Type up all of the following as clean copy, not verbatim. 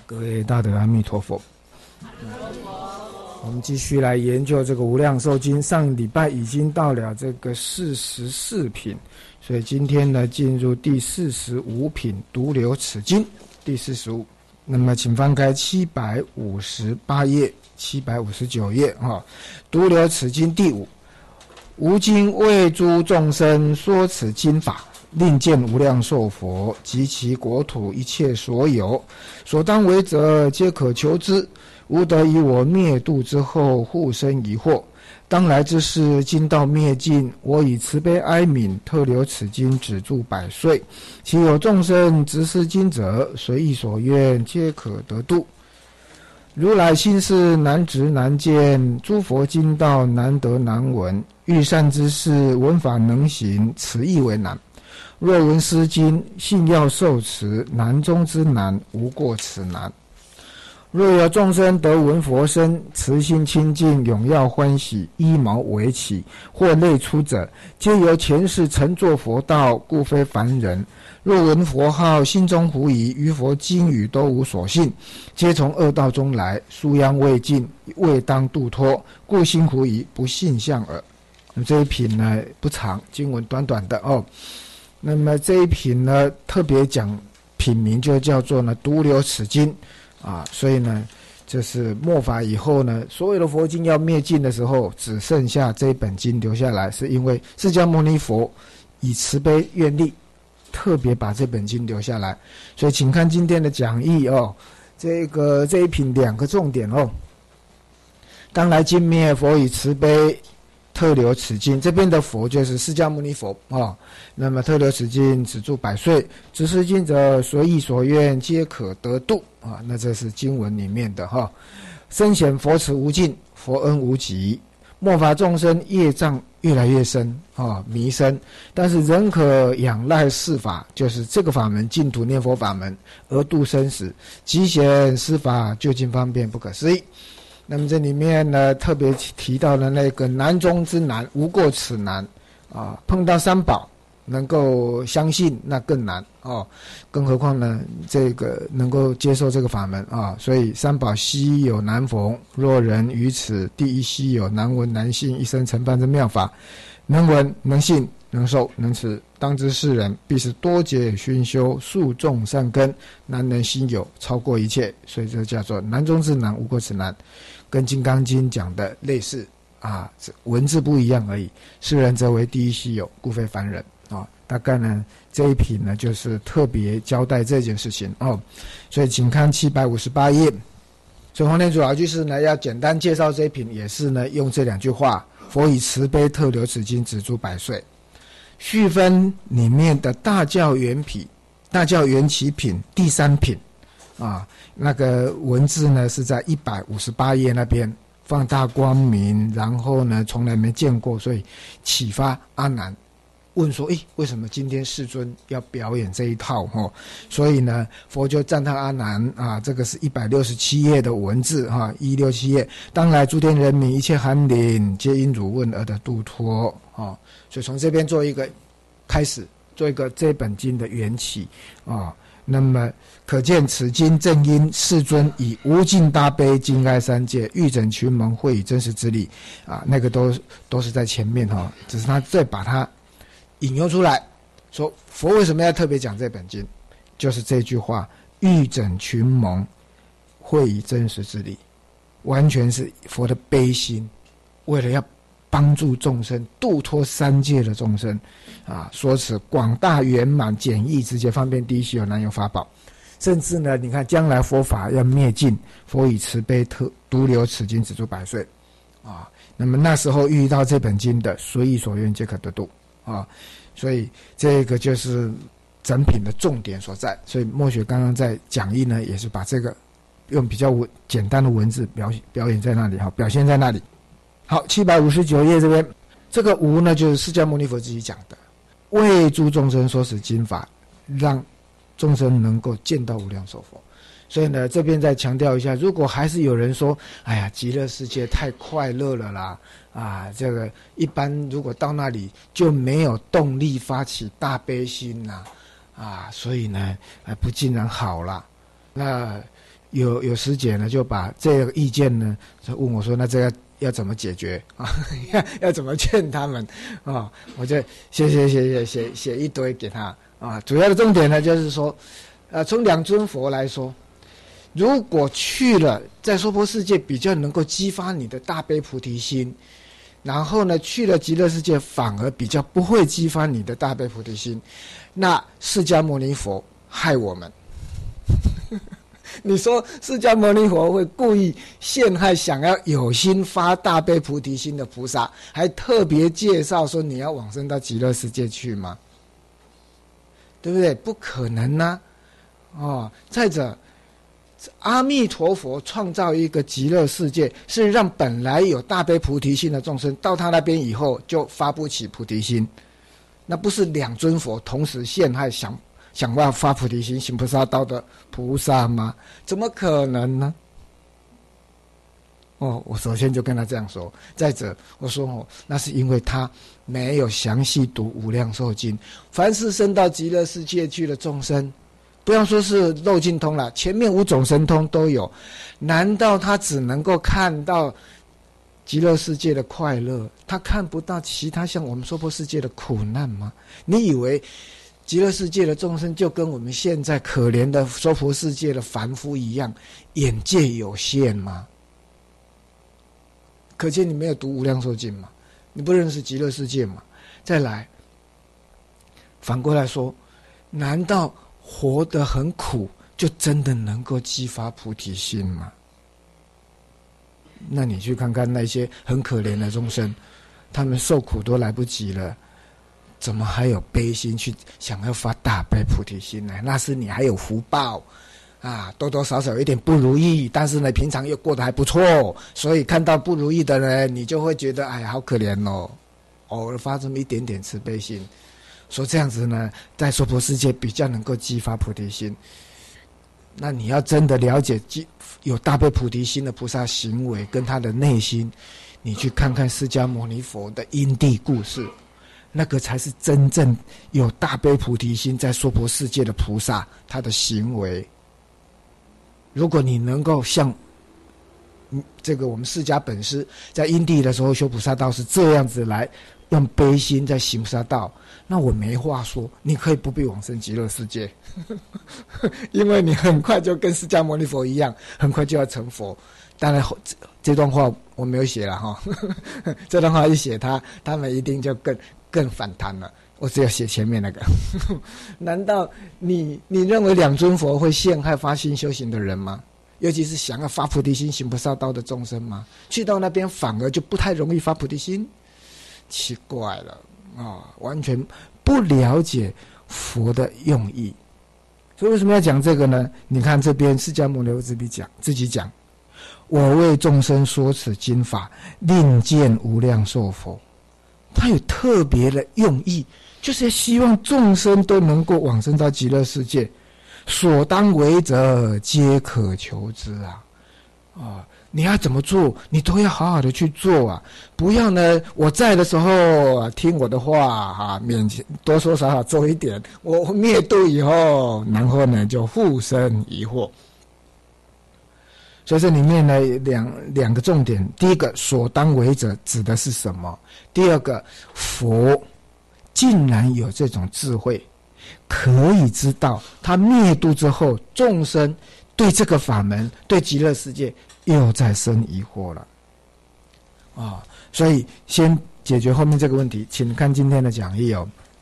各位大德阿弥陀佛。我们继续来研究这个无量寿经，上礼拜已经到了这个44品，所以今天呢进入第45品独留此经第45。那么请翻开758页759页独留此经第5。吾今为诸众生说此经法，令见无量寿佛及其国土一切所有，所当为者皆可求之，无得以我灭度之后互生疑惑。当来之事今到灭尽，我以慈悲哀悯特留此经止住百岁，其有众生执思经者，随意所愿皆可得度。如来心事难执难见，诸佛经道难得难闻，欲善之事闻法能行，此亦为难。若闻斯经，信要受持，难中之难，无过此难。若有众生得闻佛声，慈心清净，永耀欢喜，衣毛为起，或类出者，皆由前世曾作佛道，故非凡人。若闻佛号，心中狐疑，于佛经语都无所信，皆从恶道中来，殊殃未尽，未当度脱，故心狐疑，不信相耳。那么这一品呢不长，经文短短的那么这一品呢特别讲品名就叫做呢独留此经所以呢这是末法以后呢，所有的佛经要灭尽的时候，只剩下这本经留下来，是因为释迦牟尼佛以慈悲愿力特别把这本经留下来。所以请看今天的讲义这一品2个重点当来尽灭，佛以慈悲特留此经，这边的佛就是释迦牟尼佛那么特留此经止住百岁，执思经者随意所愿皆可得度那这是经文里面的深显佛慈无尽，佛恩无极，末法众生业障越来越深迷深，但是仍可仰赖是法，就是这个法门净土念佛法门而度生死，极显施法究竟方便不可思议。那么这里面呢特别提到了那个难中之难，无过此难碰到三宝能够相信那更难更何况呢这个能够接受这个法门所以三宝稀有难逢，若人于此第一稀有，难闻难信，一生承办之妙法，能闻能信能受能持，当知世人必是多劫熏修，数众善根，难能心有，超过一切。所以这叫做难中之难，无过此难，跟《金刚经》讲的类似文字不一样而已。世人则为第一稀有，故非凡人大概呢这一品呢就是特别交代这件事情所以请看758页。所以黄天主老居士呢要简单介绍这一品，也是呢用这2句话：佛以慈悲特留此经止住百岁。续分里面的大教缘起品第3品那个文字呢是在158页那边放大光明，然后呢从来没见过，所以启发阿难问说为什么今天世尊要表演这一套所以呢佛就赞叹阿难这个是167页的文字167页，当来诸天人民一切寒灵，皆因汝问而得度脱所以从这边做一个开始，做一个这本经的缘起那么可见此经正因世尊以无尽大悲惊哀三界，欲整群蒙，会以真实之理那个都是在前面只是他再把它引用出来，说佛为什么要特别讲这本经，就是这句话：欲整群蒙，会以真实之理，完全是佛的悲心，为了要帮助众生度脱三界的众生说此广大圆满简易直接方便第一稀有难有法宝。甚至呢你看将来佛法要灭尽，佛以慈悲独留此经止住百岁那么那时候遇到这本经的，随意所愿皆可得度所以这个就是整品的重点所在。所以墨学刚刚在讲义呢也是把这个用比较简单的文字表演在那里表现在那里。好，759页这边这个无呢就是释迦牟尼佛自己讲的，为诸众生说此经法，让众生能够见到无量寿佛。所以呢这边再强调一下，如果还是有人说哎呀极乐世界太快乐了啦这个一般如果到那里就没有动力发起大悲心啦所以呢不尽然好啦，那有师姐呢就把这个意见呢就问我说，那这个要怎么解决啊？要怎么劝他们啊？我就写一堆给他啊。主要的重点呢就是说，从两尊佛来说，如果去了在娑婆世界比较能够激发你的大悲菩提心，然后呢去了极乐世界反而比较不会激发你的大悲菩提心，那释迦牟尼佛害我们。你说释迦牟尼佛会故意陷害想要有心发大悲菩提心的菩萨，还特别介绍说你要往生到极乐世界去吗？对不对？不可能啊！再者，阿弥陀佛创造一个极乐世界，是让本来有大悲菩提心的众生到他那边以后就发不起菩提心，那不是两尊佛同时陷害想要发菩提心行菩萨道的菩萨吗？怎么可能呢？我首先就跟他这样说。再者，我说那是因为他没有详细读无量寿经。凡是升到极乐世界去的众生，不要说是漏尽通了，前面5种神通都有，难道他只能够看到极乐世界的快乐，他看不到其他像我们娑婆世界的苦难吗？你以为极乐世界的众生就跟我们现在可怜的娑婆世界的凡夫一样，眼界有限吗？可见你没有读无量寿经嘛，你不认识极乐世界嘛。再来，反过来说，难道活得很苦就真的能够激发菩提心吗？那你去看看那些很可怜的众生，他们受苦都来不及了，怎么还有悲心去想要发大悲菩提心呢？那是你还有福报啊，多多少少有一点不如意，但是呢平常又过得还不错，所以看到不如意的人，你就会觉得哎呀好可怜哦，偶尔发这么一点点慈悲心，说这样子呢在娑婆世界比较能够激发菩提心。那你要真的了解有大悲菩提心的菩萨行为跟他的内心，你去看看释迦牟尼佛的因地故事，那个才是真正有大悲菩提心在娑婆世界的菩萨他的行为。如果你能够像这个我们释迦本师在因地的时候修菩萨道是这样子来用悲心在行菩萨道，那我没话说，你可以不必往生极乐世界因为你很快就跟释迦牟尼佛一样，很快就要成佛。当然这段话我没有写了哈这段话一写他们一定就更反弹了，我只有写前面那个难道你认为两尊佛会陷害发心修行的人吗？尤其是想要发菩提心行菩萨道的众生吗？去到那边反而就不太容易发菩提心？奇怪了完全不了解佛的用意。所以为什么要讲这个呢？你看这边释迦牟尼佛自己讲，我为众生说此经法，令见无量寿佛。他有特别的用意，就是希望众生都能够往生到极乐世界，所当为者皆可求之你要怎么做你都要好好的去做不要呢我在的时候听我的话勉强多多少少做一点，我灭度以后，然后呢就互生疑惑。所以这里面呢两个重点，第一个所当为者指的是什么？第二个，佛竟然有这种智慧，可以知道他灭度之后，众生对这个法门对极乐世界又在生疑惑了所以先解决后面这个问题，请看今天的讲义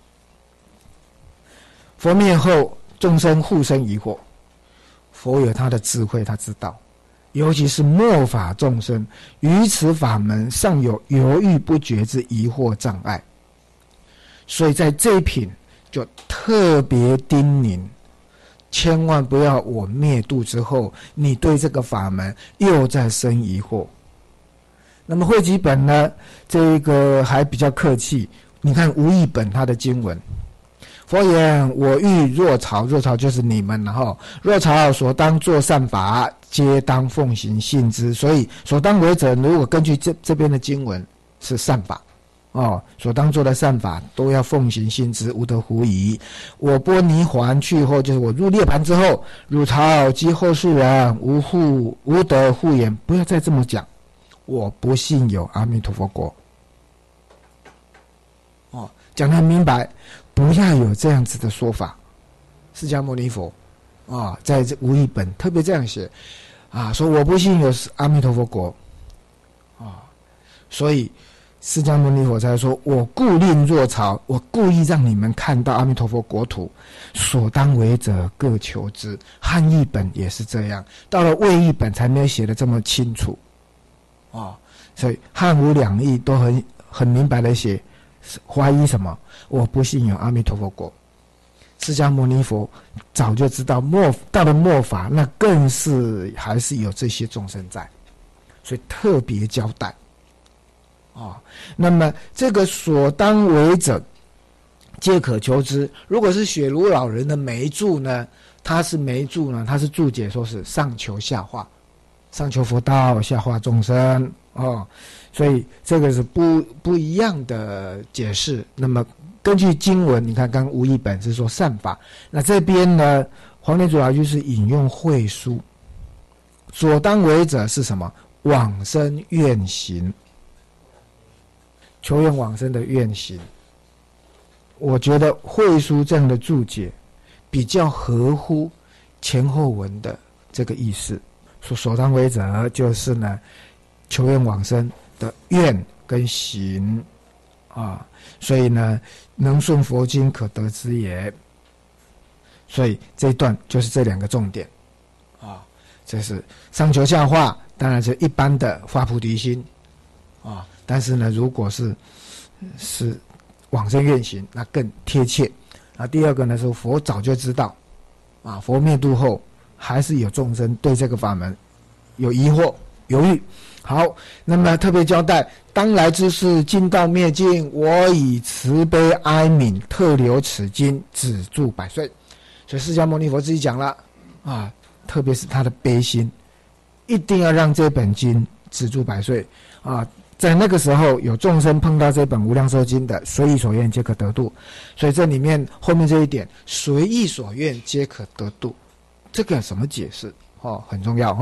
佛灭后众生互生疑惑，佛有他的智慧，他知道尤其是末法众生于此法门尚有犹豫不决之疑惑障碍，所以在这一品就特别叮咛，千万不要我灭度之后你对这个法门又在生疑惑。那么汇集本呢，这个还比较客气，你看无义本他的经文，佛言我欲若潮，若潮就是你们若潮所当作善法，皆当奉行信之。所以所当为者如果根据这边的经文是善法所当做的善法都要奉行信之，无得狐疑。我波尼还去后，就是我入涅盘之后，汝曹及后世人无得护言，不要再这么讲，我不信有阿弥陀佛国。讲得很明白，不要有这样子的说法。释迦牟尼佛在这无义本特别这样写说我不信有阿弥陀佛国所以释迦牟尼佛才说，我故令若曹，我故意让你们看到阿弥陀佛国土，所当为者各求之。汉译本也是这样，到了魏译本才没有写得这么清楚所以汉武两译都很明白的写，怀疑什么？我不信有阿弥陀佛国。释迦牟尼佛早就知道到了末法，那更是还是有这些众生在，所以特别交代那么这个所当为者皆可求之。如果是雪如老人的眉注呢，他是注解说是上求下化，上求佛道，下化众生所以这个是不一样的解释。那么根据经文，你看刚刚无义本是说善法，那这边呢黄念祖老居士引用慧书，所当为者是什么？往生愿行，求愿往生的愿行。我觉得慧书这样的注解比较合乎前后文的这个意思。所当为者就是呢求愿往生的愿跟行所以呢能顺佛经可得之也。所以这一段就是这两个重点这是上求下化，当然是一般的发菩提心但是呢如果是往生愿行，那更贴切第二个呢是佛早就知道佛灭度后还是有众生对这个法门有疑惑犹豫。好，那么特别交代，当来之事尽到灭尽，我以慈悲哀悯特留此经，止住百岁。所以释迦牟尼佛自己讲了特别是他的悲心，一定要让这本经止住百岁在那个时候有众生碰到这本无量寿经的，随意所愿皆可得度。所以这里面后面这一点，随意所愿皆可得度，这个什么解释很重要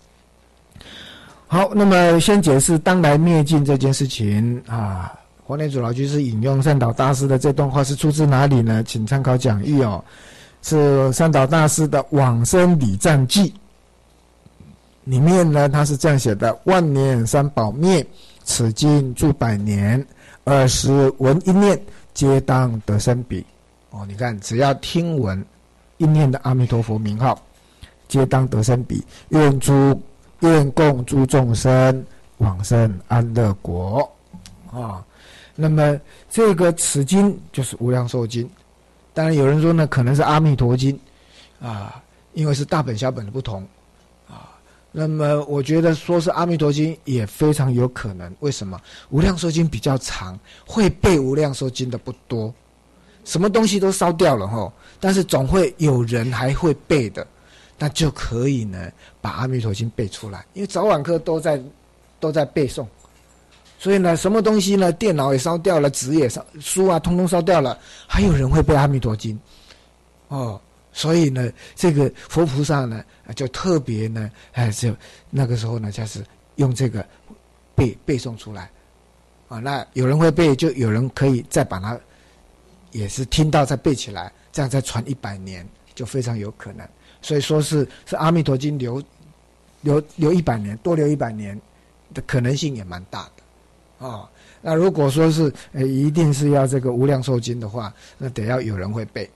好，那么先解释当来灭尽这件事情黄念祖老居士引用善导大师的这段话是出自哪里呢？请参考讲义是善导大师的《往生礼赞记》里面呢，他是这样写的：万年三宝灭，此经住百年，耳时闻一念，皆当得生彼。你看，只要听闻一念的阿弥陀佛名号，皆当得生彼。愿供诸众生往生安乐国那么这个此经就是无量寿经。当然有人说呢，可能是阿弥陀经因为是大本小本的不同那么我觉得说是阿弥陀经也非常有可能。为什么？无量寿经比较长，会背无量寿经的不多，什么东西都烧掉了但是总会有人还会背的，那就可以呢把阿弥陀经背出来。因为早晚课都在背诵，所以呢什么东西呢，电脑也烧掉了，纸也烧，书通通烧掉了，还有人会背阿弥陀经所以呢这个佛菩萨呢就特别呢就那个时候呢就是用这个背诵出来那有人会背，就有人可以再把它也是听到再背起来，这样再传100年就非常有可能。所以说是阿弥陀经留100年，多留100年的可能性也蛮大的那如果说是一定是要这个无量寿经的话，那得要有人会背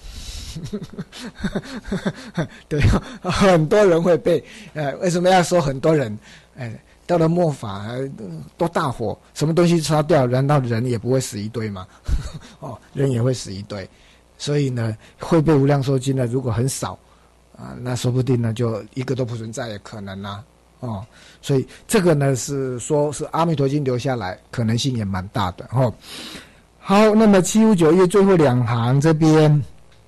对，很多人会背为什么要说很多人到了末法都大火，什么东西烧掉，难道人也不会死一堆吗人也会死一堆。所以呢会背无量寿经的如果很少那说不定呢就一个都不存在也可能所以这个呢是说是阿弥陀经留下来，可能性也蛮大的好，那么759页最后2行这边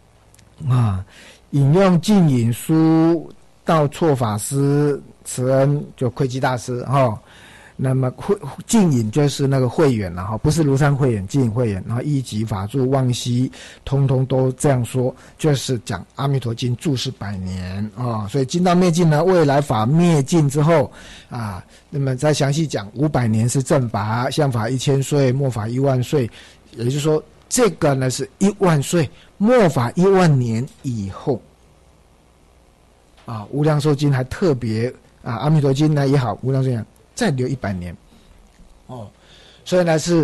引用净引书道错法师慈恩就窥基大师那么净隐就是那个慧远了哈，不是庐山慧远，净隐慧远，然后一级法住妄息，通通都这样说，就是讲阿弥陀经注释100年啊。所以金道灭尽呢，未来法灭尽之后啊，那么再详细讲500年是正法，相法1000岁，末法1万岁，也就是说这个呢是1万岁，末法1万年以后啊。无量寿经还特别啊，阿弥陀经呢也好，无量寿经再留100年，哦，所以呢是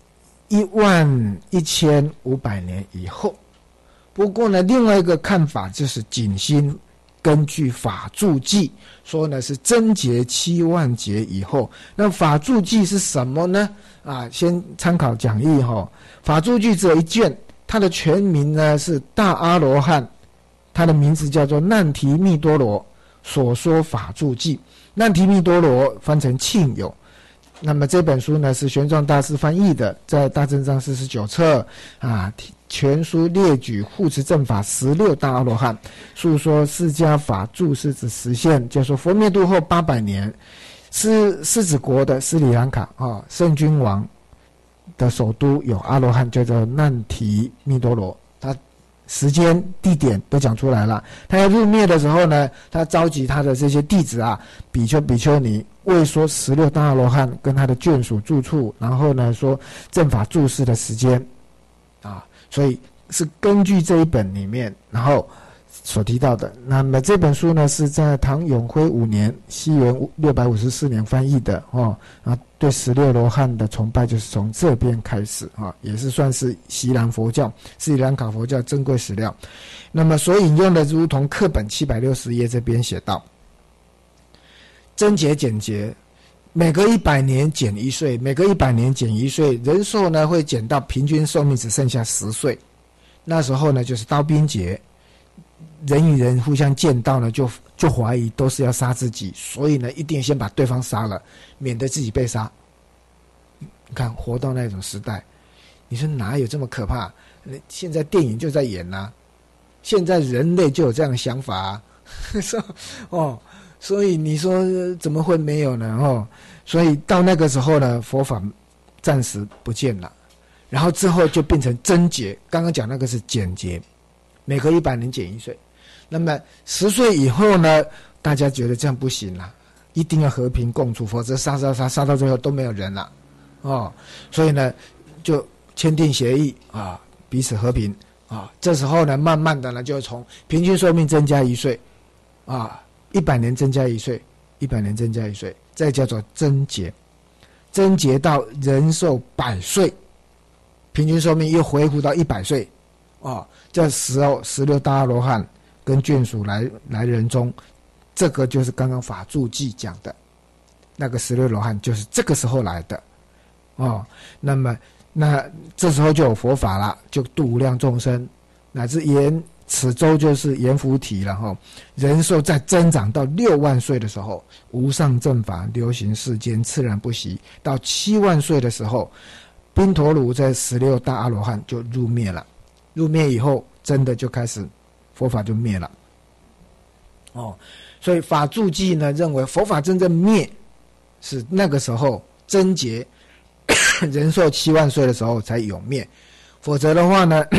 11500年以后。不过呢，另外一个看法就是景心根据法住记说呢是增劫7万劫以后。那法住记是什么呢？啊，先参考讲义哈。法住记只有一卷，它的全名呢是大阿罗汉，它的名字叫做难提密多罗所说法住记。难提密多罗翻成庆友，那么这本书呢是玄奘大师翻译的，在大正藏49册啊，全书列举护持正法16大阿罗汉，述说释迦法住是指实现，就说佛灭度后800年，狮子国的斯里兰卡啊，圣君王的首都有阿罗汉叫做难提密多罗，他时间地点都讲出来了。他要入灭的时候呢，他召集他的这些弟子啊，比丘比丘尼，为说16大阿罗汉跟他的眷属住处，然后呢说正法住世的时间啊，所以是根据这一本里面然后所提到的。那么这本书呢是在唐永徽5年西元654年翻译的哦，啊，对16罗汉的崇拜就是从这边开始啊，也是算是锡兰佛教、斯里兰卡佛教珍贵史料。那么所引用的如同课本760页这边写到，增劫减劫，每隔100年减1岁，每隔100年减1岁，人寿呢会减到平均寿命只剩下10岁。那时候呢就是刀兵劫，人与人互相见到呢就怀疑都是要杀自己，所以呢一定先把对方杀了，免得自己被杀。你看活到那种时代，你说哪有这么可怕？现在电影就在演啊，现在人类就有这样的想法啊哦，所以你说怎么会没有呢？哦，所以到那个时候呢，佛法暂时不见了，然后之后就变成增劫。刚刚讲那个是减劫，每隔100年减1岁。那么10岁以后呢，大家觉得这样不行了，一定要和平共处，否则杀到最后都没有人了哦。所以呢，就签订协议啊，彼此和平啊。这时候呢，慢慢的呢，就从平均寿命增加1岁啊，100年增加1岁，100年增加1岁，再叫做增劫，增劫到人寿100岁，平均寿命又恢复到100岁啊。这时候16大阿罗汉跟眷属来人中，这个就是刚刚法住记讲的那个16罗汉，就是这个时候来的哦。那这时候就有佛法了，就度无量众生，乃至此周就是阎浮提了哈。人寿再增长到6万岁的时候，无上正法流行世间，自然不息。到7万岁的时候，宾陀卢这16大阿罗汉就入灭了。入灭以后，真的就开始佛法就灭了哦。所以法住记呢认为佛法真正灭是那个时候增劫人寿7万岁的时候才永灭，否则的话呢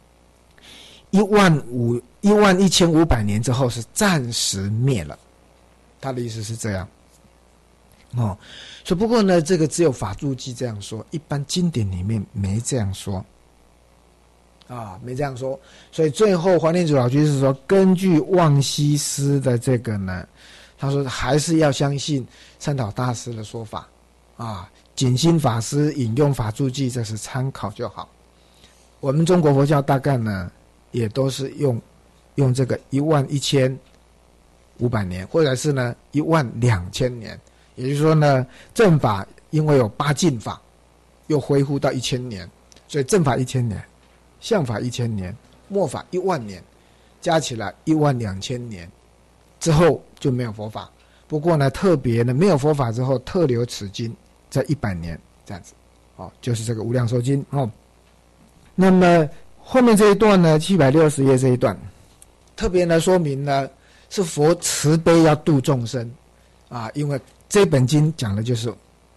11500年之后是暂时灭了。他的意思是这样哦。所以不过呢，这个只有法住记这样说，一般经典里面没这样说啊，没这样说。所以最后华念祖老居士说，根据望西师的这个呢，他说还是要相信善导大师的说法啊。景心法师引用法住记，这是参考就好。我们中国佛教大概呢，也都是用这个11500年，或者是呢12000年。也就是说呢，正法因为有8净法，又恢复到1000年，所以正法1000年。相法1000年，末法1万年，加起来12000年之后就没有佛法。不过呢，特别呢，没有佛法之后，特留此经在100年这样子，哦，就是这个无量寿经哦。那么后面这一段呢，760页这一段，特别呢说明呢，是佛慈悲要度众生啊，因为这本经讲的就是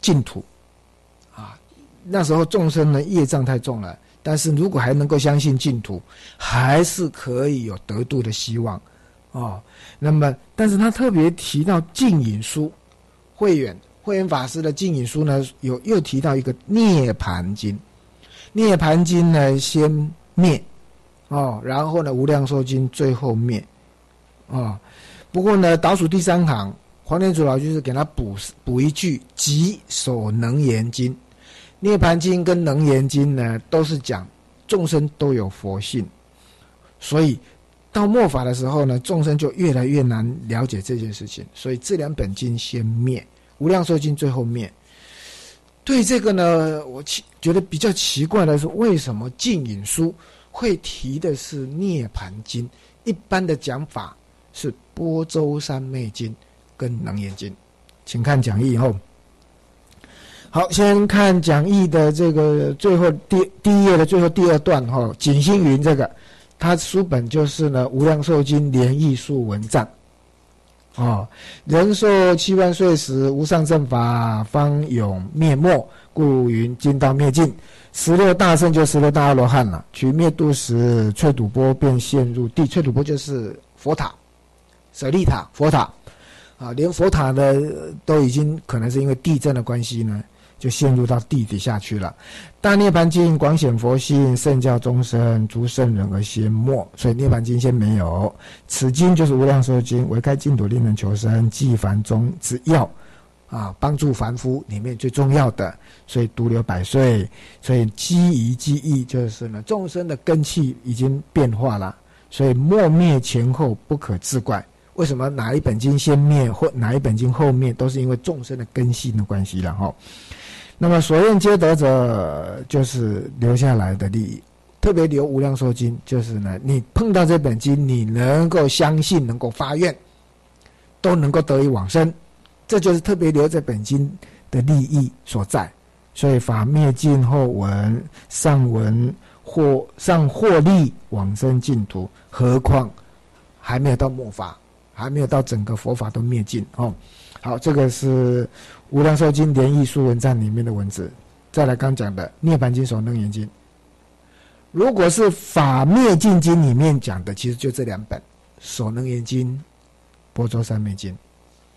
净土啊。那时候众生呢业障太重了，但是如果还能够相信净土，还是可以有得度的希望哦。那么，但是他特别提到净隐书，慧远法师的净隐书呢，又提到一个涅盘经。涅盘经呢先灭哦，然后呢无量寿经最后灭哦。不过呢倒数第3行，黄念祖老居士给他补一句即所能言经。涅盘经跟能言经呢都是讲众生都有佛性，所以到末法的时候呢，众生就越来越难了解这件事情，所以这2本经先灭，无量寿经最后灭。对这个呢，我觉得比较奇怪的是，为什么净隐书会提的是涅盘经？一般的讲法是般舟三昧经跟能言经。请看讲义后。好，先看讲义的这个最后第一页的最后第2段哈，景星云这个，他书本就是呢《无量寿经莲义述文藏》哦，人寿7万岁时，无上正法方永灭没，故云经道灭尽。16大圣就16大阿罗汉了。取灭度时，翠堵波便陷入地。翠堵波就是佛塔，舍利塔、佛塔啊，连佛塔呢都已经可能是因为地震的关系呢，就陷入到地底下去了。大涅盘经广显佛性，圣教众生，诸圣人而先没，所以涅盘经先没有。此经就是无量寿经，为开净土令人求生，济凡中之要啊，帮助凡夫里面最重要的，所以独留百岁。所以机宜机义就是呢，众生的根器已经变化了，所以末灭前后不可自怪。为什么哪一本经先灭或哪一本经后灭，都是因为众生的根性的关系了哈。那么所愿皆得者，就是留下来的利益。特别留无量寿经，就是呢，你碰到这本经，你能够相信，能够发愿，都能够得以往生，这就是特别留这本经的利益所在。所以法灭尽后闻，上获利往生净土，何况还没有到末法，还没有到整个佛法都灭尽哦。好，这个是无量寿经莲义述文藏里面的文字。再来刚讲的涅盘经、所能言经。如果是法灭尽经里面讲的，其实就这2本，所能言经、般舟三昧经。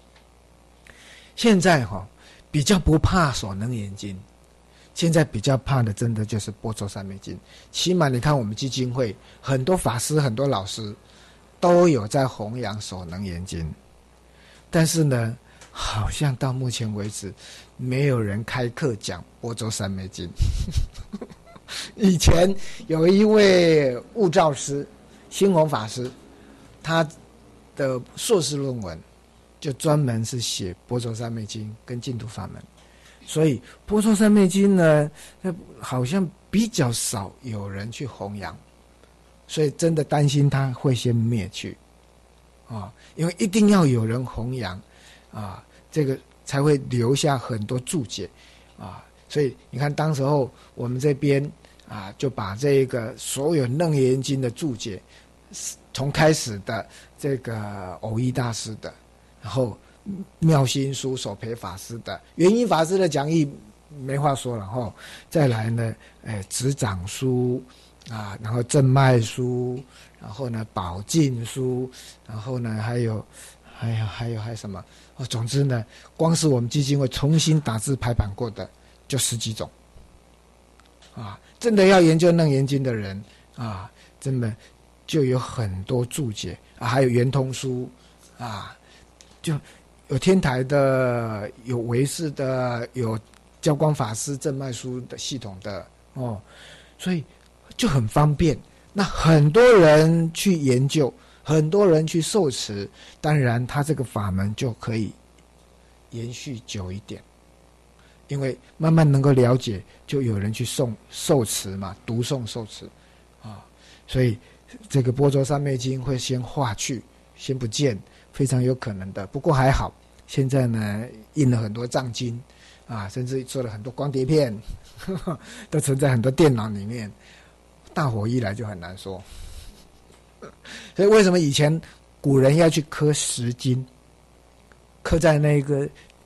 现在比较不怕所能言经，现在比较怕的真的就是般舟三昧经。起码你看我们基金会很多法师、很多老师都有在弘扬所能言经，但是呢好像到目前为止没有人开课讲般舟三昧经。以前有一位悟照师星宏法师，他的硕士论文就专门是写般舟三昧经跟净土法门，所以般舟三昧经呢好像比较少有人去弘扬，所以真的担心他会先灭去啊，因为一定要有人弘扬啊，这个才会留下很多注解啊。所以你看当时候我们这边啊，就把这个所有楞严经的注解，从开始的这个藕益大师的，然后妙心书手培法师的，圆音法师的讲义没话说了哈，再来呢执掌书啊，然后正脉书，然后呢宝镜书，然后呢还有什么哦，总之呢光是我们基金会重新打字排版过的就10几种啊，真的要研究楞严经的人啊，真的就有很多注解啊，还有圆通书啊，就有天台的，有唯识的，有教光法师正脉书的系统的哦，所以就很方便。那很多人去研究，很多人去受持，当然他这个法门就可以延续久一点。因为慢慢能够了解，就有人去受持嘛，读诵受持啊，所以这个般舟三昧经会先化去，先不见，非常有可能的。不过还好，现在呢印了很多藏经啊，甚至做了很多光碟片，都存在很多电脑里面，大火一来就很难说。所以为什么以前古人要去刻10经，刻在那个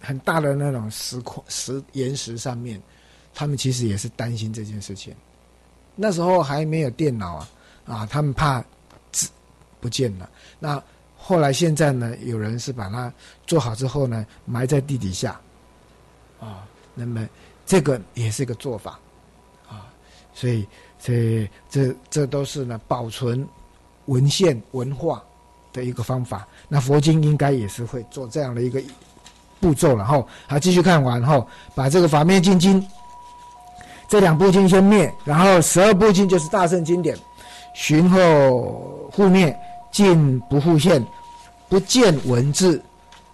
很大的那种岩石上面，他们其实也是担心这件事情。那时候还没有电脑他们怕纸不见了。那后来现在呢，有人是把它做好之后呢，埋在地底下那么这个也是一个做法所以这都是呢保存文献文化的一个方法。那佛经应该也是会做这样的一个步骤了好，继续看完后，把这个法灭尽经这2部经先灭，然后12部经就是大乘经典，循后复灭，尽不复现，不见文字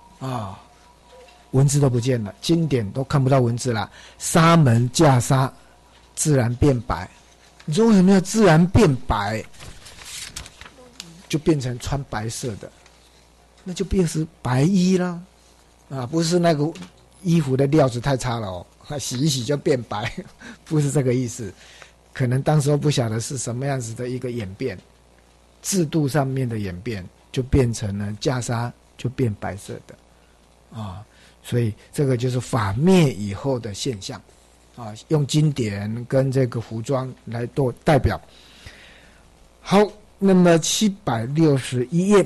文字都不见了，经典都看不到文字了。沙门袈裟自然变白。你说为什么要自然变白？就变成穿白色的，那就变成白衣啦不是那个衣服的料子太差了洗一洗就变白，不是这个意思。可能当时候不晓得是什么样子的一个演变，制度上面的演变，就变成了袈裟就变白色的所以这个就是法灭以后的现象用经典跟这个服装来做代表。好，那么761页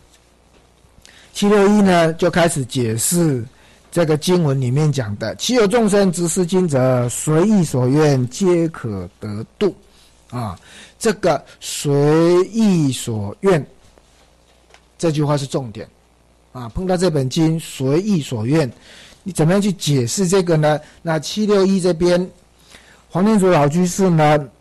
761呢就开始解释这个经文里面讲的其有众生执思经者，随意所愿皆可得度这个随意所愿这句话是重点碰到这本经随意所愿，你怎么样去解释这个呢？那761这边黄天竺老居士呢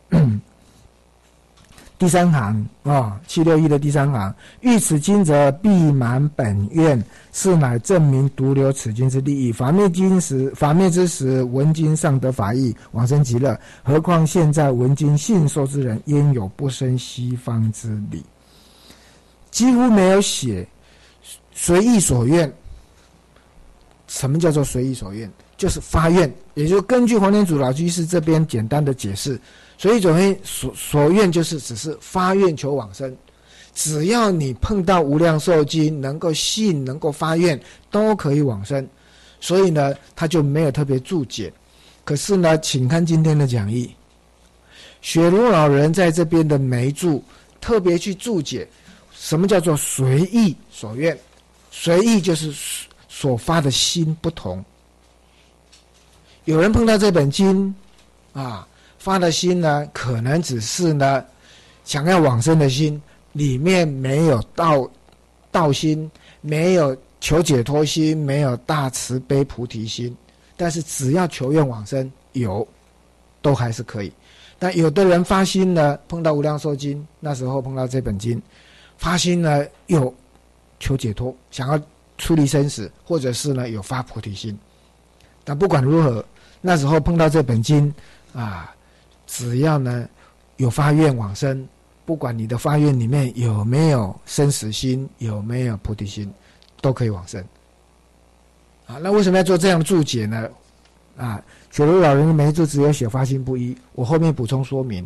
第3行761的第3行，欲此经者必满本愿，是乃证明独留此经之利益。法灭之时，闻经尚得法益，往生极乐，何况现在闻经信受之人，焉有不生西方之理？几乎没有写随意所愿。什么叫做随意所愿？就是发愿，也就是根据黄天竺老居士这边简单的解释，随意所愿就是只是发愿求往生，只要你碰到无量寿经能够信能够发愿都可以往生。所以呢他就没有特别注解。可是呢请看今天的讲义，雪如老人在这边的眉注特别去注解什么叫做随意所愿。随意就是所发的心不同。有人碰到这本经发的心呢可能只是呢想要往生的心，里面没有道心，没有求解脱心，没有大慈悲菩提心，但是只要求愿往生都还是可以。但有的人发心呢，碰到无量寿经，那时候碰到这本经发心呢有求解脱，想要出离生死，或者是呢有发菩提心。但不管如何，那时候碰到这本经只要呢有发愿往生，不管你的发愿里面有没有生死心，有没有菩提心，都可以往生那为什么要做这样的注解呢？雪如老人的每一注只有写发心不一，我后面补充说明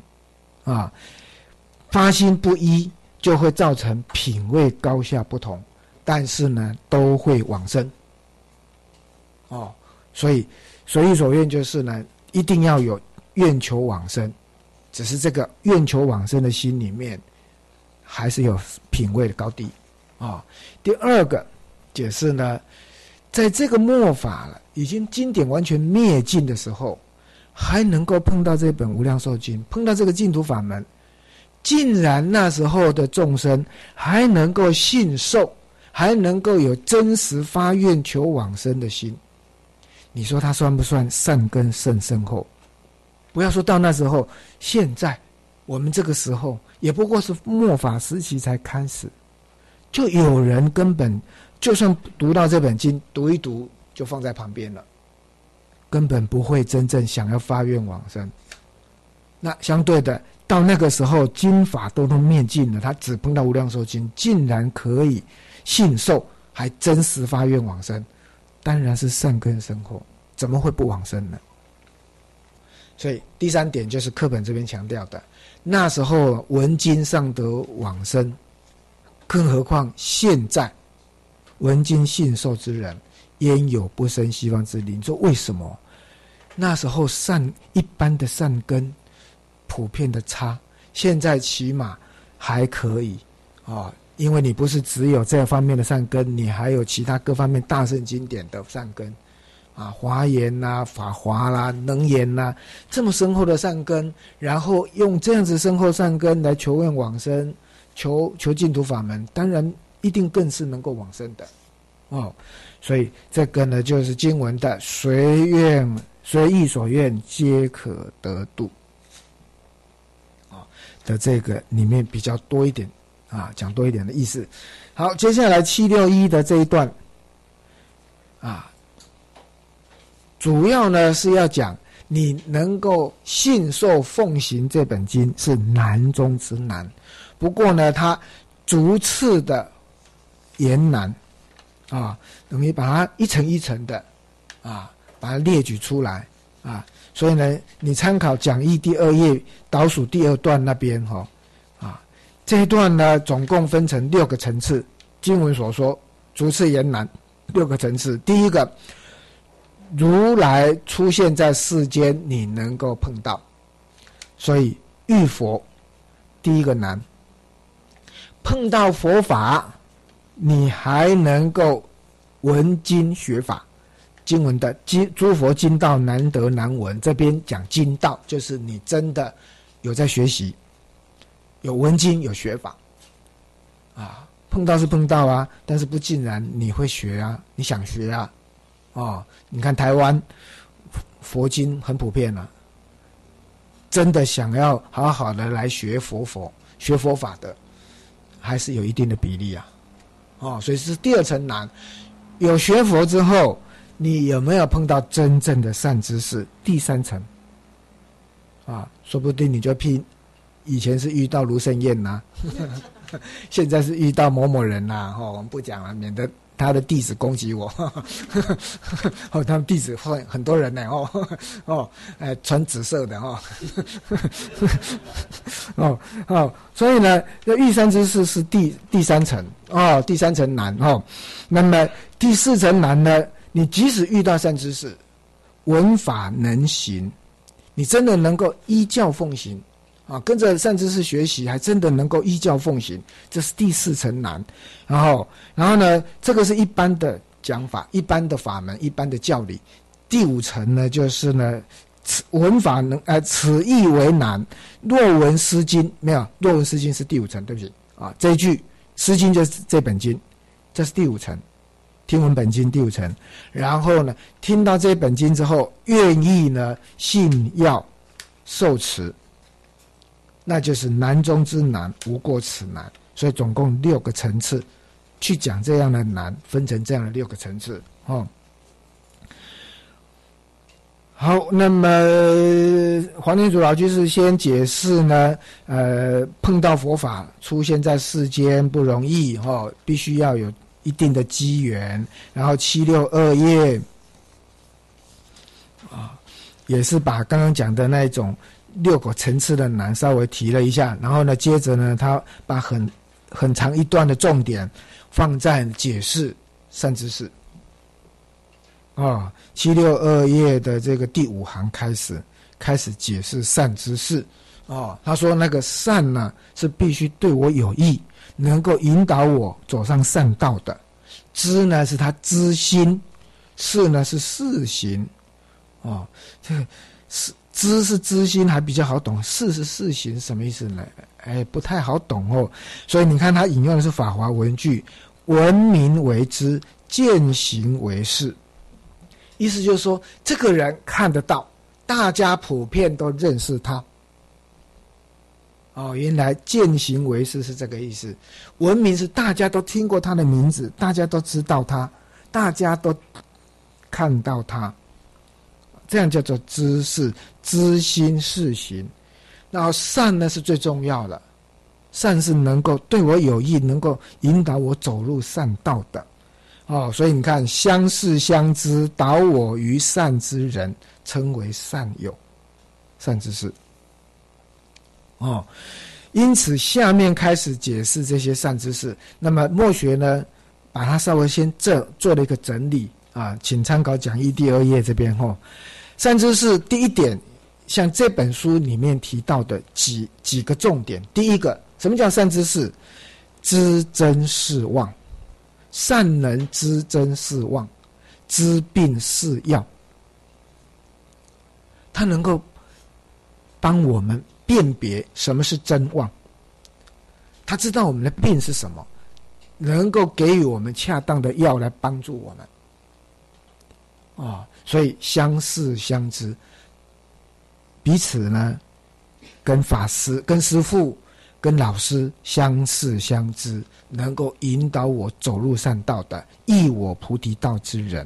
发心不一就会造成品位高下不同，但是呢都会往生所以随意所愿就是呢一定要有愿求往生，只是这个愿求往生的心里面还是有品位的高低第二个解释呢，在这个末法了已经经典完全灭尽的时候，还能够碰到这本无量寿经，碰到这个净土法门，竟然那时候的众生还能够信受，还能够有真实发愿求往生的心，你说他算不算善根甚深厚？不要说到那时候，现在我们这个时候也不过是末法时期才开始，就有人根本就算读到这本经，读一读就放在旁边了，根本不会真正想要发愿往生。那相对的，到那个时候经法都灭尽了，他只碰到无量寿经，竟然可以信受，还真实发愿往生，当然是善根深厚，怎么会不往生呢？所以第三点就是课本这边强调的，那时候闻经尚得往生，更何况现在闻经信受之人， 焉有不生西方之理？你说为什么？那时候一般的善根普遍的差，现在起码还可以因为你不是只有这方面的善根，你还有其他各方面大乘经典的善根华严啦、法华啦、能言啦，这么深厚的善根，然后用这样子深厚善根来求愿往生，求净土法门，当然一定更是能够往生的所以这个呢，就是经文的随意所愿皆可得度的这个里面比较多一点讲多一点的意思。好，接下来761的这一段主要呢是要讲你能够信受奉行这本经是难中之难，不过呢它逐次的延难等于把它一层一层的把它列举出来所以呢你参考讲义第2页倒数第2段那边这一段呢总共分成6个层次，经文所说逐次延难6个层次。第一个，如来出现在世间你能够碰到，所以遇佛第一个难。碰到佛法你还能够闻经学法，经文的诸佛经道难得难闻，这边讲经道就是你真的有在学习，有闻经有学法碰到是碰到但是不尽然你会学你想学你看台湾佛经很普遍真的想要好好的来学学佛法的还是有一定的比例所以是第2层难。有学佛之后你有没有碰到真正的善知识？第3层说不定你就以前是遇到卢胜彦现在是遇到某某人我们不讲了，免得他的弟子攻击我他们弟子很多人呢穿紫色的所以呢遇善知识是第3层第3层难那么第4层难呢，你即使遇到善知识，闻法能行，你真的能够依教奉行跟着善知识学习，还真的能够依教奉行，这是第4层难。然后呢，这个是一般的讲法，一般的法门，一般的教理。第5层呢，就是呢，闻法此亦为难。若闻诗经，没有，若闻诗经是第5层，对不起这一句诗经就是这本经，这是第5层。听闻本经第5层，然后呢，听到这本经之后，愿意呢信要受持，那就是难中之难，无过此难。所以总共6个层次，去讲这样的难，分成这样的6个层次好，那么黄天祖老居士先解释呢，碰到佛法出现在世间不容易必须要有一定的机缘。然后762页也是把刚刚讲的那一种6个层次的难稍微提了一下，然后呢接着呢他把很长一段的重点放在解释善知识762页的这个第5行开始解释善知识他说那个善呢是必须对我有益，能够引导我走上善道的。知呢是他知心，事呢是事行这个知是知心还比较好懂，事是事行什么意思呢？不太好懂所以你看他引用的是法华文句，闻名为知，见行为事。意思就是说这个人看得到，大家普遍都认识他原来见行为事是这个意思。闻名是大家都听过他的名字，大家都知道他，大家都看到他，这样叫做知识，知心事行。然后善呢是最重要的，善是能够对我有益，能够引导我走入善道的所以你看相识相知，导我于善之人，称为善友，善知识因此下面开始解释这些善知识。那么末学呢把它稍微先做了一个整理请参考讲义第2页这边善知识第一点，像这本书里面提到的几个重点。第一个，什么叫善知识？知真是妄，善能知真是妄，知病是药。它能够帮我们辨别什么是真妄，他知道我们的病是什么，能够给予我们恰当的药来帮助我们。所以相识相知，彼此呢，跟法师、跟师父、跟老师相识相知，能够引导我走入善道的，益我菩提道之人。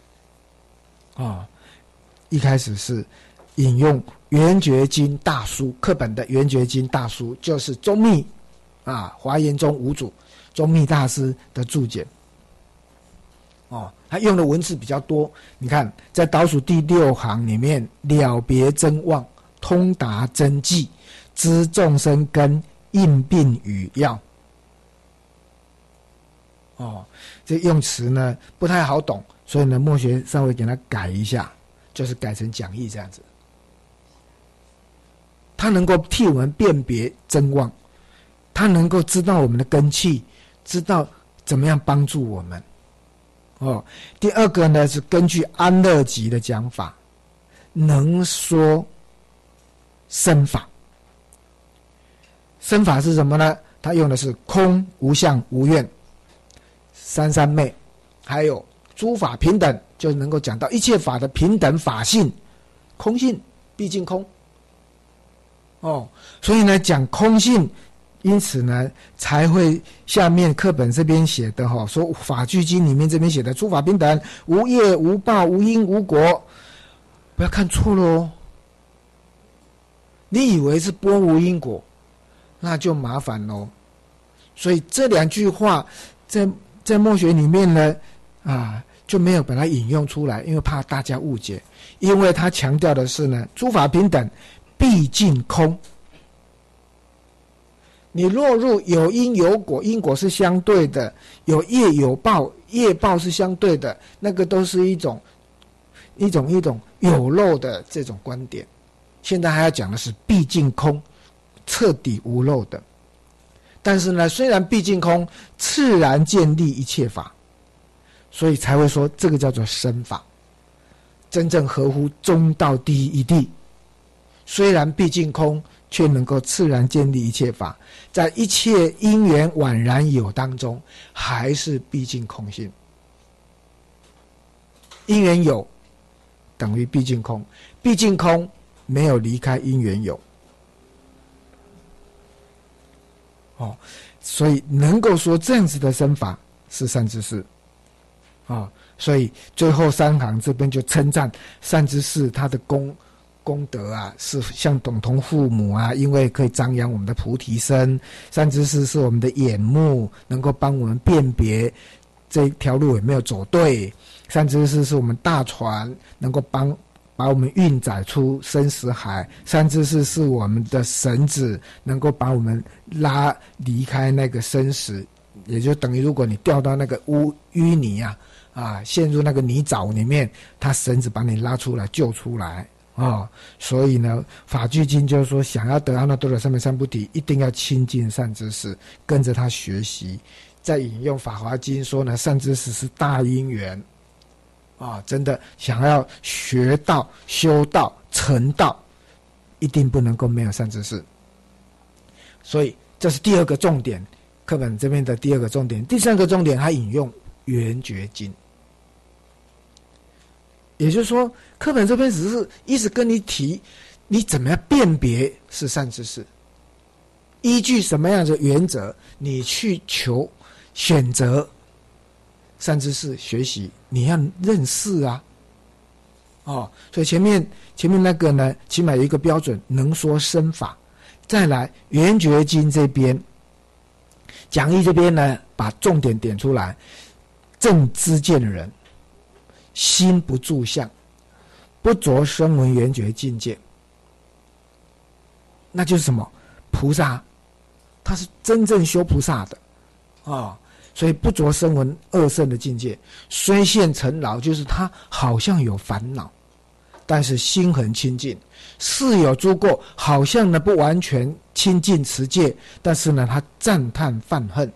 一开始是引用圆觉经大书课本的圆觉经大书，就是宗密华严宗五祖宗密大师的注解。他用的文字比较多，你看在倒数第6行里面，了别真妄，通达真迹，知众生根，应病与药。这用词呢不太好懂，所以呢墨学稍微给它改一下，就是改成讲义这样子。它能够替我们辨别真妄，它能够知道我们的根器，知道怎么样帮助我们。第二个呢是根据安乐集的讲法，能说身法。身法是什么呢？他用的是空、无相、无愿、三三昧，还有诸法平等，就能够讲到一切法的平等法性，空性毕竟空。所以呢讲空性，因此呢才会下面课本这边写的说法句经里面这边写的诸法平等，无业无报，无因无果，不要看错了你以为是波无因果，那就麻烦咯。所以这2句话在墨学里面呢就没有把它引用出来，因为怕大家误解。因为他强调的是呢诸法平等毕竟空，你落入有因有果，因果是相对的，有业有报，业报是相对的，那个都是一种有漏的这种观点。现在还要讲的是毕竟空，彻底无漏的。但是呢虽然毕竟空，自然建立一切法，所以才会说这个叫做身法，真正合乎中道第一义谛。虽然毕竟空，却能够自然建立一切法，在一切因缘宛然有当中，还是毕竟空性。因缘有等于毕竟空，毕竟空没有离开因缘有。所以能够说这样子的身法是善知识。所以最后3行这边就称赞善知识他的功德是像等同父母因为可以张扬我们的菩提身。善知识是我们的眼目，能够帮我们辨别这条路有没有走对。善知识是我们大船，能够把我们运载出生死海。善知识是我们的绳子，能够把我们拉离开那个生死，也就等于如果你掉到那个淤泥陷入那个泥沼里面，他绳子把你拉出来救出来。所以呢法句经就是说，想要得阿耨多罗三藐三菩提，一定要亲近善知识，跟着他学习。再引用法华经说呢，善知识是大因缘真的想要学道、修道、成道，一定不能够没有善知识。所以这是第2个重点，课本这边的第2个重点。第3个重点，他引用圆觉经。也就是说，课本这边只是一直跟你提，你怎么样辨别是善知识，依据什么样的原则，你去选择善知识学习，你要认识所以前面那个呢，起码有一个标准，能说身法。再来圆觉经这边，讲义这边呢，把重点点出来，正知见的人，心不住相，不着声闻缘觉境界，那就是什么？菩萨，他是真正修菩萨的所以不着声闻二圣的境界，虽现尘劳，就是他好像有烦恼，但是心很清净。似有诸过，好像呢不完全清净持戒，但是呢他赞叹犯恨。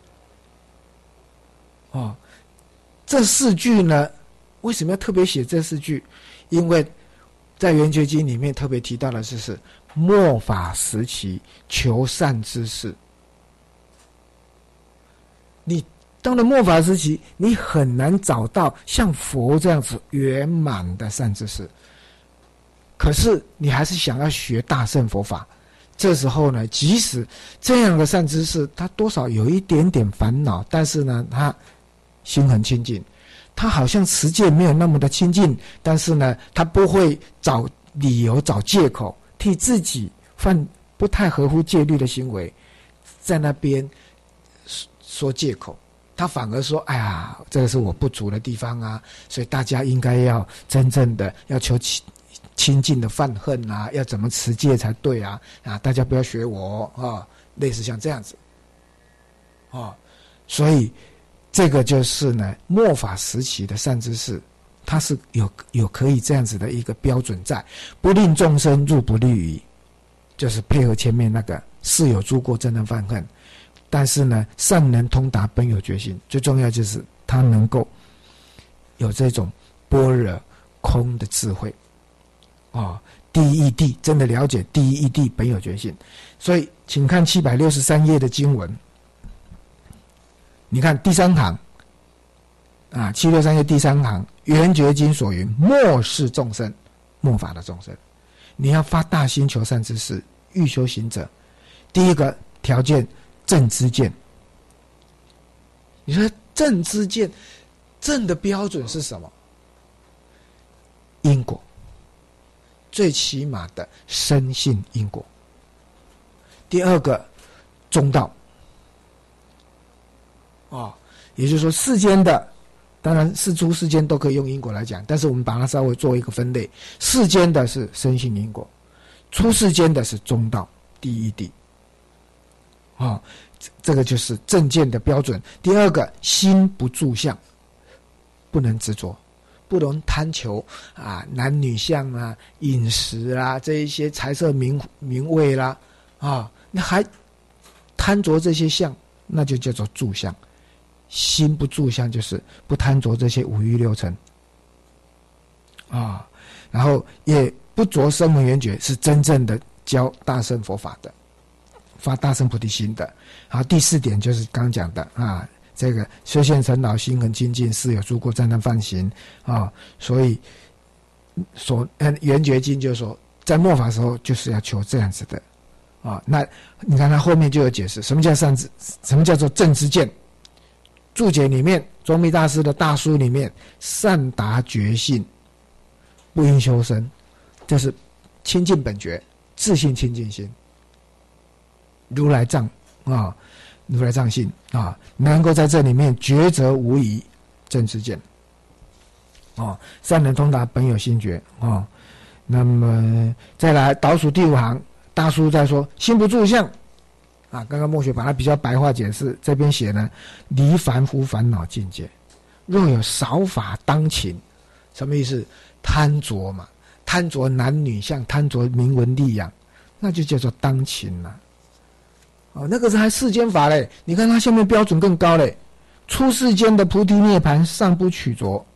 这4句呢，为什么要特别写这4句？因为在圆觉经里面特别提到的是末法时期求善之事。你到了末法时期，你很难找到像佛这样子圆满的善知识，可是你还是想要学大乘佛法。这时候呢，即使这样的善知识，他多少有一点点烦恼，但是呢他心很清净，他好像持戒没有那么的清净，但是呢他不会找理由找借口替自己犯不太合乎戒律的行为在那边说借口，他反而说哎呀，这个是我不足的地方啊，所以大家应该要真正的要求清净的犯恨啊，要怎么持戒才对啊，大家不要学我类似像这样子所以这个就是呢末法时期的善知识，它是有可以这样子的一个标准在，不令众生入不利于，就是配合前面那个似有诸过真正犯恨，但是呢善能通达本有决心，最重要就是他能够有这种般若空的智慧第一义谛，真的了解第一义谛本有决心。所以请看763页的经文，你看第3行763页第3行，圆觉经所云，末世众生，末法的众生，你要发大心求善知识，欲修行者，第一个条件正知见。你说正知见，正的标准是什么？因果，最起码的深信因果。第二个中道也就是说世间的，当然世出世间都可以用因果来讲，但是我们把它稍微做一个分类，世间的是深信因果，出世间的是中道第一谛这个就是正见的标准。第二个心不住相，不能执着，不能贪求男女相啊、饮食啊这一些财色名位啦那还贪着这些相，那就叫做住相。心不住相就是不贪着这些五欲六尘然后也不着声闻缘觉，是真正的教大乘佛法的，发大乘菩提心的。然后第4点就是刚讲的这个虽现尘劳，心很清净，似有诸过赞叹犯行所以圆觉经就是说，在末法时候就是要求这样子的那你看他后面就有解释什么叫善知，什么叫做正知见。注解里面，宗密大师的大书里面，善达觉性，不应修身，就是清净本觉，自性清净心，如来藏如来藏性能够在这里面抉择无疑，正知见善能通达本有心觉那么再来倒数第5行，大书在说心不住相刚刚墨学把它比较白话解释，这边写呢，离凡夫烦恼境界，若有少法当勤，什么意思？贪着嘛，贪着男女相，贪着名闻利养，那就叫做当勤那个是还世间法嘞，你看它下面标准更高嘞，出世间的菩提涅盘尚不取着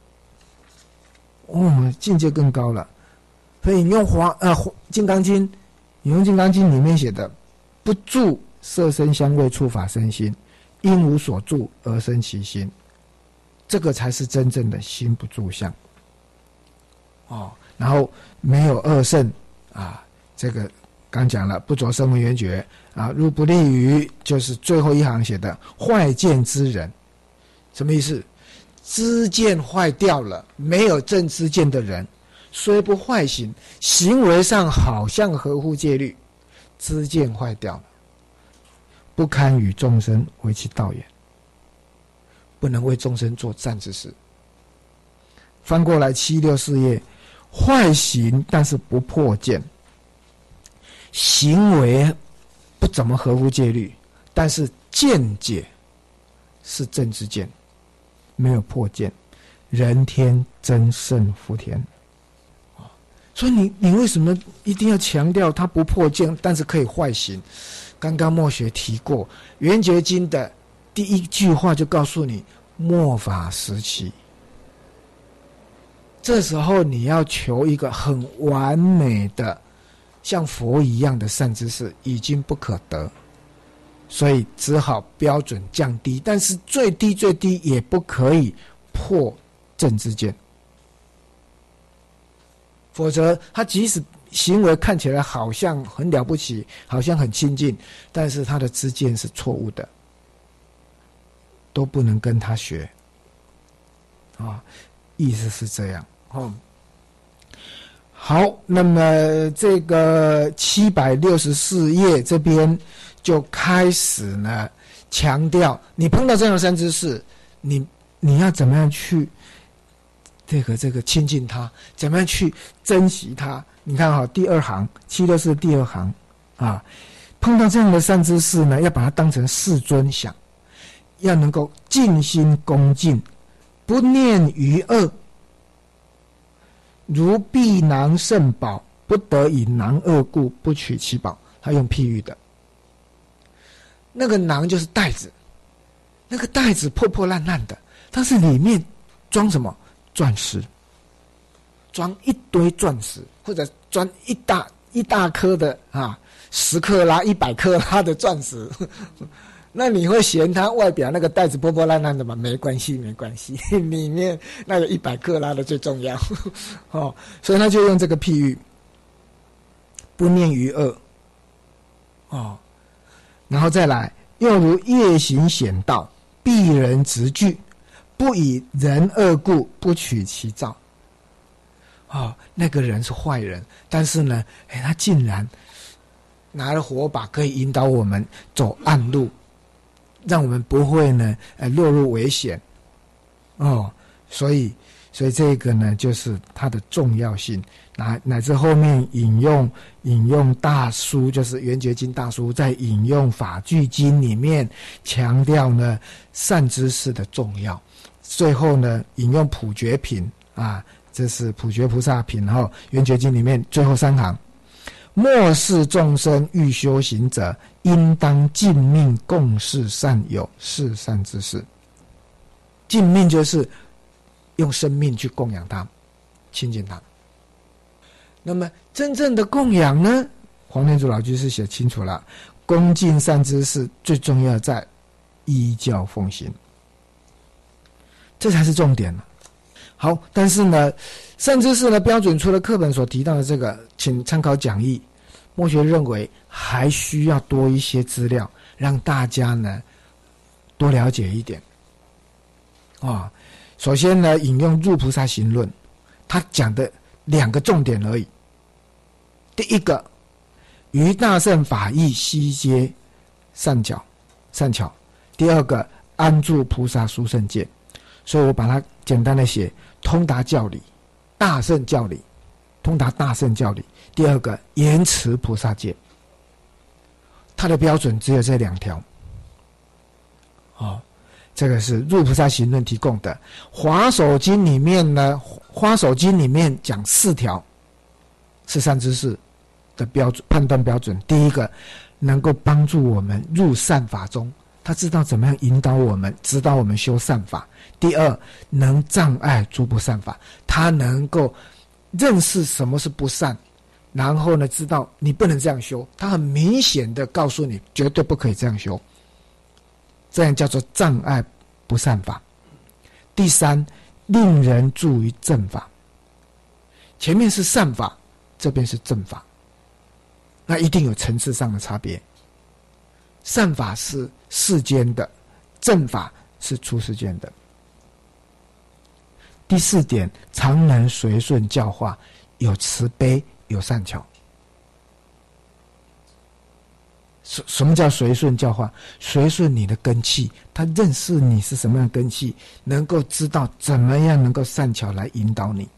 境界更高了。所以你用金刚经，你用金刚经里面写的，不住色身香味触法身心，因无所住而生其心，这个才是真正的心不住相然后没有二圣这个刚讲了，不着声闻缘觉入不利于，就是最后一行写的坏见之人，什么意思？知见坏掉了，没有正知见的人，虽不坏行，行为上好像合乎戒律，知见坏掉了，不堪与众生为其道也，不能为众生做善之事。翻过来764页，坏行但是不破见，行为不怎么合乎戒律，但是见解是正知见，没有破见，人天真圣福田。所以你为什么一定要强调它不破见，但是可以坏行？刚刚墨学提过，《圆觉经》的第一句话就告诉你末法时期，这时候你要求一个很完美的像佛一样的善知识已经不可得，所以只好标准降低，但是最低也不可以破正知见，否则他即使行为看起来好像很了不起，好像很亲近，但是他的知见是错误的，都不能跟他学意思是这样。好，那么这个764页这边就开始呢强调，你碰到这样的善知识，你要怎么样去这个亲近他，怎么样去珍惜他。你看第二行764第二行碰到这样的善知识呢，要把它当成世尊想，要能够尽心恭敬，不念于恶，如避囊甚宝，不得以囊恶故，不取其宝。他用譬喻的，那个囊就是袋子，那个袋子破破烂烂的，但是里面装什么？钻石，装一堆钻石，或者装一大颗的10克拉、100克拉的钻石。那你会嫌它外表那个袋子破破烂烂的吗？没关系，里面那个100克拉的最重要。所以他就用这个譬喻，不念于恶然后再来，又如夜行险道，避人直拒，不以人恶故，不取其兆。那个人是坏人，但是呢，他竟然拿了火把可以引导我们走暗路，让我们不会呢落入危险。所以这个呢就是它的重要性，乃至后面引用大书，就是圆觉经大书，在引用法句经里面强调呢善知识的重要。最后呢引用普觉品这是普觉菩萨品圆觉经里面最后3行，末世众生欲修行者，应当尽命供事善友，是善知识。尽命就是用生命去供养他，亲近他。那么真正的供养呢，黄天竺老居士写清楚了，恭敬善知识最重要在依教奉行，这才是重点。好，但是呢善知识的标准除了课本所提到的这个，请参考讲义。墨学认为还需要多一些资料，让大家呢多了解一点首先呢引用入菩萨行论，他讲的2个重点而已。第一个，于大乘法义悉皆善巧。第二个，安住菩萨殊胜戒。所以我把它简单的写通达教理，大乘教理，通达大乘教理。第二个，严持菩萨戒。它的标准只有这2条这个是入菩萨行论提供的。华首经里面呢，花首经里面讲4条是善知识的标准判断标准。第一个，能够帮助我们入善法中，他知道怎么样引导我们，指导我们修善法。第二，能障碍诸不善法，他能够认识什么是不善，然后呢知道你不能这样修，他很明显的告诉你绝对不可以这样修，这样叫做障碍不善法。第三，令人助于正法，前面是善法，这边是正法，那一定有层次上的差别。善法是世间的，正法是出世间的。第4点，常能随顺教化，有慈悲，有善巧。什么叫随顺教化？随顺你的根器，他认识你是什么样的根器，能够知道怎么样能够善巧来引导你。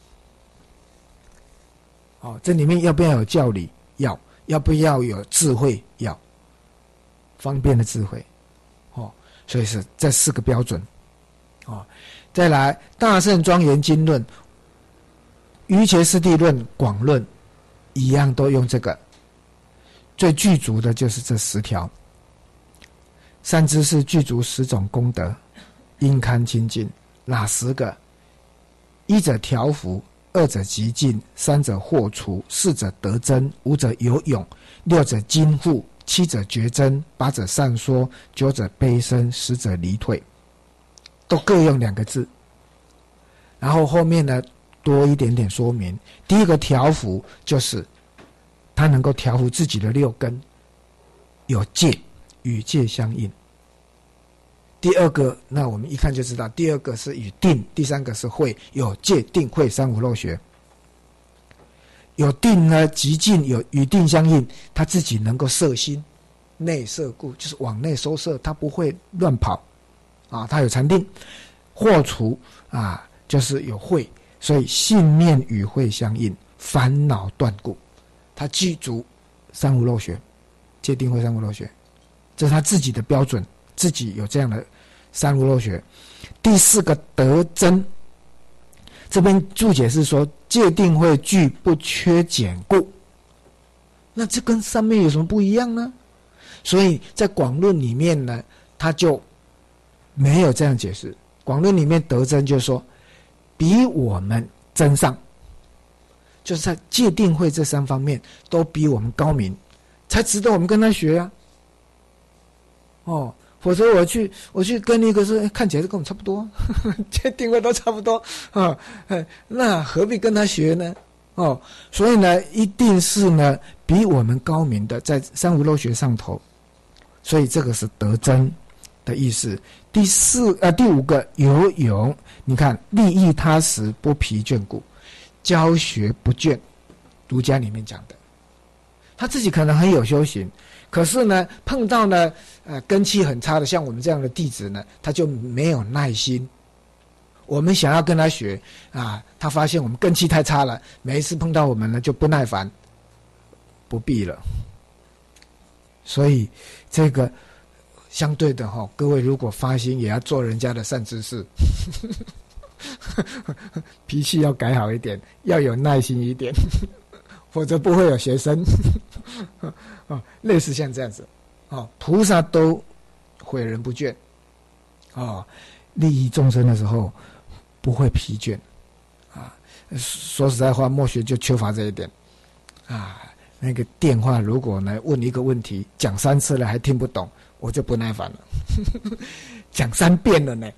这里面要不要有教理？要不要有智慧？要，方便的智慧。 所以是这4个标准。再来大乘庄严经论、瑜伽师地论、广论一样都用这个，最具足的就是这10条。善知识具足10种功德，应堪亲近。哪10个？一者调伏，二者极静，三者获除，四者得真，五者有勇，六者精复，七者觉真，八者善说，九者悲生，10者离退，都各用2个字。然后后面呢多一点点说明。第一个调伏就是他能够调伏自己的6根，有戒，与戒相应。第二个，那我们一看就知道，第二个是与定，第三个是慧，有戒定慧三无漏学。有定呢，极静，有与定相应，他自己能够摄心，内摄故，就是往内收摄，他不会乱跑啊，他有禅定。获除啊，就是有慧，所以信念与慧相应，烦恼断故，他具足三无漏学，戒定慧三无漏学，这是他自己的标准，自己有这样的三无漏学。第4个得真，这边注解是说戒定慧具不缺减故，那这跟上面有什么不一样呢？所以在广论里面呢，他就没有这样解释。广论里面得真就是说比我们真上，就是在戒定慧这3方面都比我们高明，才值得我们跟他学啊。否则我去跟一个是看起来是跟我们差不多，戒定慧都差不多啊，那何必跟他学呢？所以呢，一定是呢比我们高明的，在三无漏学上头，所以这个是得真的意思。第5个有勇，你看利益他时不疲倦故，教学不倦，儒家里面讲的，他自己可能很有修行，可是呢碰到呢根气很差的，像我们这样的弟子呢，他就没有耐心。我们想要跟他学啊，他发现我们根气太差了，每一次碰到我们呢就不耐烦，不必了。所以这个相对的各位如果发心也要做人家的善知识脾气要改好一点，要有耐心一点否则不会有学生类似像这样子菩萨都诲人不倦利益众生的时候不会疲倦说实在话，默学就缺乏这一点那个电话如果呢问一个问题讲3次了还听不懂，我就不耐烦了讲3遍了呢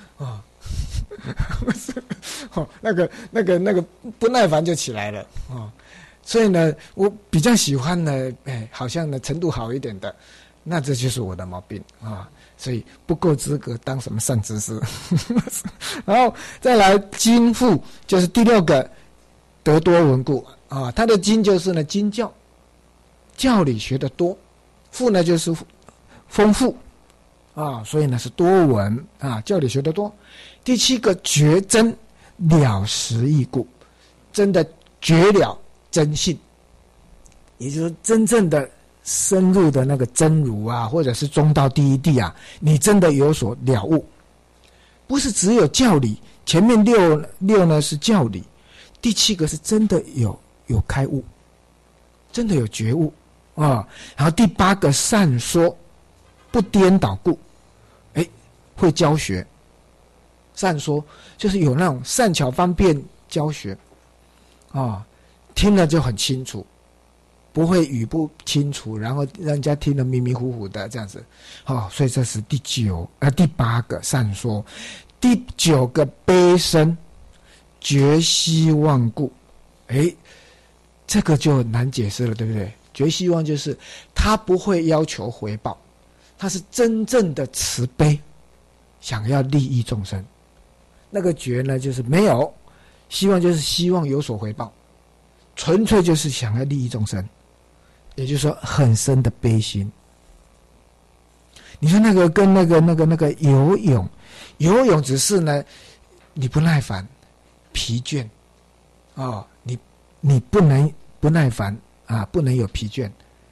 那个不耐烦就起来了所以呢我比较喜欢呢好像呢程度好一点的，那这就是我的毛病所以不够资格当什么善知识然后再来经复，就是第6个得多闻故他的经就是呢经教，教理学得多，复呢就是丰富所以呢是多闻教理学得多。第7个觉真，了实义故，真的觉了真性，也就是真正的深入的那个真如或者是中道第一地你真的有所了悟，不是只有教理。前面六呢是教理，第7个是真的有开悟，真的有觉悟然后第8个善说，不颠倒故，会教学。善说就是有那种善巧方便教学听了就很清楚，不会语不清楚，然后让人家听得迷迷糊糊的这样子所以这是第8个善说。第9个悲生，觉希望故，这个就难解释了，对不对？觉希望就是他不会要求回报，他是真正的慈悲，想要利益众生。那个觉呢就是没有，希望就是希望有所回报，纯粹就是想要利益众生，也就是说很深的悲心。你说那个跟那个游泳只是呢你不耐烦疲倦你不能不耐烦不能有疲倦。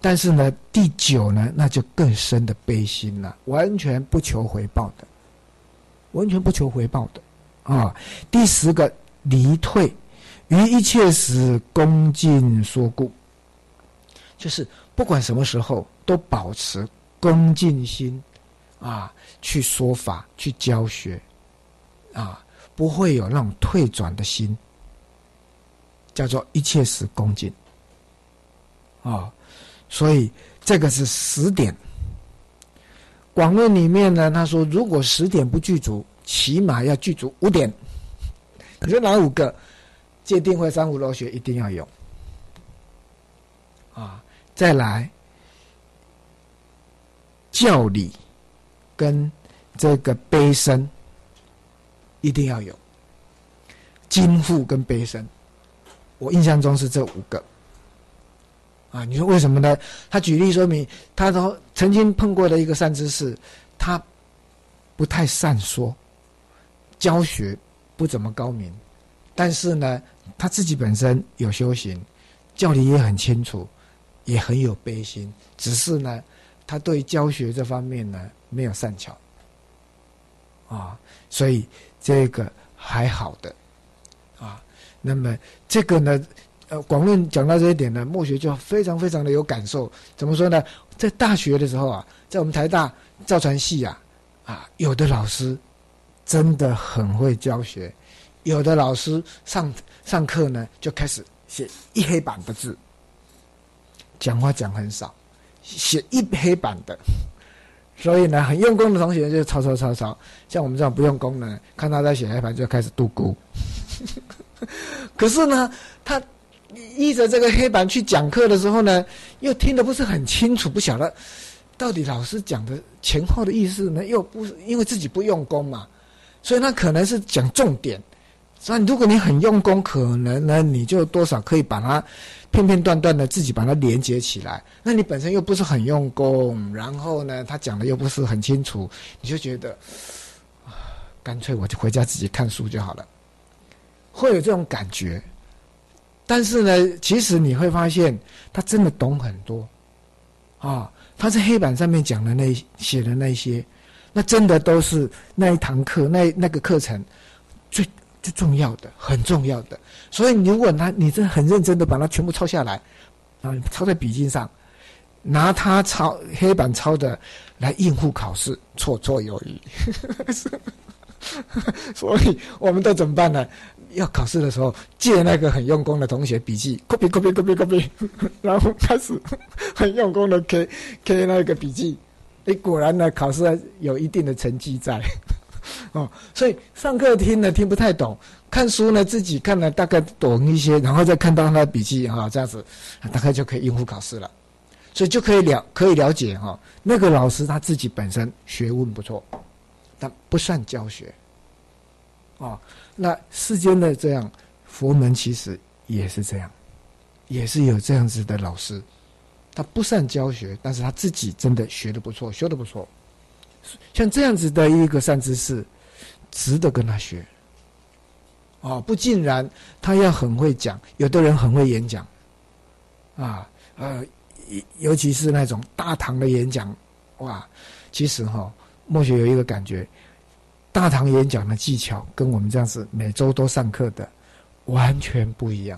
但是呢，第9呢，那就更深的悲心了，完全不求回报的，完全不求回报的啊。第10个离退，于一切时恭敬说故，就是不管什么时候都保持恭敬心啊，去说法，去教学啊，不会有那种退转的心，叫做一切时恭敬啊。所以这个是10点。广论里面呢，他说如果10点不具足，起码要具足5点。你说哪5个？戒定慧三无漏学一定要有啊。再来教理跟这个悲身一定要有，经腹跟悲身，我印象中是这5个啊。你说为什么呢？他举例说明，他都曾经碰过的一个善知识，他不太善说，教学不怎么高明，但是呢，他自己本身有修行，教理也很清楚，也很有悲心，只是呢，他对教学这方面呢没有善巧啊，所以这个还好的啊。那么这个呢，广论讲到这一点呢，默学就非常非常的有感受。怎么说呢？在大学的时候啊，在我们台大造船系有的老师真的很会教学，有的老师上课呢就开始写一黑板的字，讲话讲很少，写一黑板的。所以呢，很用功的同学就抄。像我们这种不用功呢，看他在写黑板就开始度咕。可是呢，他依着这个黑板去讲课的时候呢，又听得不是很清楚，不晓得到底老师讲的前后的意思呢，又不是因为自己不用功嘛，所以他可能是讲重点。所以如果你很用功，可能呢你就多少可以把它片片段段的自己把它连接起来。那你本身又不是很用功，然后呢他讲的又不是很清楚，你就觉得干脆我就回家自己看书就好了，会有这种感觉。但是呢，其实你会发现他真的懂很多啊，他在黑板上面讲的写的那些，那真的都是那一堂课那个课程最重要的，很重要的。所以如果你真的很认真的把它全部抄下来啊，抄在笔记上，拿它黑板抄的来应付考试，绰绰有余。所以我们都怎么办呢？要考试的时候借那个很用功的同学笔记 copy， 然后开始很用功的 K 那个笔记。果然呢，考试有一定的成绩在。所以上课听呢听不太懂，看书呢自己看了大概懂一些，然后再看到他的笔记这样子大概就可以应付考试了。所以就可以了解那个老师他自己本身学问不错，但不善教学那世间的这样，佛门其实也是这样，也是有这样子的老师，他不善教学，但是他自己真的学得不错，修得不错。像这样子的一个善知识，值得跟他学不尽然他要很会讲，有的人很会演讲尤其是那种大堂的演讲，其实默学有一个感觉，大堂演讲的技巧跟我们这样子每周都上课的完全不一样。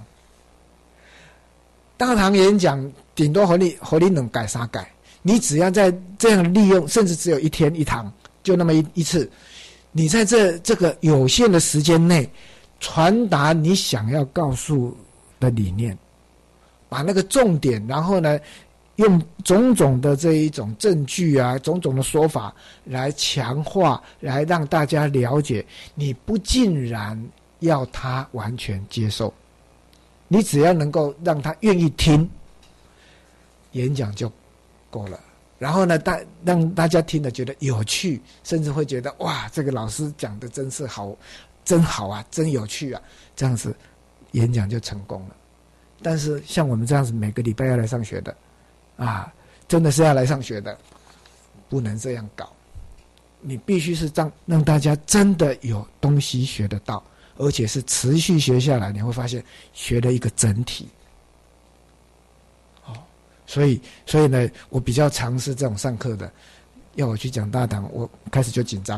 大堂演讲顶多和你能改啥改，你只要在这样利用，甚至只有1天1堂，就那么一次，你在这个有限的时间内传达你想要告诉的理念，把那个重点，然后呢用种种的这一种证据种种的说法来强化，来让大家了解，你不尽然要他完全接受，你只要能够让他愿意听，演讲就够了。然后呢让大家听了觉得有趣，甚至会觉得哇，这个老师讲的真是好，真好啊，真有趣啊，这样子演讲就成功了。但是像我们这样子每个礼拜要来上学的真的是要来上学的，不能这样搞。你必须是让大家真的有东西学得到，而且是持续学下来，你会发现学了一个整体所以呢，我比较尝试这种上课的，要我去讲大堂，我开始就紧张。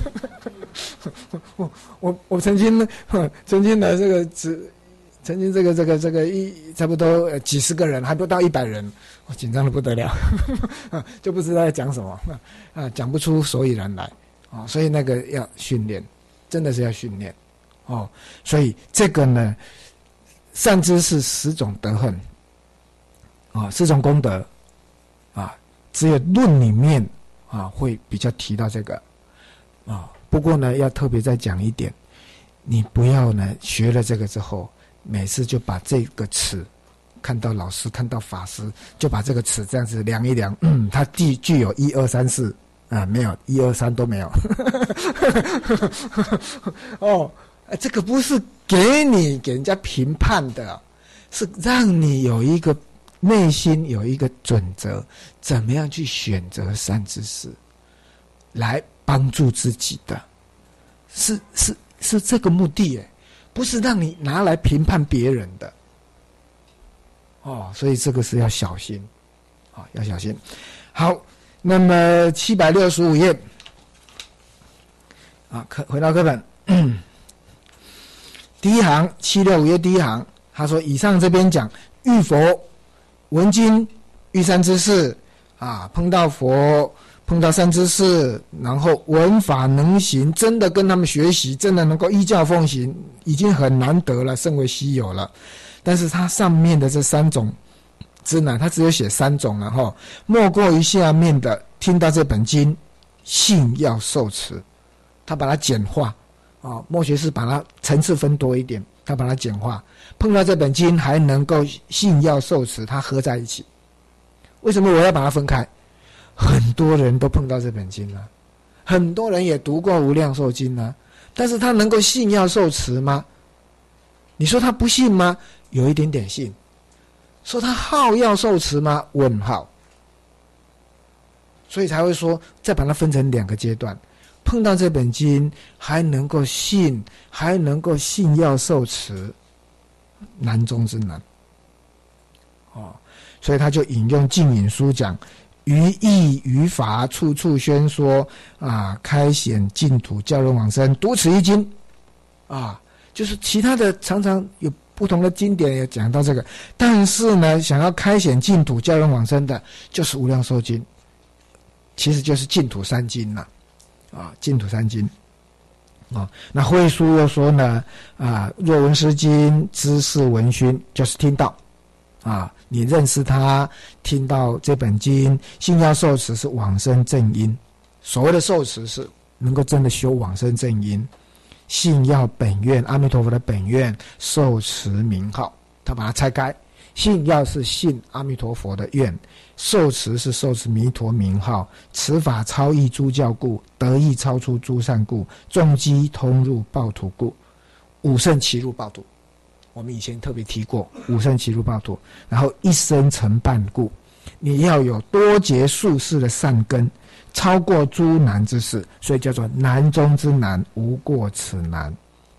我曾经呢这个曾经这个差不多几十个人，还不到100人，我紧张的不得了，就不知道在讲什么讲不出所以然来所以那个要训练，真的是要训练所以这个呢，善知识10种德行4种功德只有论里面会比较提到这个不过呢，要特别再讲一点，你不要呢学了这个之后，每次就把这个尺，看到老师看到法师，就把这个尺这样子量一量，它具有1、2、3、4没有1、2、3都没有。这个不是给人家评判的，是让你有一个内心有一个准则，怎么样去选择善知识，来帮助自己的，是这个目的耶，不是让你拿来评判别人的所以这个是要小心要小心。好，那么765页回到课本第一行765页第一行，他说以上这边讲遇佛闻经遇善知识碰到佛碰到善知识，然后闻法能行，真的跟他们学习，真的能够依教奉行，已经很难得了，甚为稀有了。但是他上面的这3种之难，他只有写3种了莫过于下面的听到这本经信要受持，他把它简化末学士把它层次分多一点，他把它简化，碰到这本经还能够信要受持，它合在一起。为什么我要把它分开？很多人都碰到这本经了，很多人也读过无量寿经了，但是他能够信要受持吗？你说他不信吗？有一点点信。说他好要受持吗？问号。所以才会说再把它分成2个阶段，碰到这本经还能够信，还能够信要受持，难中之难所以他就引用净引书讲于义于法处处宣说开显净土教人往生，独此一经就是其他的常常有不同的经典也讲到这个，但是呢想要开显净土教人往生的就是无量寿经，其实就是净土3经了净土3经那慧疏又说呢若闻师经知是闻熏，就是听到你认识他，听到这本经，信要受持是往生正因。所谓的受持是能够真的修往生正因，信要本愿，阿弥陀佛的本愿，受持名号，他把它拆开，信要是信阿弥陀佛的愿，受持是受持弥陀名号，此法超逸诸教故，得意超出诸善故，众机通入报土故，五圣齐入报土。我们以前特别提过五圣齐入报土，然后一生成办故，你要有多劫数世的善根，超过诸难之事，所以叫做难中之难，无过此难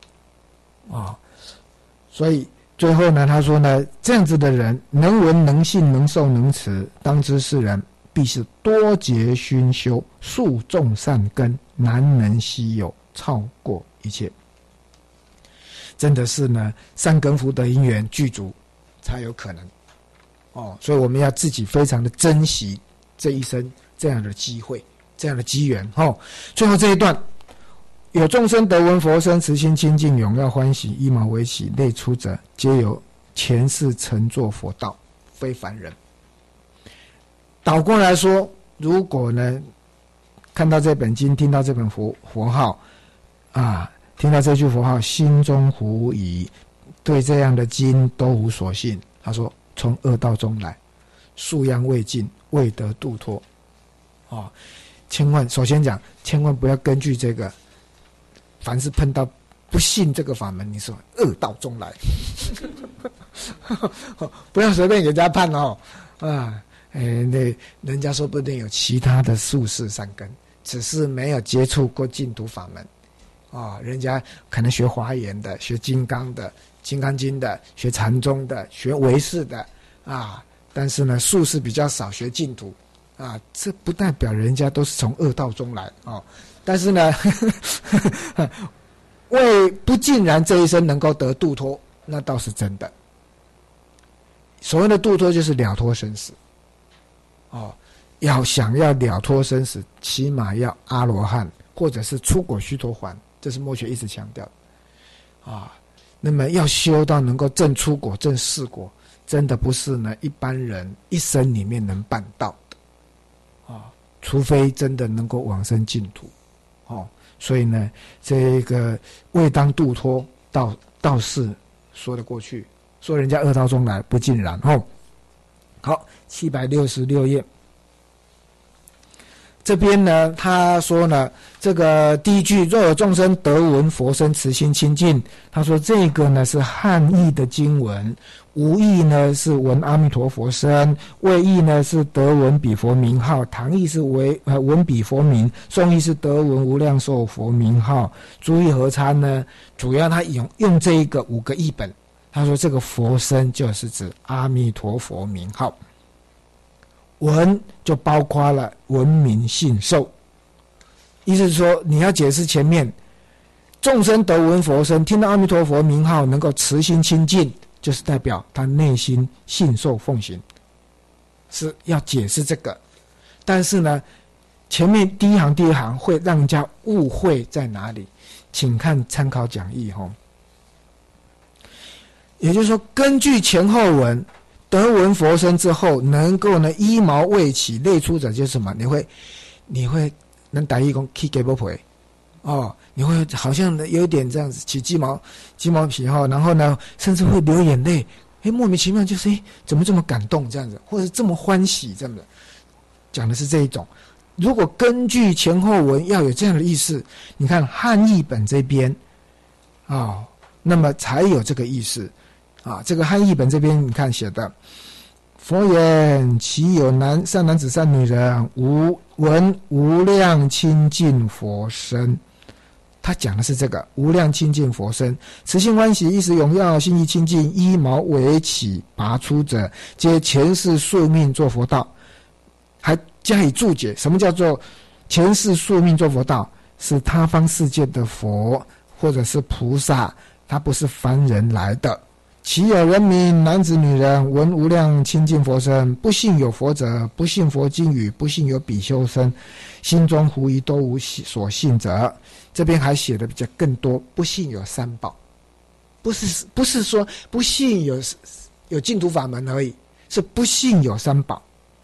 所以最后呢，他说呢，这样子的人能闻能信能受能持，当知是人必是多劫熏修，数众善根，难能稀有，超过一切。真的是呢，善根福德因缘具足才有可能所以我们要自己非常的珍惜这一生这样的机会，这样的机缘最后这一段，有众生得闻佛声，慈心清净，永耀欢喜，一毛为喜，类出者，皆有前世曾作佛道，非凡人。倒过来说，如果呢看到这本经，听到这本佛号听到这句佛号，心中狐疑，对这样的经都无所信。他说从恶道中来，数殃未尽，未得度脱千万首先讲，千万不要根据这个，凡是碰到不信这个法门，你说恶道中来不要随便给人家判那人家说不定有其他的术士善根，只是没有接触过净土法门人家可能学华严的，学金刚的，金刚经的，学禅宗的，学唯识的但是呢术士比较少学净土啊，这不代表人家都是从恶道中来哦。但是呢为不尽然这一生能够得度脱，那倒是真的。所谓的度脱就是了脱生死哦，想要了脱生死，起码要阿罗汉或者是出果须陀洹，这是末学一直强调的啊。那么要修到能够证出果、证四果，真的不是呢一般人一生里面能办到的啊，除非真的能够往生净土哦。所以呢，这个未当度脱，倒是说得过去。说人家恶道中来，不尽然哦。好，766页。这边呢，他说呢，这个第一句若有众生得闻佛声，慈心清净，他说这个呢是汉译的经文，无译呢是闻阿弥陀佛声，魏译呢是得闻彼佛名号，唐译是闻彼佛名，宋译是得闻无量寿佛名号。诸译合参呢，主要他用这一个5个译本，他说这个佛声就是指阿弥陀佛名号。闻就包括了闻名信受，意思是说你要解释前面众生得闻佛声，听到阿弥陀佛名号能够慈心清净，就是代表他内心信受奉行，是要解释这个。但是呢前面第一行第二行会让人家误会在哪里，请看参考讲义也就是说根据前后文得闻佛声之后，能够呢衣毛未起类出者就是什么？你会能台语讲起鸡毛皮哦，你会好像有一点这样子起鸡毛皮然后呢甚至会流眼泪，莫名其妙就是怎么这么感动这样子，或者这么欢喜这样子，讲的是这一种。如果根据前后文要有这样的意思，你看汉译本这边那么才有这个意思。这个汉译本这边你看写的，佛言其有善男子善女人闻无量清净佛声，他讲的是这个无量清净佛声，慈心欢喜，一时踊跃，心意清净，衣毛为起拔出者，皆前世宿命作佛道。还加以注解，什么叫做前世宿命作佛道？是他方世界的佛或者是菩萨，他不是凡人来的。其有人民男子女人闻无量清净佛声，不信有佛者，不信佛经语，不信有比丘僧，心中狐疑，都无所信者。这边还写的比较更多，不信有三宝，不是说不信有净土法门而已，是不信有三宝。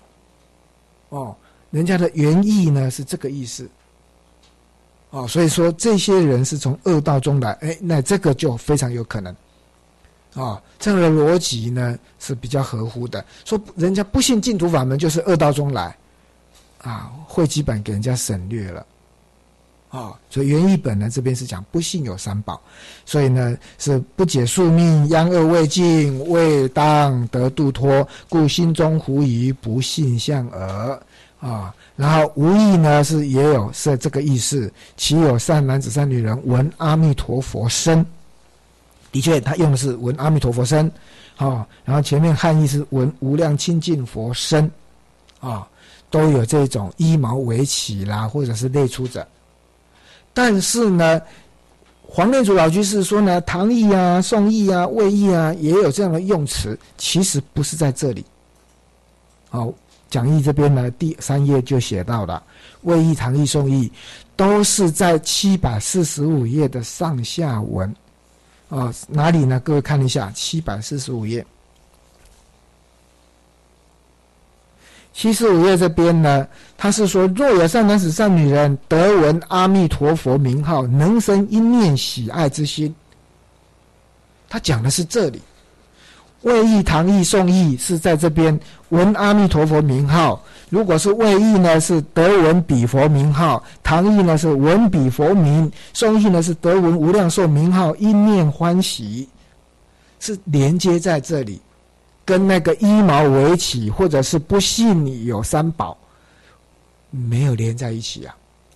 人家的原意呢是这个意思。所以说这些人是从恶道中来，那这个就非常有可能。这样的逻辑呢是比较合乎的，说人家不信净土法门就是恶道中来会基本给人家省略了所以原译本呢这边是讲不信有三宝，所以呢是不解宿命，殃恶未尽，未当得度脱，故心中狐疑，不信相耳然后无意呢是这个意思，其有善男子善女人闻阿弥陀佛声，的确他用的是闻阿弥陀佛声然后前面汉译是闻无量清净佛声都有这种衣毛为起啦，或者是类出者。但是呢黄念祖老居士说呢，唐译宋译魏译也有这样的用词，其实不是在这里。讲义这边呢第3页就写到了，魏译、唐译、宋译都是在745页的上下文哪里呢？各位看一下745页。75页这边呢，他是说若有善男子善女人得闻阿弥陀佛名号，能生一念喜爱之心。他讲的是这里。魏译、唐译、宋译是在这边闻阿弥陀佛名号，如果是魏译呢是得闻彼佛名号，唐译呢是闻彼佛名，宋译呢是得闻无量寿名号，一念欢喜，是连接在这里，跟那个衣毛为起或者是不信你有三宝没有连在一起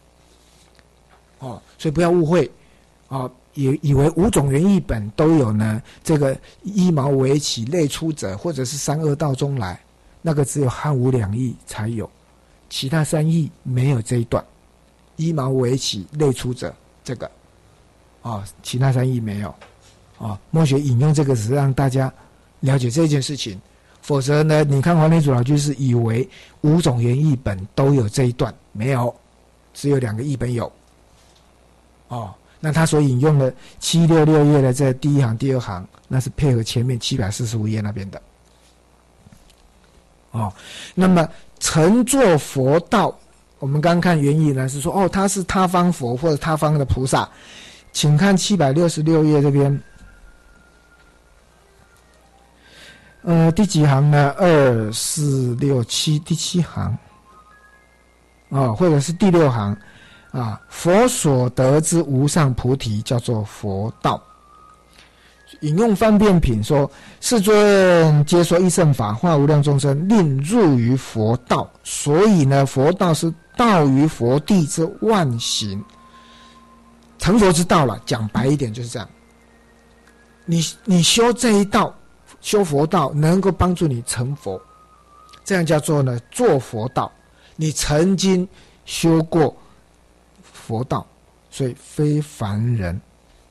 所以不要误会以为5种原译本都有呢这个衣毛为起类出者或者是三恶道中来那个只有汉武两义才有，其他三义没有这一段。一毛为起，类出者，这个其他三义没有墨学引用这个只是让大家了解这件事情，否则呢，你看黄天祖老居士以为5种原译本都有这一段，没有，只有2个译本有。那他所引用的766页的这第一行、第二行，那是配合前面745页那边的。那么乘坐佛道，我们刚看原意呢是说，他是他方佛或者他方的菩萨，请看766页这边。第几行呢？2、4、6、7，第7行，或者是第6行佛所得之无上菩提叫做佛道。引用方便品说：世尊皆说一乘法，化无量众生，令入于佛道。所以呢，佛道是道于佛地之万行，成佛之道了。讲白一点就是这样。你修这一道，修佛道能够帮助你成佛，这样叫做呢做佛道。你曾经修过佛道，所以非凡人，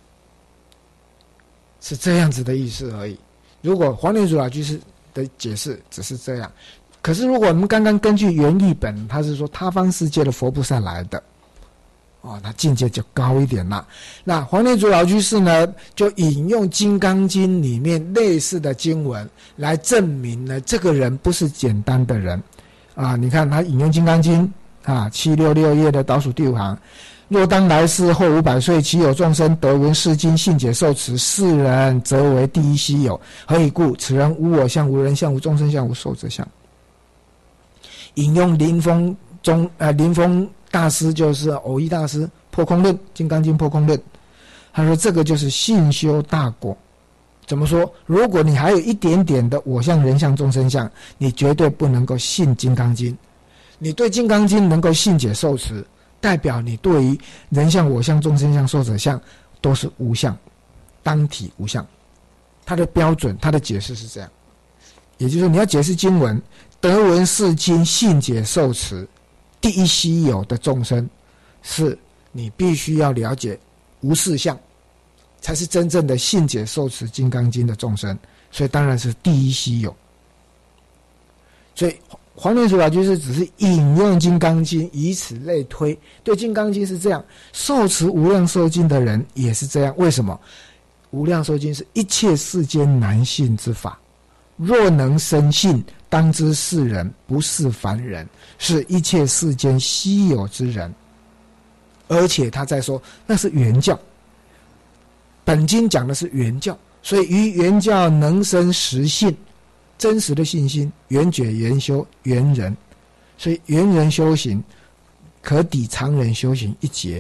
是这样子的意思而已。如果黄天祖老居士的解释只是这样，可是如果我们刚刚根据原译本，他是说他方世界的佛菩萨来的，那境界就高一点了。那黄天祖老居士呢，就引用《金刚经》里面类似的经文来证明呢，这个人不是简单的人你看他引用《金刚经》766页的倒数第5行。若当来世后500岁，其有众生得闻是经，信解受持，是人则为第一希有。何以故？此人无我相，无人相，无众生相，无寿者相。引用临风大师，就是偶益大师破空论，《金刚经》破空论，他说这个就是信修大果。怎么说？如果你还有一点点的我相、人相、众生相，你绝对不能够信《金刚经》。你对《金刚经》能够信解受持，代表你对于人相、我相、众生相、寿者相都是无相，当体无相。它的标准，它的解释是这样，也就是说，你要解释经文，得闻是经，信解受持，第一希有的众生，是你必须要了解无事相，才是真正的信解受持金刚经的众生，所以当然是第一希有。所以黄天祖老居士只是引用金刚经，以此类推，对金刚经是这样，受持无量寿经的人也是这样。为什么？无量寿经是一切世间难信之法，若能生信，当知是人不是凡人，是一切世间稀有之人。而且他在说那是原教，本经讲的是原教，所以于原教能生实信，真实的信心，圆觉圆修圆人，所以圆人修行可抵常人修行一劫。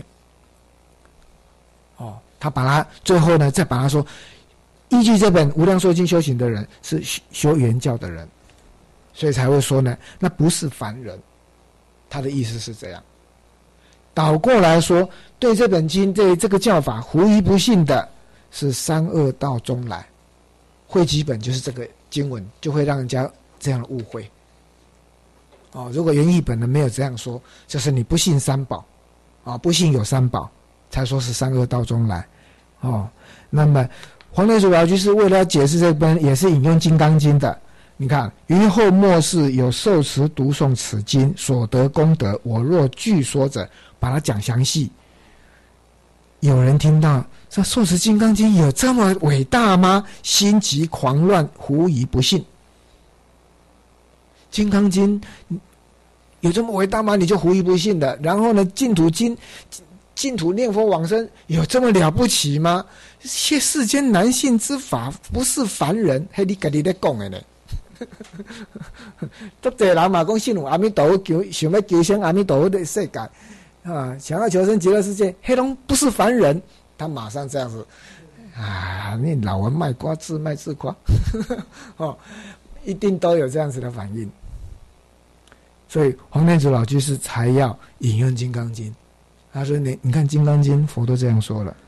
他把他最后呢，再把他说，依据这本《无量寿经》修行的人是修原教的人，所以才会说呢，那不是凡人。他的意思是这样。倒过来说，对这本经，对这个教法狐疑不信的，是三恶道中来。汇集本就是这个经文，就会让人家这样的误会。如果原译本呢没有这样说，就是你不信三宝，不信有三宝，才说是三恶道中来。那么黄天祖老居士为了要解释这边，也是引用《金刚经》的。你看，于后末世有受持读诵此经所得功德，我若据说者，把它讲详细。有人听到这受持《金刚经》有这么伟大吗？心急狂乱，狐疑不信。《金刚经》有这么伟大吗？你就狐疑不信的。然后呢，净土经、净土念佛往生有这么了不起吗？这些世间难信之法，不是凡人，是你自己在讲的呢。足多人嘛讲信有阿弥陀佛，想要求生阿弥陀佛的世界想要求生极乐世界，黑龙不是凡人，他马上这样子你老文卖瓜，自卖自夸一定都有这样子的反应。所以黄天祖老居士才要引用《金刚经》，他说你看《金刚经》佛都这样说了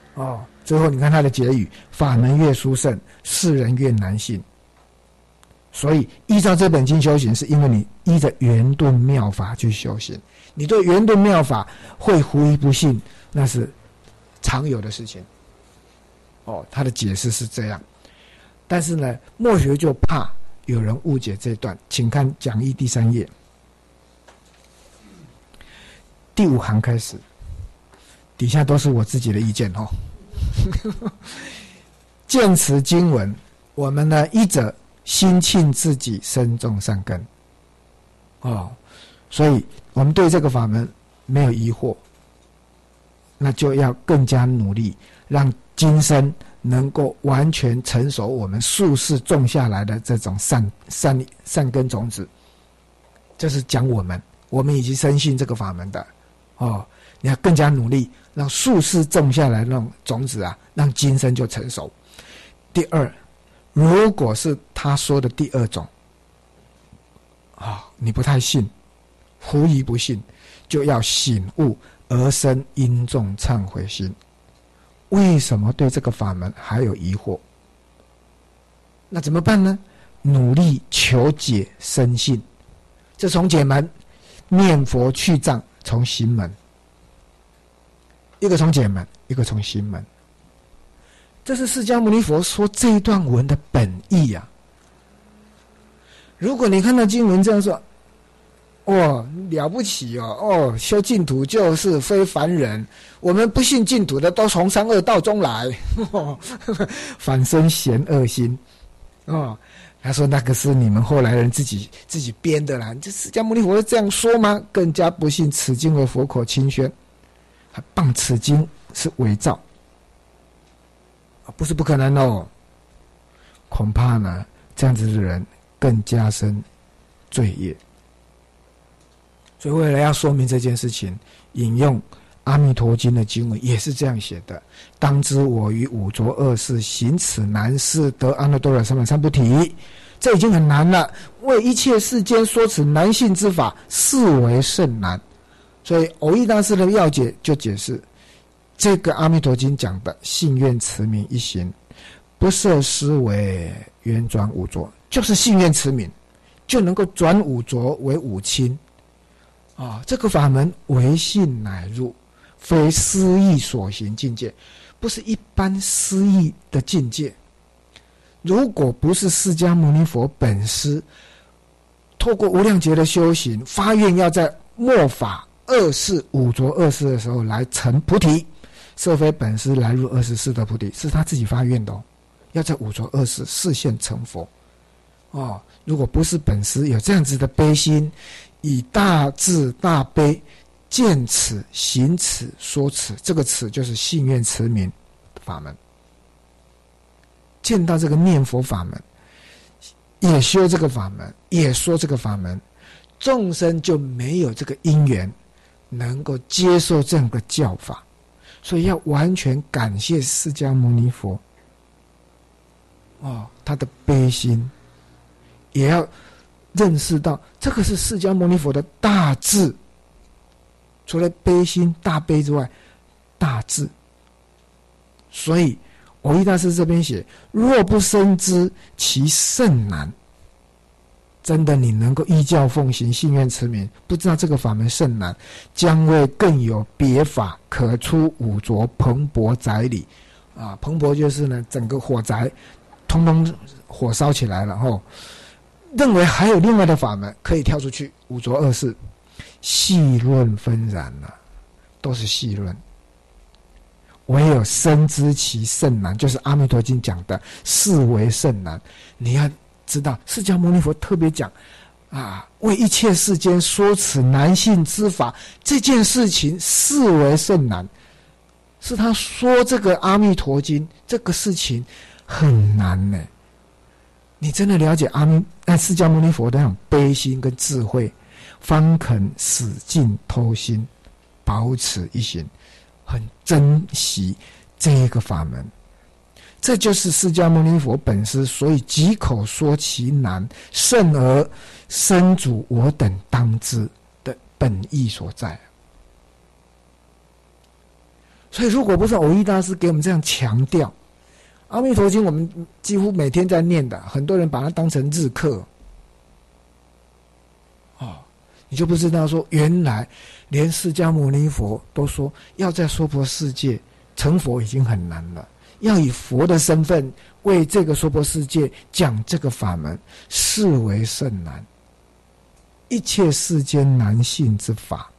最后你看他的结语，法门越殊胜，世人越难信。 所以依照这本经修行，是因为你依着圆顿妙法去修行。你对圆顿妙法会狐疑不信，那是常有的事情。他的解释是这样。但是呢，墨学就怕有人误解这段，请看讲义第3页第5行开始，底下都是我自己的意见见此经文，我们呢依着心庆自己身种善根所以我们对这个法门没有疑惑，那就要更加努力，让今生能够完全成熟我们宿世种下来的这种善根种子。这是讲我们已经深信这个法门的你要更加努力，让宿世种下来的那种种子啊，让今生就成熟。第二，如果是他说的第2种你不太信，狐疑不信，就要醒悟而生因重忏悔心。为什么对这个法门还有疑惑？那怎么办呢？努力求解生信，这从解门，念佛去障从行门，一个从解门，一个从行门。这是释迦牟尼佛说这一段文的本意啊。如果你看到经文这样说，了不起修净土就是非凡人，我们不信净土的都从三恶道中来反生嫌恶心他说那个是你们后来人自己编的啦，这释迦牟尼佛会这样说吗？更加不信此经为佛口亲宣，还谤此经是伪造不是不可能恐怕呢这样子的人更加深罪业。所以为了要说明这件事情，引用阿弥陀经的经文也是这样写的：当知我于五浊恶世行此难事，得阿耨多罗三藐三菩提。这已经很难了，为一切世间说此难信之法，是为甚难。所以藕益大师的要解就解释，这个阿弥陀经讲的信愿持名一行，不设思维圆转五浊，就是信愿持名就能够转五浊为五清这个法门唯信乃入，非思意所行境界，不是一般思意的境界。如果不是释迦牟尼佛本师透过无量劫的修行，发愿要在末法恶世五浊恶世的时候来成菩提，设非本师来入24的菩提，是他自己发愿的要在五浊恶世示现成佛如果不是本师有这样子的悲心，以大智大悲见此行此说此，这个此就是信愿持名法门，见到这个念佛法门，也修这个法门，也说这个法门，众生就没有这个因缘能够接受这个教法。所以要完全感谢释迦牟尼佛他的悲心，也要认识到这个是释迦牟尼佛的大智，除了悲心大悲之外，大智。所以藕益大师这边写，若不深知其甚难，真的你能够依教奉行，信愿持名，不知道这个法门甚难，将为更有别法可出五浊蓬勃宅里蓬勃就是呢整个火宅通通火烧起来了认为还有另外的法门可以跳出去五浊恶世，细论纷然都是细论。唯有深知其甚难，就是阿弥陀经讲的是为甚难。你要知道释迦牟尼佛特别讲为一切世间说此难信之法，这件事情是为甚难，是他说这个阿弥陀经这个事情很难呢。你真的了解释迦牟尼佛的那种悲心跟智慧，方肯使尽偷心，保持一心，很珍惜这个法门。这就是释迦牟尼佛本师，所以几口说其难，甚而身主我等当知的本意所在。所以如果不是藕益大师给我们这样强调阿弥陀经我们几乎每天在念的，很多人把它当成日课。你就不知道说，原来连释迦牟尼佛都说，要在娑婆世界成佛已经很难了，要以佛的身份为这个娑婆世界讲这个法门，是为甚难。一切世间难信之法。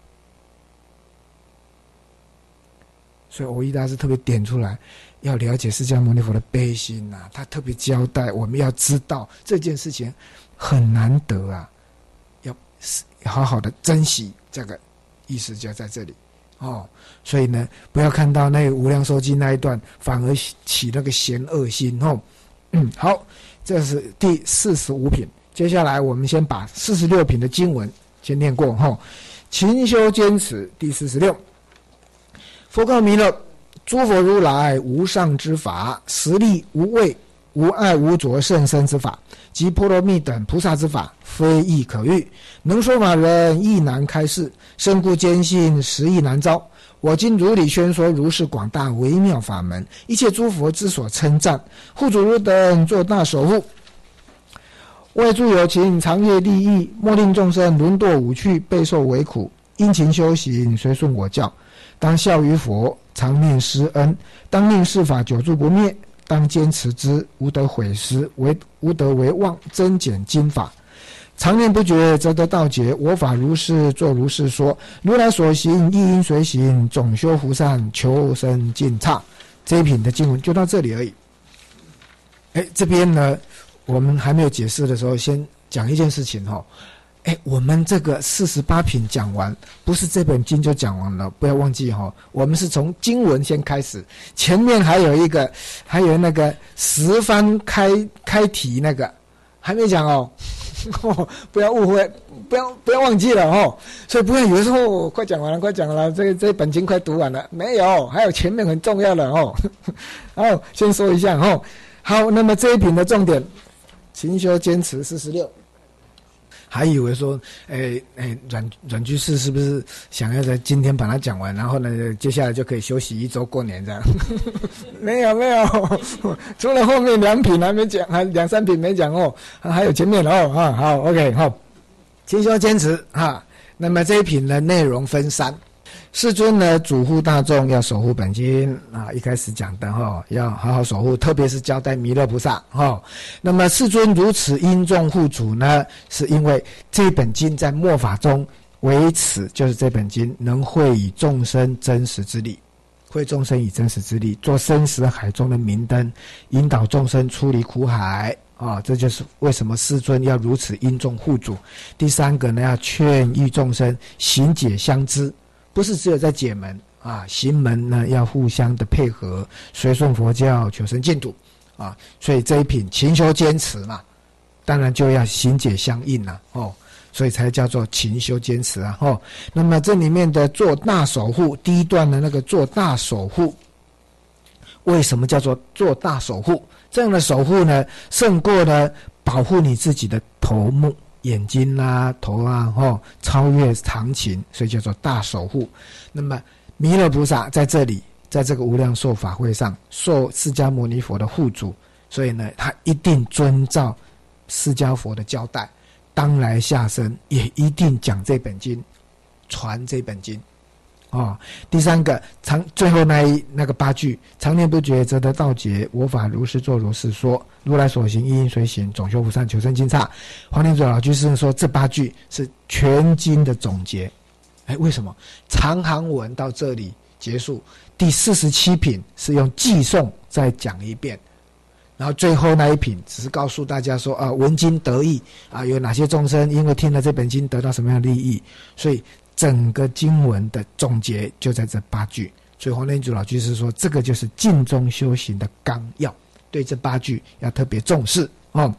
所以藕益大师特别点出来，要了解释迦牟尼佛的悲心啊，他特别交代我们要知道这件事情很难得啊，要好好的珍惜，这个意思就在这里哦。所以呢，不要看到那个无量寿经那一段，反而起那个嫌恶心哦。好，这是第45品。接下来我们先把46品的经文先念过哈。勤修坚持第46。佛告弥勒：诸佛如来无上之法，实力无畏，无碍无着甚深之法，及波罗蜜等菩萨之法，非易可喻，能说法人亦难开示，深故坚信，实亦难招。我今如理宣说如是广大微妙法门，一切诸佛之所称赞，护主如等做大守护。为助有情，长夜利益，莫令众生沦堕五趣，备受为苦。殷勤修行，随顺我教，当效于佛，常念施恩，当令是法久住不灭，当坚持之，无得毁失，无得为妄增减经法。常念不绝，则得道解。我法如是，作如是说。如来所行，亦应随行。总修福善，求生尽刹。这一品的经文就到这里而已。这边呢，我们还没有解释的时候，先讲一件事情哈。我们这个48品讲完，不是这本经就讲完了，不要忘记哈。我们是从经文先开始，前面还有那个十番开题那个还没讲哦。不要误会，不要忘记了哦。所以不要以为说快讲完了，这本经快读完了，没有，还有前面很重要的哦。好，先说一下哦。好，那么这一品的重点，勤修坚持46。还以为说，阮居士是不是想要在今天把它讲完，然后呢，接下来就可以休息1周过年这样？没有，除了后面2品还没讲，还2、3品没讲哦，还有前面的哦，好 ，OK， 好，勤修坚持哈。那么这一品的内容分3。世尊呢，嘱咐大众要守护本经啊，一开始讲的要好好守护，特别是交代弥勒菩萨那么世尊如此殷重护主呢，是因为这本经在末法中为此，就是这本经能会以众生真实之力，会众生以真实之力，做生死海中的明灯，引导众生出离苦海这就是为什么世尊要如此殷重护主。第3个呢，要劝喻众生行解相知。不是只有在解门行门呢要互相的配合，随顺佛教，求生净土所以这一品勤修坚持嘛，当然就要行解相应所以才叫做勤修坚持那么这里面的做大守护，第一段的那个做大守护，为什么叫做做大守护？这样的守护呢，胜过呢保护你自己的头目。眼睛头超越常情，所以叫做大守护。那么弥勒菩萨在这里，在这个无量寿法会上受释迦牟尼佛的护主，所以呢，他一定遵照释迦佛的交代，当来下生也一定讲这本经，传这本经第3个最后那个8句，常念不绝，则得道解。我法如是作，如是说。如来所行，亦应随行。总修福善，求生尽刹。黄念祖老居士说，这8句是全经的总结。为什么？长行文到这里结束，第47品是用寄诵再讲一遍，然后最后那一品只是告诉大家说闻经得益有哪些众生因为听了这本经得到什么样的利益，所以整个经文的总结就在这8句。所以黄念祖老居士说，这个就是尽忠修行的纲要，对这8句要特别重视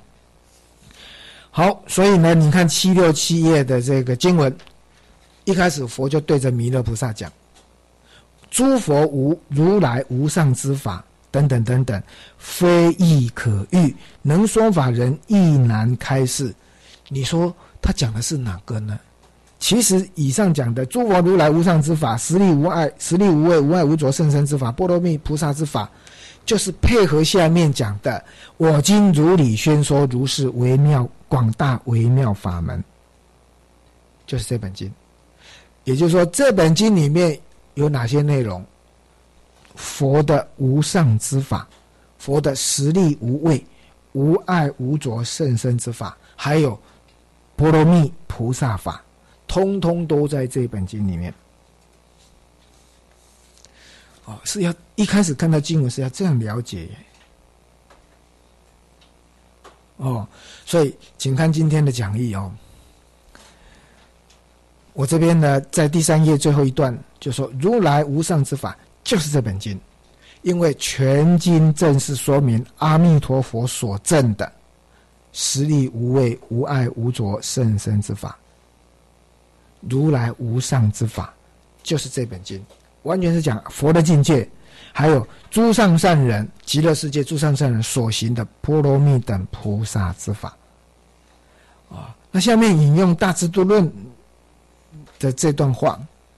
好，所以呢，你看767页的这个经文，一开始佛就对着弥勒菩萨讲，诸佛如来无上之法等等等等，非易可喻，能说法人亦难开示。你说他讲的是哪个呢？其实以上讲的诸佛如来无上之法，实力无碍，实力无畏，无碍无着甚深之法，波罗蜜菩萨之法， 就是配合下面讲的我今如理宣说如是微妙广大微妙法门，就是这本经。也就是说这本经里面有哪些内容？佛的无上之法，佛的实力无畏无碍无着甚深之法，还有波罗蜜菩萨法，通通都在这本经里面。是要一开始看到经文是要这样了解所以请看今天的讲义我这边呢在第3页最后一段就说如来无上之法就是这本经，因为全经正是说明阿弥陀佛所证的实力无畏无碍无着甚深之法，如来无上之法就是这本经，完全是讲佛的境界，还有诸上善人极乐世界诸上善人所行的波罗蜜等菩萨之法那下面引用大智度论的这段话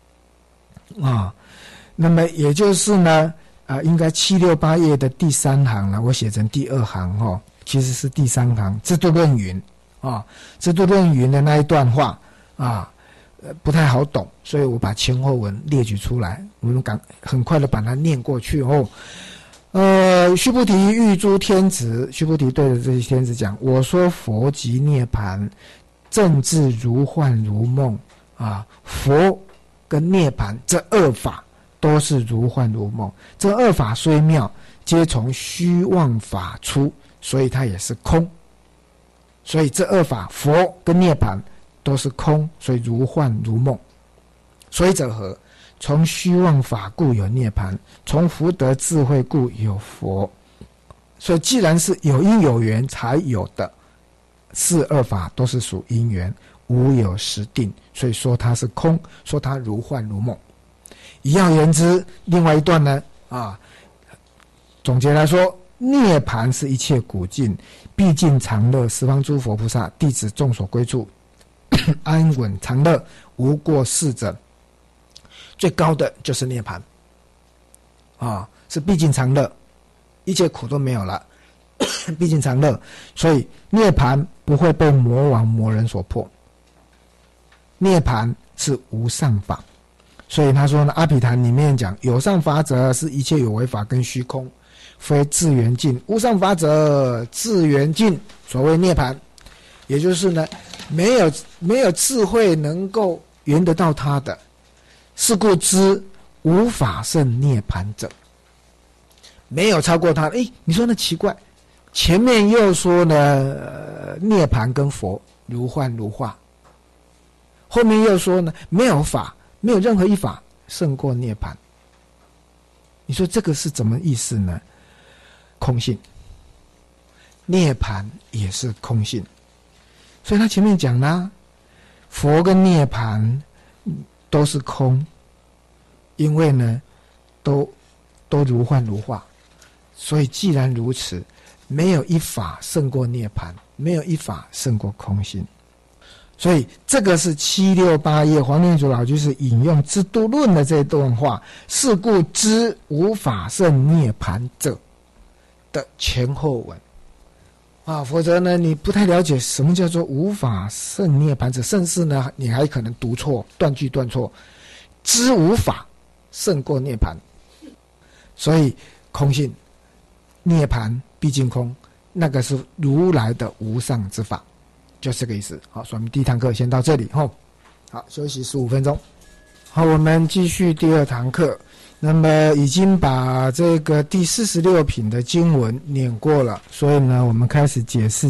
那么也就是呢应该768页的第3行了，我写成第2行其实是第3行智度论云智度论云的那一段话不太好懂，所以我把前后文列举出来，我们很快的把它念过去须菩提欲诸天子，须菩提对着这些天子讲，我说佛即涅盘，正智如幻如梦佛跟涅盘这2法都是如幻如梦，这2法虽妙，皆从虚妄法出，所以它也是空，所以这2法佛跟涅盘都是空，所以如幻如梦。所以者何？从虚妄法故有涅盘，从福德智慧故有佛。所以既然是有因有缘才有的，是2法都是属因缘，无有实定，所以说它是空，说它如幻如梦。以要言之，另外一段呢总结来说，涅盘是一切古尽毕竟常乐，十方诸佛菩萨弟子众所归处安稳常乐无过失者，最高的就是涅盘是毕竟常乐，一切苦都没有了毕竟常乐，所以涅盘不会被魔王魔人所破，涅盘是无上法。所以他说呢，阿毗昙里面讲有上法者是一切有为法跟虚空，非自圆净，无上法者自圆净，所谓涅盘，也就是呢没有智慧能够圆得到他的，是故知无法胜涅盘者，没有超过他的。你说那奇怪，前面又说呢涅盘跟佛如幻如化，后面又说呢没有法，没有任何一法胜过涅盘，你说这个是怎么意思呢？空性，涅盘也是空性，所以他前面讲啦，佛跟涅盘都是空，因为呢都如幻如化，所以既然如此，没有一法胜过涅盘，没有一法胜过空性。所以这个是768页黄念祖老居士引用智度论的这段话，是故知无法胜涅盘者的前后文否则呢你不太了解什么叫做无法胜涅盘者，甚至呢你还可能读错，断句断错，知无法胜过涅盘，所以空性涅盘毕竟空，那个是如来的无上之法，就这个意思。好，所以我们第一堂课先到这里好，休息15分钟。好，我们继续第2堂课。那么已经把这个第46品的经文念过了，所以呢我们开始解释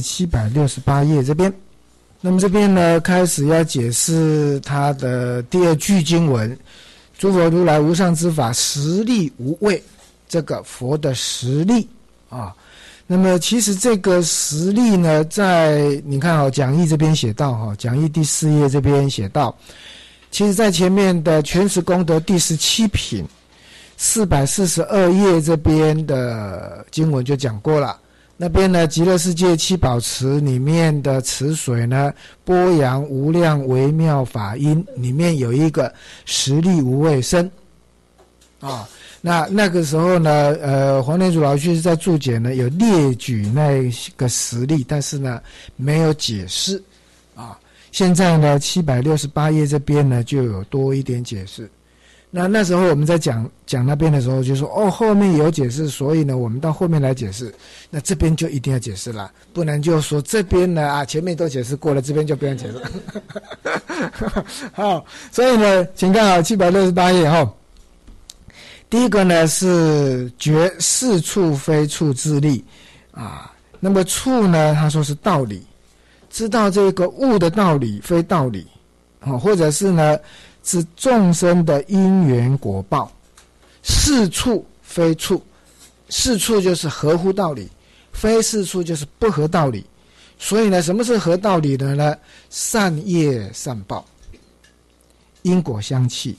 768页这边。那么这边呢开始要解释它的第2句经文，诸佛如来无上之法实力无畏，这个佛的实力那么其实这个实力呢，在你看讲义这边写到讲义第4页这边写到，其实在前面的全实功德第17品442页这边的经文就讲过了。那边呢极乐世界七宝池里面的池水呢，波扬无量微妙法音里面有一个实力无畏身那个时候呢，黄念祖老师在注解呢有列举那个实例，但是呢没有解释啊。现在呢768页这边呢就有多一点解释。那时候我们在讲那边的时候就说后面有解释，所以呢我们到后面来解释，那这边就一定要解释了，不能就说这边呢前面都解释过了，这边就不用解释。好，所以呢请看好768页第一个呢是觉是处非处之理啊。那么处呢他说是道理，知道这个物的道理非道理或者是呢是众生的因缘果报。是处非处，是处就是合乎道理，非是处就是不合道理。所以呢什么是合道理的呢？善业善报，因果相契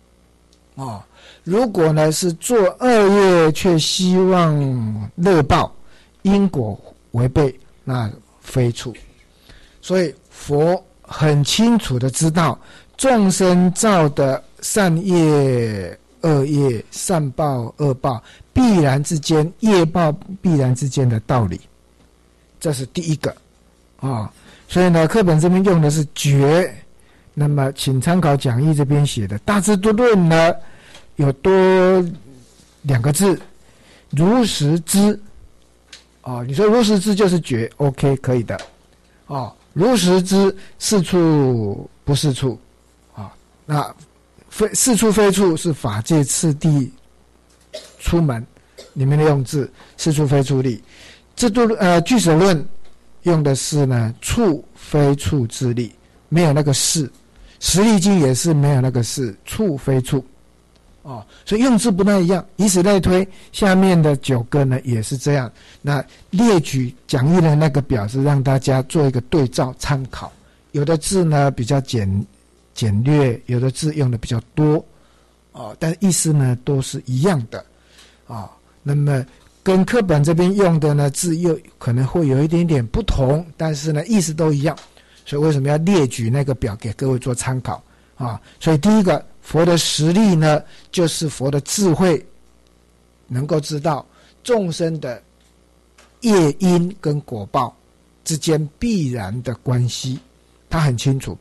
如果呢是做恶业却希望乐报，因果违背，那非处。所以佛很清楚的知道众生造的善业恶业，善报恶报必然之间，业报必然之间的道理，这是第一个所以呢课本这边用的是觉，那么请参考讲义这边写的大智度论呢有多2个字，如实知你说如实知就是觉 OK 可以的如实知是处不是处那是处非处是法界次第出门里面的用字，是处非处理。俱舍论用的是呢处非处之理，没有那个是。实力经也是没有那个是，处非处所以用字不太一样。以此类推，下面的9个呢也是这样。那列举讲义的那个表是让大家做一个对照参考，有的字呢比较简略，有的字用的比较多但意思呢都是一样的那么跟课本这边用的呢字又可能会有一点点不同，但是呢意思都一样。所以为什么要列举那个表给各位做参考所以第一个，佛的实力呢就是佛的智慧，能够知道众生的业因跟果报之间必然的关系，他很清楚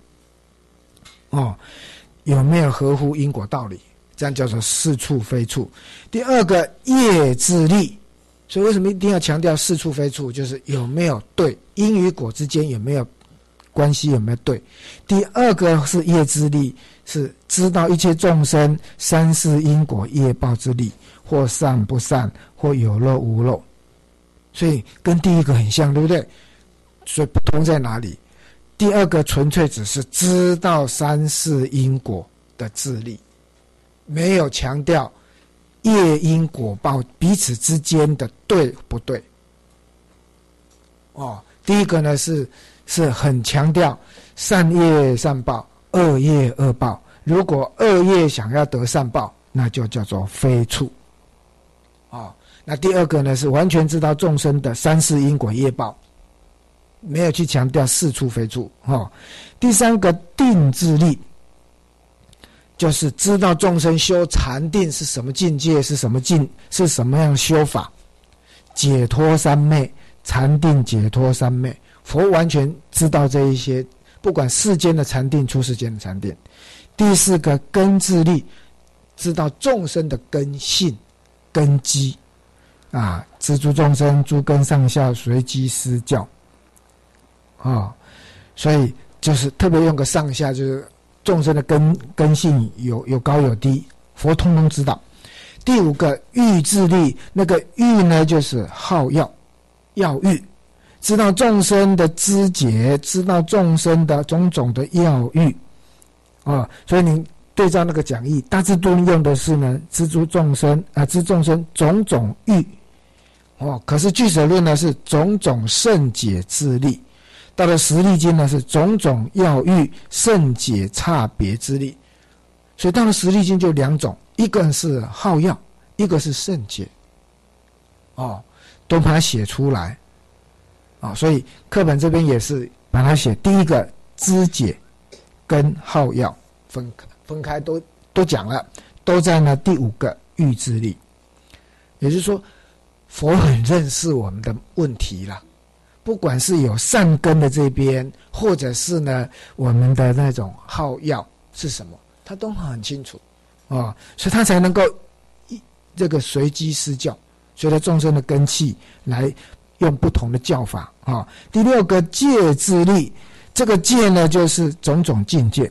有没有合乎因果道理，这样叫做是处非处。第二个，业自力，所以为什么一定要强调是处非处，就是有没有对，因与果之间有没有关系，有没有对。第二个是业自力，是知道一切众生三世因果业报之力，或善不善，或有漏无漏，所以跟第一个很像，对不对？所以不同在哪里？第二个纯粹只是知道三世因果的自力，没有强调业因果报彼此之间的对不对第一个呢是很强调善业善报，恶业恶报。如果恶业想要得善报，那就叫做非处那第二个呢是完全知道众生的三世因果业报，没有去强调是处非处第三个，定自力，就是知道众生修禅定是什么境界，是什么样修法，解脱三昧，禅定解脱三昧，佛完全知道这一些，不管世间的禅定，出世间的禅定。第四个，根自力，知道众生的根性根基知诸众生诸根上下随机施教所以就是特别用个上下，就是众生的根性有高有低，佛通通知道。第五个，欲自力，那个欲呢就是好要欲，知道众生的知解，知道众生的种种的要欲所以你对照那个讲义，大智度论用的是呢知众生种种欲可是俱舍论呢是种种圣解之力，到了实力经呢是种种要欲圣解差别之力。所以到了实力经就2种，一个是好要，一个是圣解都把它写出来所以课本这边也是把它写，第一个知解跟好要分开都讲了，都在呢第5个欲之力。也就是说，佛很认识我们的问题啦，不管是有善根的这边，或者是呢我们的那种好药是什么，他都很清楚啊，所以他才能够这个随机施教，随着众生的根器来用不同的教法啊。第六个戒之力，这个戒呢就是种种境界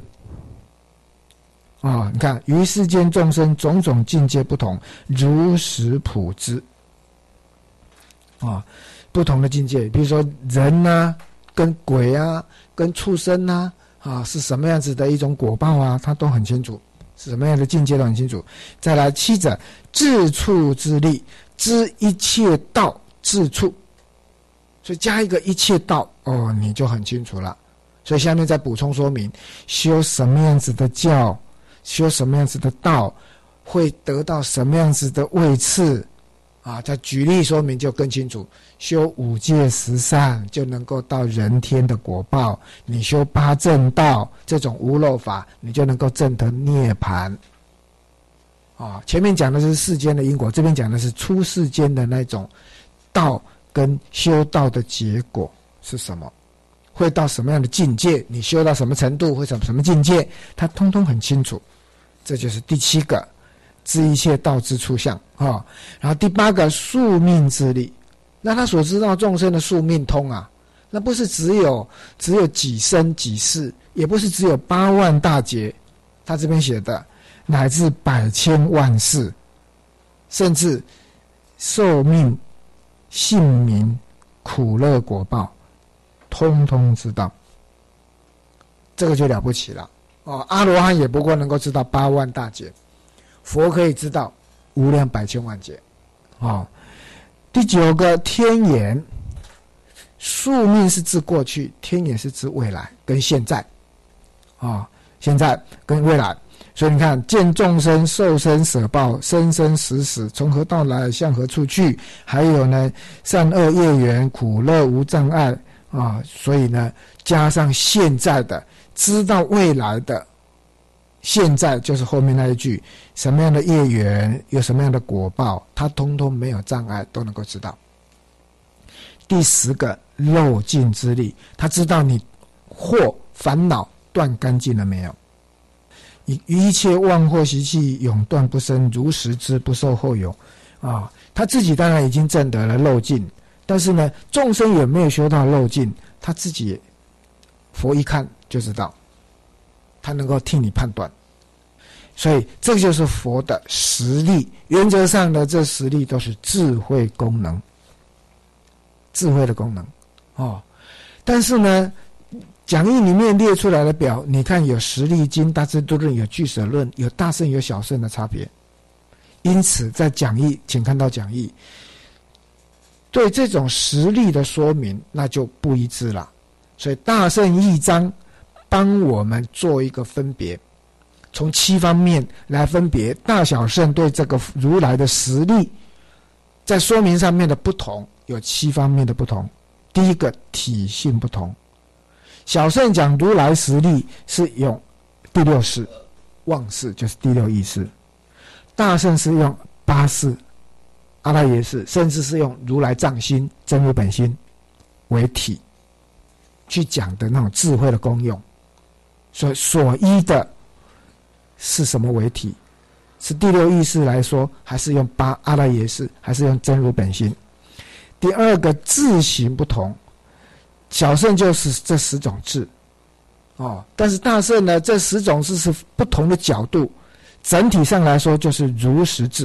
啊。你看于世间众生种种境界不同，如实普知啊。不同的境界，比如说人啊跟鬼啊跟畜生啊是什么样子的一种果报啊，他都很清楚，是什么样的境界都很清楚。再来七者自处之力，知一切道自处，所以加一个一切道你就很清楚了。所以下面再补充说明，修什么样子的教，修什么样子的道，会得到什么样子的位次再举例说明就更清楚。修五戒十善就能够到人天的果报，你修八正道这种无漏法，你就能够证得涅槃前面讲的是世间的因果，这边讲的是出世间的那种道跟修道的结果是什么，会到什么样的境界，你修到什么程度会什么境界，他通通很清楚。这就是第七个知一切道之处相然后第八个宿命之力，那他所知道众生的宿命通那不是只有几生几世，也不是只有8万大劫，他这边写的乃至百千万世，甚至寿命姓名苦乐果报通通知道，这个就了不起了阿罗汉也不过能够知道8万大劫，佛可以知道无量百千万劫第九个天眼，宿命是指过去，天眼是指未来跟现在现在跟未来。所以你看，见众生受生舍报，生生死死，从何到来，向何处去，还有呢善恶业缘，苦乐无障碍所以呢加上现在的，知道未来的，现在就是后面那一句，什么样的业缘有什么样的果报，他通通没有障碍，都能够知道。第10个漏尽之力，他知道你惑烦恼断干净了没有，一切妄惑习气永断不生，如实知不受后有他自己当然已经证得了漏尽，但是呢众生有没有修到漏尽，他自己佛一看就知道，他能够替你判断。所以这就是佛的实力，原则上的这实力都是智慧功能，智慧的功能但是呢讲义里面列出来的表，你看有十力经、大智度论、有俱舍论、有大圣有小圣的差别。因此在讲义，请看到讲义，对这种实力的说明那就不一致了。所以大圣义章帮我们做一个分别，从7方面来分别大小圣对这个如来的实力在说明上面的不同，有7方面的不同。第一个，体性不同。小圣讲如来实力是用第6识妄识，就是第6意识；大圣是用8识阿赖耶识，甚至是用如来藏心真如本心为体去讲的那种智慧的功用。所以所依的是什么为体？是第6意识来说，还是用8阿赖耶识，还是用真如本心？第二个，智行不同。小圣就是这10种智但是大圣呢，这10种智是不同的角度，整体上来说就是如实智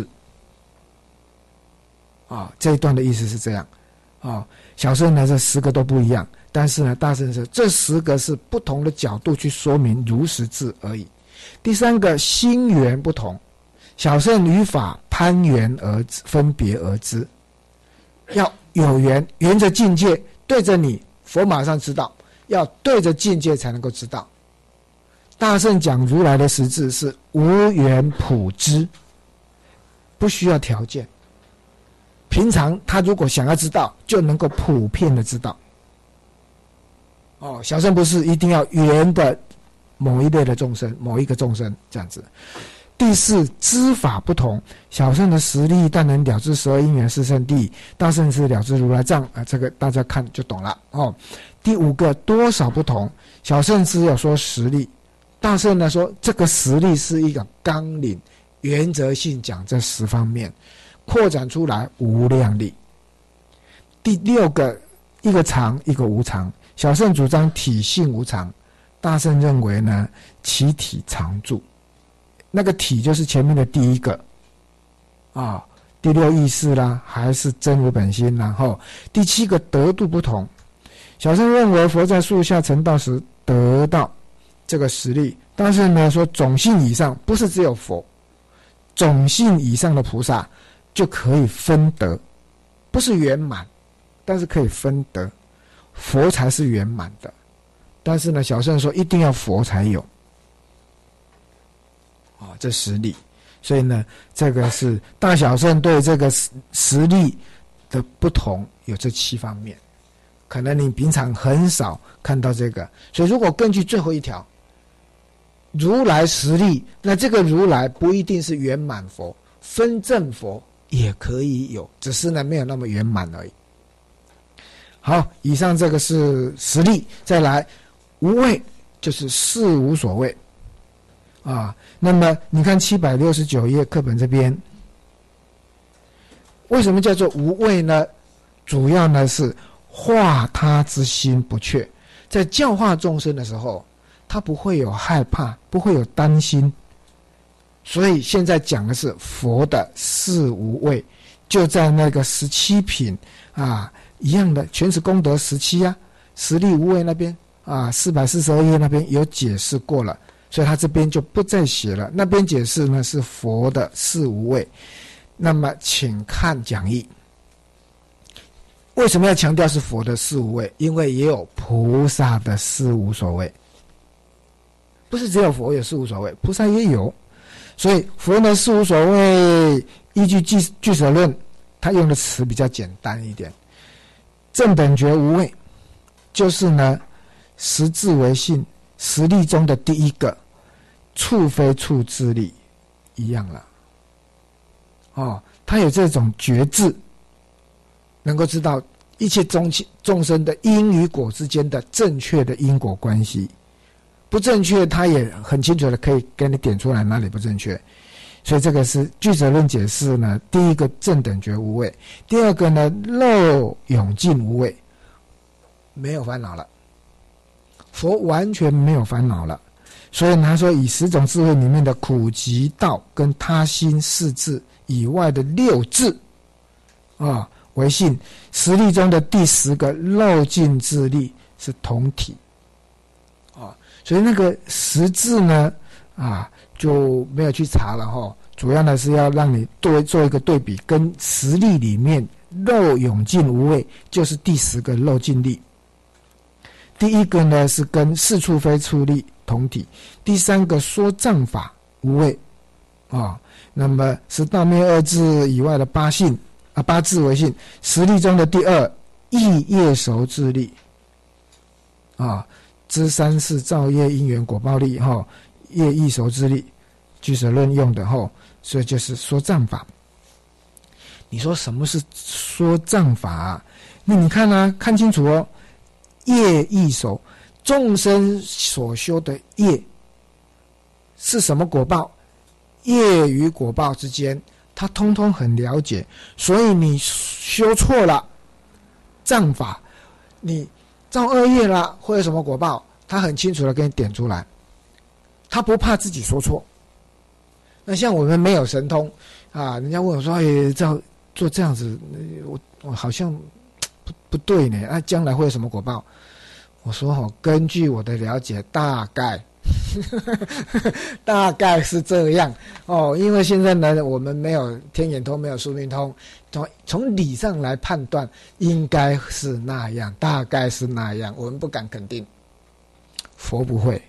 这一段的意思是这样小圣呢这10个都不一样，但是呢大圣是这10个是不同的角度去说明如实智而已。第三个，心缘不同，小圣与法攀缘而分别而知，要有缘，缘着境界对着你，佛马上知道，要对着境界才能够知道。大圣讲如来的实质是无缘普知，不需要条件，平常他如果想要知道，就能够普遍的知道小圣不是一定要缘的某一类的众生，某一个众生这样子。 第四，知法不同，小圣的实力但能了知12因缘四圣谛，大圣是了知如来藏这个大家看就懂了哦。第五个，多少不同，小圣只有说实力，大圣呢说这个实力是一个纲领，原则性讲这10方面，扩展出来无量力。第六个，一个常一个无常，小圣主张体性无常，大圣认为呢其体常住。那个体就是前面的第一个啊，第六意识啦，还是真如本心。然后第7个，得度不同，小圣认为佛在树下成道时得到这个实力，但是呢说种性以上，不是只有佛，种性以上的菩萨就可以分得，不是圆满，但是可以分得，佛才是圆满的。但是呢小圣说一定要佛才有这实力。所以呢这个是大小圣对这个实力的不同有这7方面，可能你平常很少看到这个。所以如果根据最后一条如来实力，那这个如来不一定是圆满佛，分正佛也可以有，只是呢没有那么圆满而已。好，以上这个是实力。再来无畏，就是事无所谓啊。那么你看769页课本这边，为什么叫做无畏呢？主要呢是化他之心不却，在教化众生的时候他不会有害怕，不会有担心。所以现在讲的是佛的事无畏，就在那个17品啊一样的全持功德17实力无畏那边442页那边有解释过了，所以他这边就不再写了。那边解释呢是佛的事无畏。那么请看讲义。为什么要强调是佛的事无畏？因为也有菩萨的事无所谓，不是只有佛有事无所谓，菩萨也有。所以佛的事无所谓，依据俱舍论，他用的词比较简单一点。正等觉无畏，就是呢实质为性，实力中的第一个，处非处之力一样了。他有这种觉智，能够知道一切众生的因与果之间的正确的因果关系。不正确他也很清楚的可以给你点出来哪里不正确。所以这个是俱舍论解释呢，第一个正等觉无畏，第二个呢漏永尽无畏，没有烦恼了，佛完全没有烦恼了。所以他说以10种智慧里面的苦集道跟他心四智以外的6智为性，实力中的第10个漏尽智力是同体所以那个10智呢就没有去查了主要呢是要让你做一个对比，跟实力里面漏永尽无畏就是第10个漏尽力。第一个呢是跟是处非处力同体，第3个说障法无畏那么是大灭2智以外的8智为性，实力中的第2意业熟智力知三世造业因缘果报力业意熟之力，俱舍论用的所以就是说障法。你说什么是说障法那你看看清楚业意熟，众生所修的业是什么果报，业与果报之间他通通很了解。所以你修错了障法，你造恶业了会有什么果报，他很清楚的给你点出来，他不怕自己说错。那像我们没有神通人家问我说做这样子我好像不对呢将来会有什么果报，我说根据我的了解大概是这样因为现在呢我们没有天眼通，没有宿命通，从理上来判断应该是那样，大概是那样，我们不敢肯定。佛不会，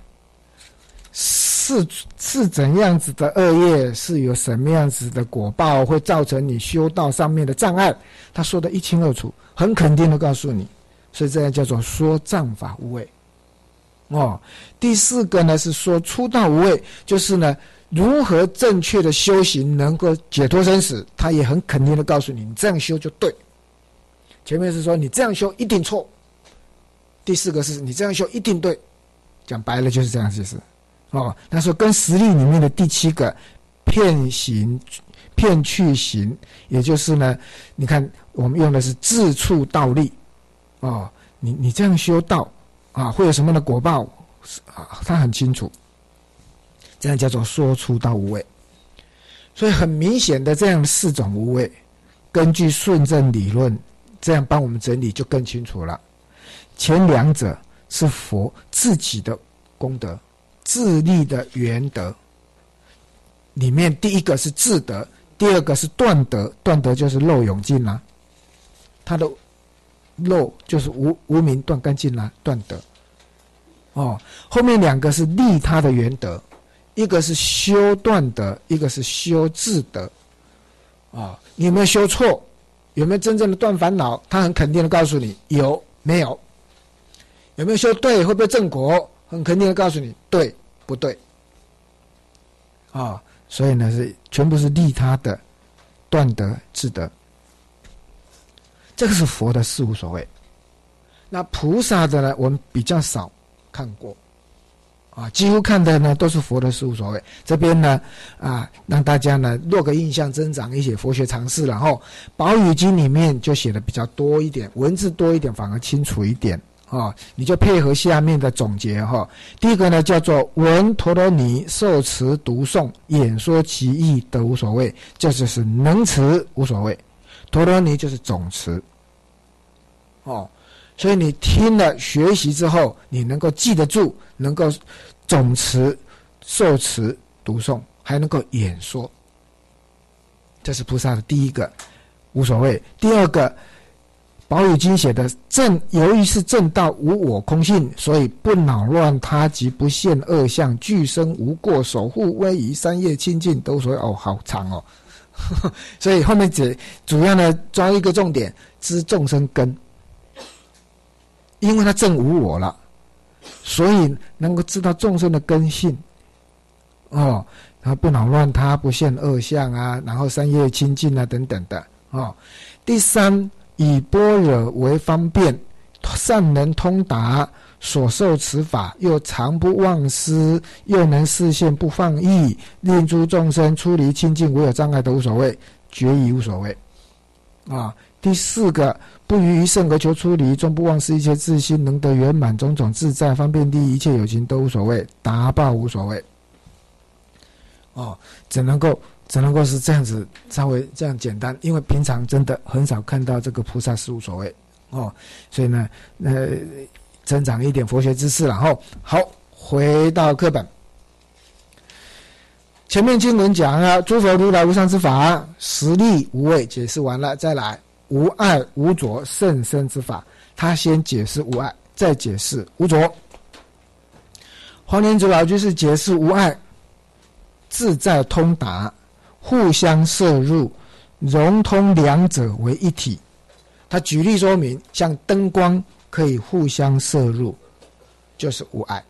是怎样子的恶业，是有什么样子的果报会造成你修道上面的障碍，他说得一清二楚，很肯定的告诉你。所以这样叫做说障法无畏第4个呢是说出道无畏，就是呢如何正确的修行能够解脱生死，他也很肯定的告诉你，你这样修就对。前面是说你这样修一定错，第四个是你这样修一定对，讲白了就是这样意思。那说跟实例里面的第七个骗行、骗去行，也就是呢，你看我们用的是自处道力，你这样修道会有什么样的果报他很清楚，这样叫做说出道无畏。所以很明显的这样四种无畏，根据顺正理论这样帮我们整理就更清楚了。前两者是佛自己的功德，自利的原德里面，第一个是自德，第二个是断德，断德就是漏永尽啦，他的漏就是无明断干净啦，断德。后面两个是利他的原德，一个是修断德，一个是修自德。你有没有修错？有没有真正的断烦恼？他很肯定的告诉你有没有。有没有修对？会不会正果？很肯定的告诉你对不对。所以呢是全部是利他的断德自德，这个是佛的事无所谓。那菩萨的呢，我们比较少看过几乎看的呢都是佛的事无所谓。这边呢让大家呢落个印象，增长一些佛学常识。然后宝语经里面就写的比较多一点，文字多一点反而清楚一点你就配合下面的总结第一个呢叫做闻陀罗尼受持读诵演说其意得无所谓，这就是能持无所谓。陀罗尼就是总持所以你听了学习之后，你能够记得住，能够总持受持读诵，还能够演说，这是菩萨的第一个无所谓。第二个宝语经写的由于是正道无我空性，所以不恼乱他及不现恶相，具身无过，守护威仪，三业清净都所谓好长所以后面主要呢抓一个重点，知众生根，因为他正无我了，所以能够知道众生的根性然后不恼乱他，不现恶相然后三业清净等等的第三，以般若为方便，善能通达所受持法，又常不忘失，又能示现不放逸，令诸众生出离清净，无有障碍的无所谓，决疑无所谓第四个，不于圣而求出离，终不忘失一切自心，能得圆满，种种自在方便利益，一切有情都无所谓，达报无所谓只能够是这样子，稍微这样简单，因为平常真的很少看到这个菩萨事无所谓所以呢增长一点佛学知识。然后好，回到课本，前面经文讲诸佛如来无上之法，实力无畏解释完了，再来无碍无着甚深之法，他先解释无碍，再解释无着。黄莲祖老居士解释无碍，自在通达，互相摄入，融通两者为一体。他举例说明，像灯光可以互相摄入，就是无碍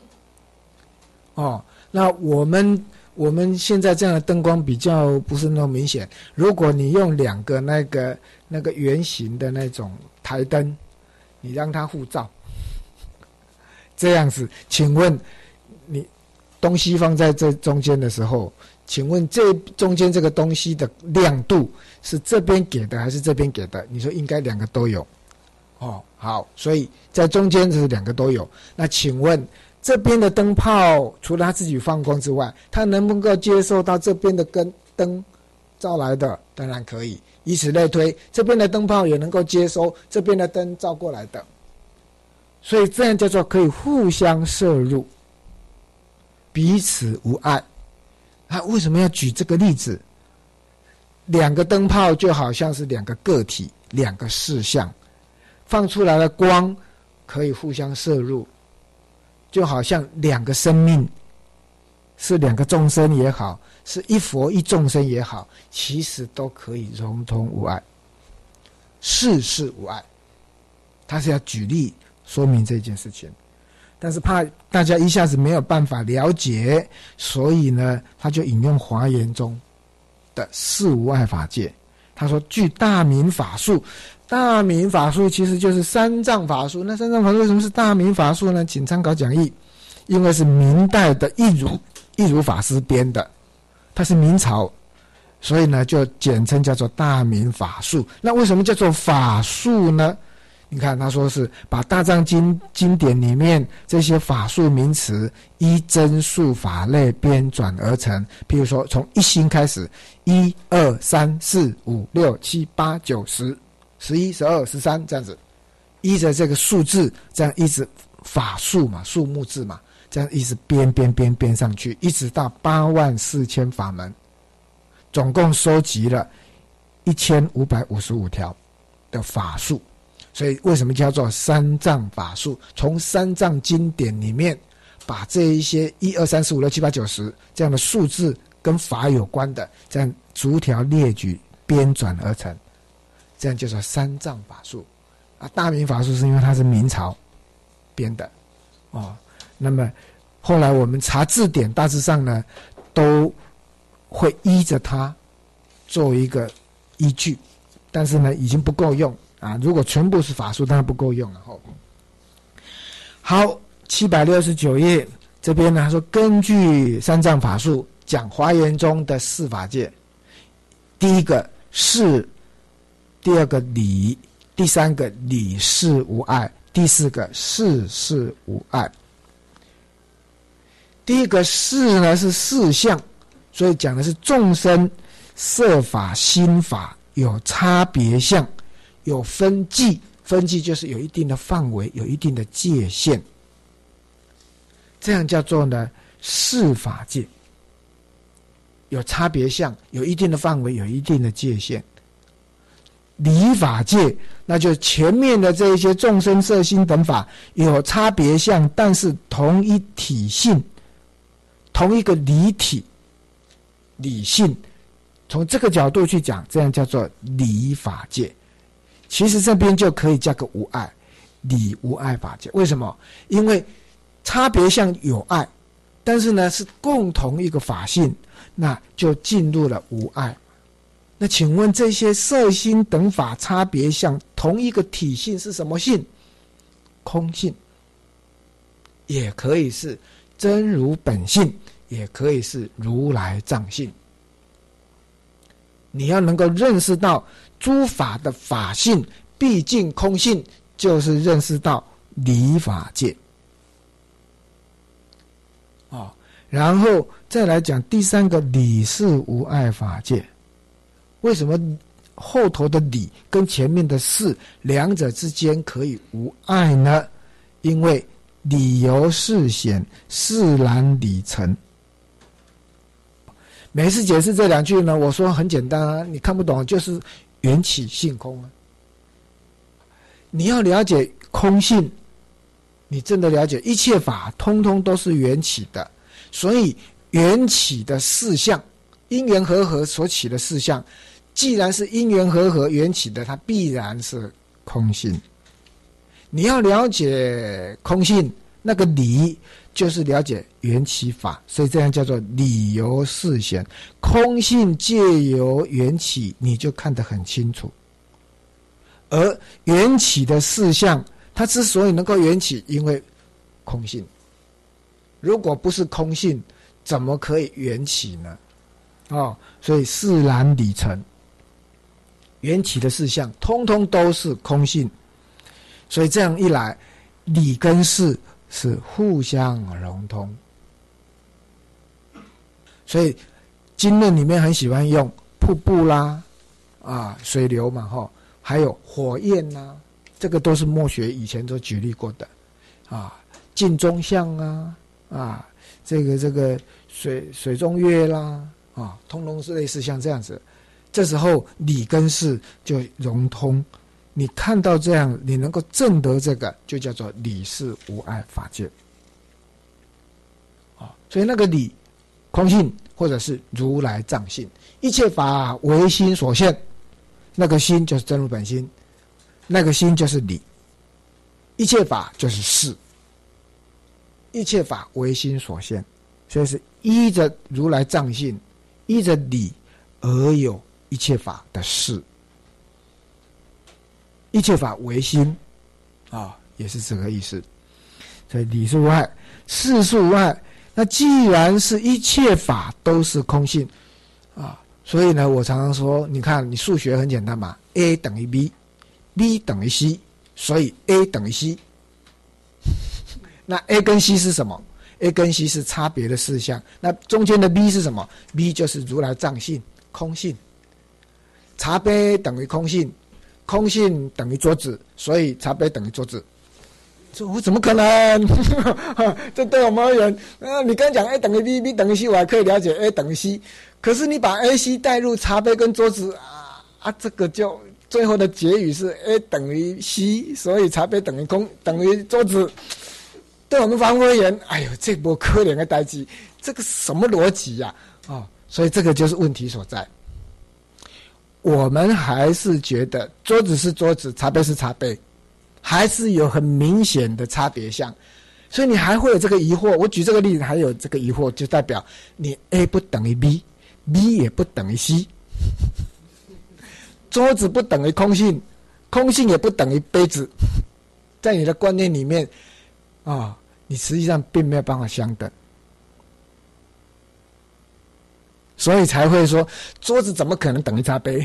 那我们现在这样的灯光比较不是那么明显，如果你用两个那个圆形的那种台灯，你让它互照，这样子，请问你东西放在这中间的时候，请问这中间这个东西的亮度是这边给的还是这边给的？你说应该两个都有好，所以在中间是两个都有。那请问这边的灯泡除了它自己放光之外，它能不能够接受到这边的灯照来的？当然可以，以此类推，这边的灯泡也能够接收这边的灯照过来的，所以这样叫做可以互相摄入，彼此无碍。他为什么要举这个例子？两个灯泡就好像是两个个体，两个事项，放出来的光可以互相摄入，就好像两个生命，是两个众生也好，是一佛一众生也好，其实都可以融通无碍，事事无碍。他是要举例说明这件事情。 但是怕大家一下子没有办法了解，所以呢，他就引用华严中的四无碍法界。他说具大明法术，大明法术其实就是三藏法术。那三藏法术为什么是大明法术呢？请参考讲义，因为是明代的一如法师编的，他是明朝，所以呢就简称叫做大明法术。那为什么叫做法术呢？你看他说是把大藏经典里面这些法术名词依真数法类编转而成，譬如说从一心开始，1、2、3、4、5、6、7、8、9、10、11、12、13这样子，依着这个数字这样一直法术嘛，数目字嘛，这样一直编上去，一直到84000法门，总共收集了1555条的法术。所以为什么叫做三藏法术？从三藏经典里面把这一些1、2、3、4、5、6、7、8、9、10这样的数字跟法有关的，这样逐条列举编转而成，这样叫做三藏法术。大明法术是因为它是明朝编的那么后来我们查字典，大致上呢都会依着它做一个依据，但是呢已经不够用如果全部是法术当然不够用了。好，769页这边呢，他说根据三藏法术讲华严中的四法界，第一个事，第二个理，第三个理事无碍，第四个事事无碍。第一个事呢是事相，所以讲的是众生色法心法有差别相，有分际，分际就是有一定的范围，有一定的界限，这样叫做呢事法界，有差别相，有一定的范围，有一定的界限。理法界，那就前面的这一些众生色心等法有差别相，但是同一体性，同一个理体理性，从这个角度去讲，这样叫做理法界。其实这边就可以加个无碍，理无碍法界。为什么？因为差别相有碍，但是呢是共同一个法性，那就进入了无碍。那请问这些色心等法差别相同一个体性是什么性？空性，也可以是真如本性，也可以是如来藏性。你要能够认识到诸法的法性毕竟空性，就是认识到理法界然后再来讲第三个理事无碍法界。为什么后头的理跟前面的事两者之间可以无碍呢？因为理由事显，事然理成。每次解释这两句呢，我说很简单你看不懂就是缘起性空你要了解空性，你真的了解一切法通通都是缘起的，所以缘起的事相，因缘和合所起的事相，既然是因缘和合缘起的，它必然是空性。你要了解空性，那个理就是了解缘起法，所以这样叫做理由事显。空性借由缘起，你就看得很清楚。而缘起的事相，它之所以能够缘起，因为空性。如果不是空性，怎么可以缘起呢？所以事然理成，缘起的事相通通都是空性。所以这样一来，理跟事是互相融通。所以经论里面很喜欢用瀑布啦水流嘛还有火焰啦，这个都是墨学以前都举例过的镜中像这个水中月啦通通是类似像这样子。这时候理跟事就融通，你看到这样，你能够证得这个，就叫做理事无碍法界所以那个理空性或者是如来藏性，一切法唯心所现，那个心就是真如本心，那个心就是理，一切法就是事一切法唯心所现，所以是依着如来藏性，依着理而有一切法的事。一切法唯心也是这个意思。所以理是无碍，事是无碍。那既然是一切法都是空性所以呢，我常常说，你看你数学很简单嘛 ，A 等于 B，B 等于 C， 所以 A 等于 C。那 A 跟 C 是什么？ A 跟 C 是差别的事项。那中间的 B 是什么？ B 就是如来藏性，空性。茶杯等于空性，空性等于桌子，所以茶杯等于桌子。我怎么可能？这对我们而言，你刚讲 A 等于 B，B 等于 C， 我还可以了解 A 等于 C。可是你把 A、C 带入茶杯跟桌子这个就最后的结语是 A 等于 C， 所以茶杯等于桌子。对我们凡夫而言，哎呦，这不可怜的代志，这个什么逻辑呀？所以这个就是问题所在。我们还是觉得桌子是桌子，茶杯是茶杯，还是有很明显的差别项，所以你还会有这个疑惑。我举这个例子还有这个疑惑，就代表你 A 不等于 B，B 也不等于 C， 桌子不等于空性，空性也不等于杯子，在你的观念里面你实际上并没有办法相等，所以才会说桌子怎么可能等于茶杯？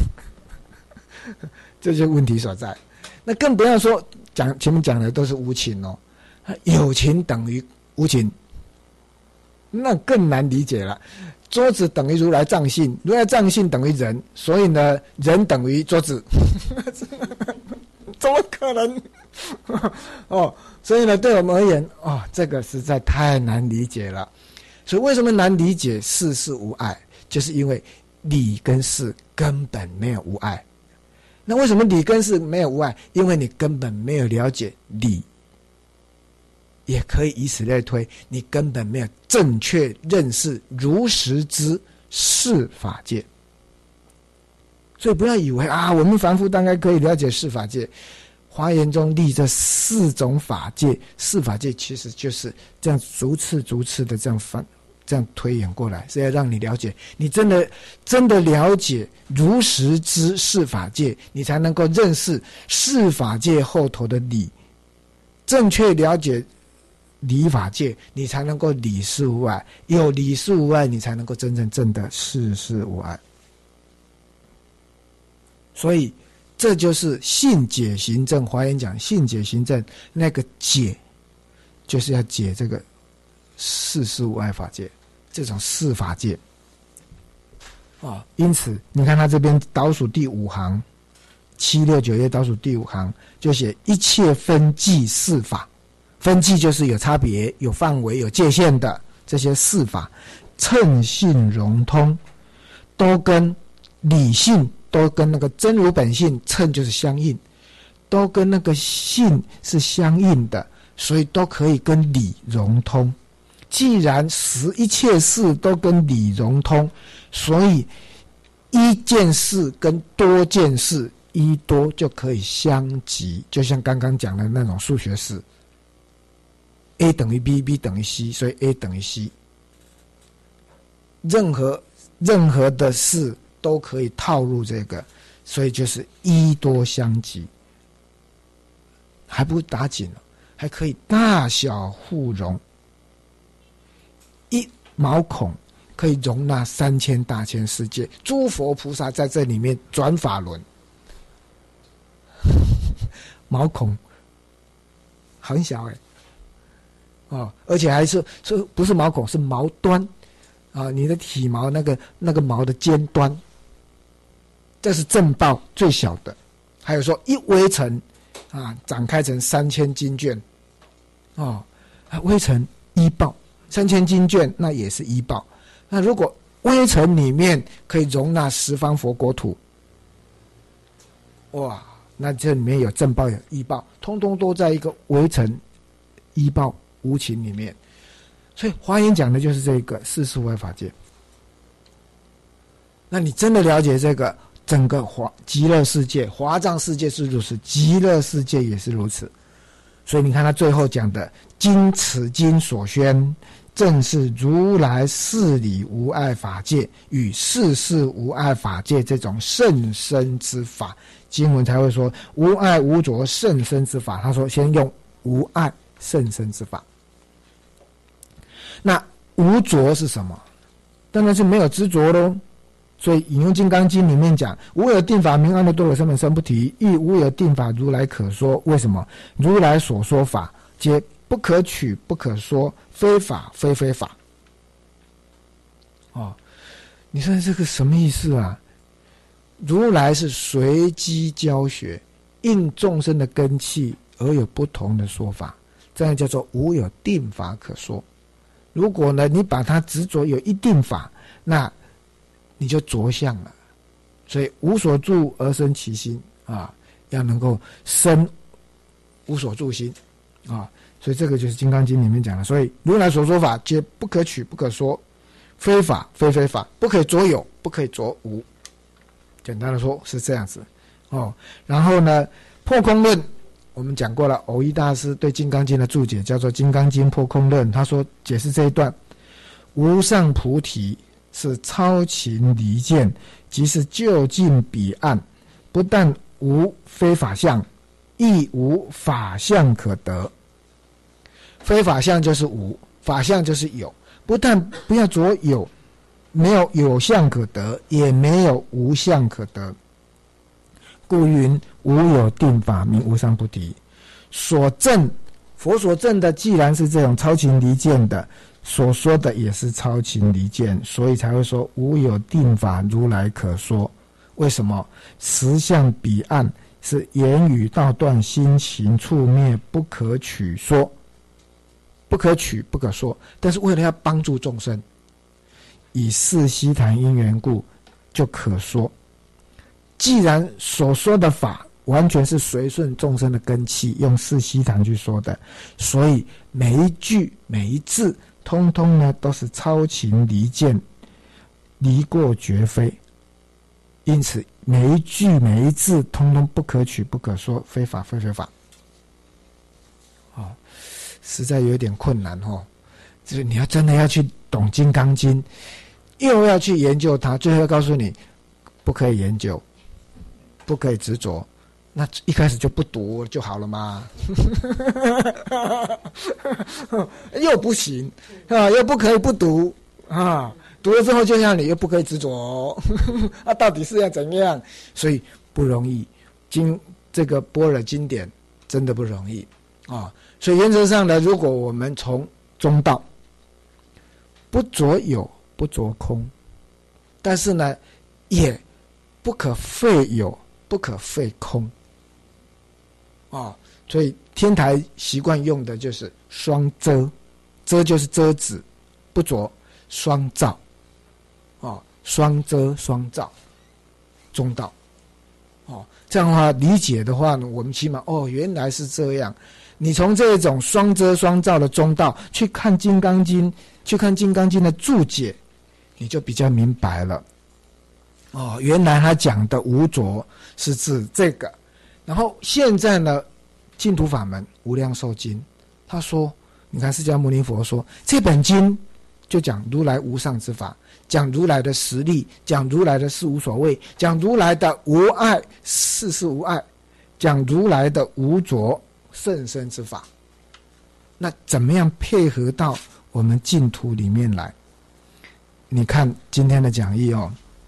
这就是问题所在。那更不要说前面讲的都是无情有情等于无情，那更难理解了。桌子等于如来藏性，如来藏性等于人，所以呢，人等于桌子，怎么可能？所以呢，对我们而言，这个实在太难理解了。所以为什么难理解？事是无碍，就是因为理跟事根本没有无碍。那为什么理跟事没有无碍？因为你根本没有了解理，也可以以此类推，你根本没有正确认识如实之事法界。所以不要以为我们凡夫大概可以了解事法界。华严中立这4种法界，事法界其实就是这样逐次的这样推演过来，是要让你了解，你真的了解如实之事法界，你才能够认识事法界后头的理，正确了解理法界，你才能够理事无碍，有理事无碍，你才能够真正证得事事无碍。所以这就是信解行证。华严讲信解行证，那个解就是要解这个事事无碍法界，这种事法界因此你看他这边倒数第5行，769页倒数第5行就写一切分际事法。分际就是有差别、有范围、有界限的这些事法，称性融通，都跟理性，都跟那个真如本性，称就是相应，都跟那个性是相应的，所以都可以跟理融通。既然一切事都跟理融通，所以一件事跟多件事，一多就可以相即，就像刚刚讲的那种数学式。A 等于 B，B 等于 C， 所以 A 等于 C。任何的事都可以套入这个，所以就是一多相即，还不打紧了，还可以大小互容。一毛孔可以容纳3000大千世界，诸佛菩萨在这里面转法轮。毛孔很小而且还是不是毛孔，是毛端你的体毛那个毛的尖端，这是正报最小的。还有说一微尘展开成3000经卷微尘一报，3000经卷那也是一报。那如果微尘里面可以容纳10方佛国土，哇，那这里面有正报有一报，通通都在一个微尘一报无情里面。所以华严讲的就是这个事事无碍法界。那你真的了解这个整个极乐世界，华藏世界是如此，极乐世界也是如此。 所以你看他最后讲的今此经所宣，正是如来事理无碍法界与事事无碍法界这种甚深之法，经文才会说无碍无着甚深之法。他说先用无碍甚深之法。那无着是什么？当然是没有执着咯。所以引用《金刚经》里面讲，无有定法名阿耨多罗三藐三菩提，亦无有定法如来可说。为什么？如来所说法皆不可取不可说，非法非非法。你说这个什么意思啊？如来是随机教学，应众生的根器而有不同的说法，这样叫做无有定法可说。如果呢，你把它执着有一定法，那你就着相了。所以无所住而生其心啊，要能够生无所住心啊。所以这个就是《金刚经》里面讲的。所以如来所说法皆不可取不可说，非法非非法，不可以着有不可以着无。简单的说是这样子然后呢，破空论我们讲过了，藕益大师对《金刚经》的注解叫做《金刚经破空论》，他说解释这一段，无上菩提是超情离见，即是就近彼岸，不但无非法相，亦无法相可得。非法相就是无，法相就是有，不但不要着有，没有有相可得，也没有无相可得。故云无有定法名无上菩提。所证佛所证的既然是这种超情离见的，所说的也是超情离见，所以才会说无有定法如来可说。为什么？实相彼岸是言语道断，心行处灭，不可取说，不可取不可说。但是为了要帮助众生，以四悉檀因缘故，就可说。既然所说的法完全是随顺众生的根器，用四悉檀去说的，所以每一句每一字通通呢都是超情离见，离过绝非。因此每一句每一字通通不可取不可说，非法非非法。实在有点困难就是你要真的要去懂《金刚经》，又要去研究它，最后要告诉你不可以研究，不可以执着，那一开始就不读就好了嘛。又不行又不可以不读读了之后就让你又不可以执着到底是要怎样？所以不容易，这个般若经典真的不容易所以原则上呢，如果我们从中道不着有不着空，但是呢也不可废有不可废空所以天台习惯用的就是双遮，遮就是遮止不着，双照双遮双照，中道这样的话理解的话呢，我们起码原来是这样。你从这种双遮双照的中道去看《金刚经》，去看《金刚经》的注解，你就比较明白了原来他讲的无着是指这个。然后现在呢，净土法门无量寿经，他说你看释迦牟尼佛说这本经就讲如来无上之法，讲如来的实力，讲如来的事无所谓，讲如来的无碍事事无碍，讲如来的无着甚深之法。那怎么样配合到我们净土里面来？你看今天的讲义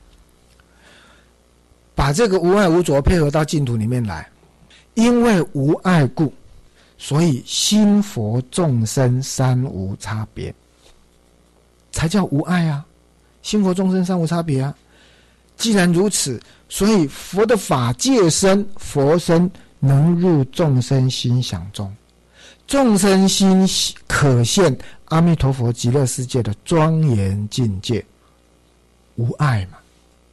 把这个无碍无着配合到净土里面来。因为无碍故，所以心佛众生三无差别，才叫无碍啊。心佛众生三无差别啊。既然如此，所以佛的法界身佛身能入众生心想中，众生心可现阿弥陀佛极乐世界的庄严境界，无碍嘛。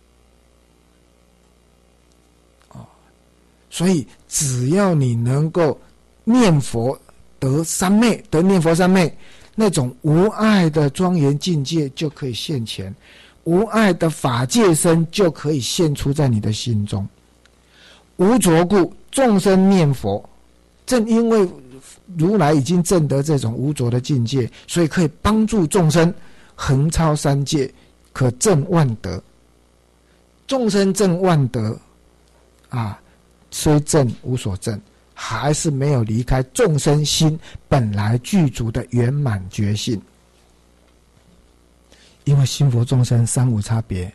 所以只要你能够念佛得三昧，得念佛三昧，那种无碍的庄严境界就可以现前，无碍的法界身就可以现出在你的心中。无着故，众生念佛，正因为如来已经证得这种无着的境界，所以可以帮助众生横超三界，可证万德。众生证万德啊，虽证无所证，还是没有离开众生心本来具足的圆满觉性。因为心佛众生三无差别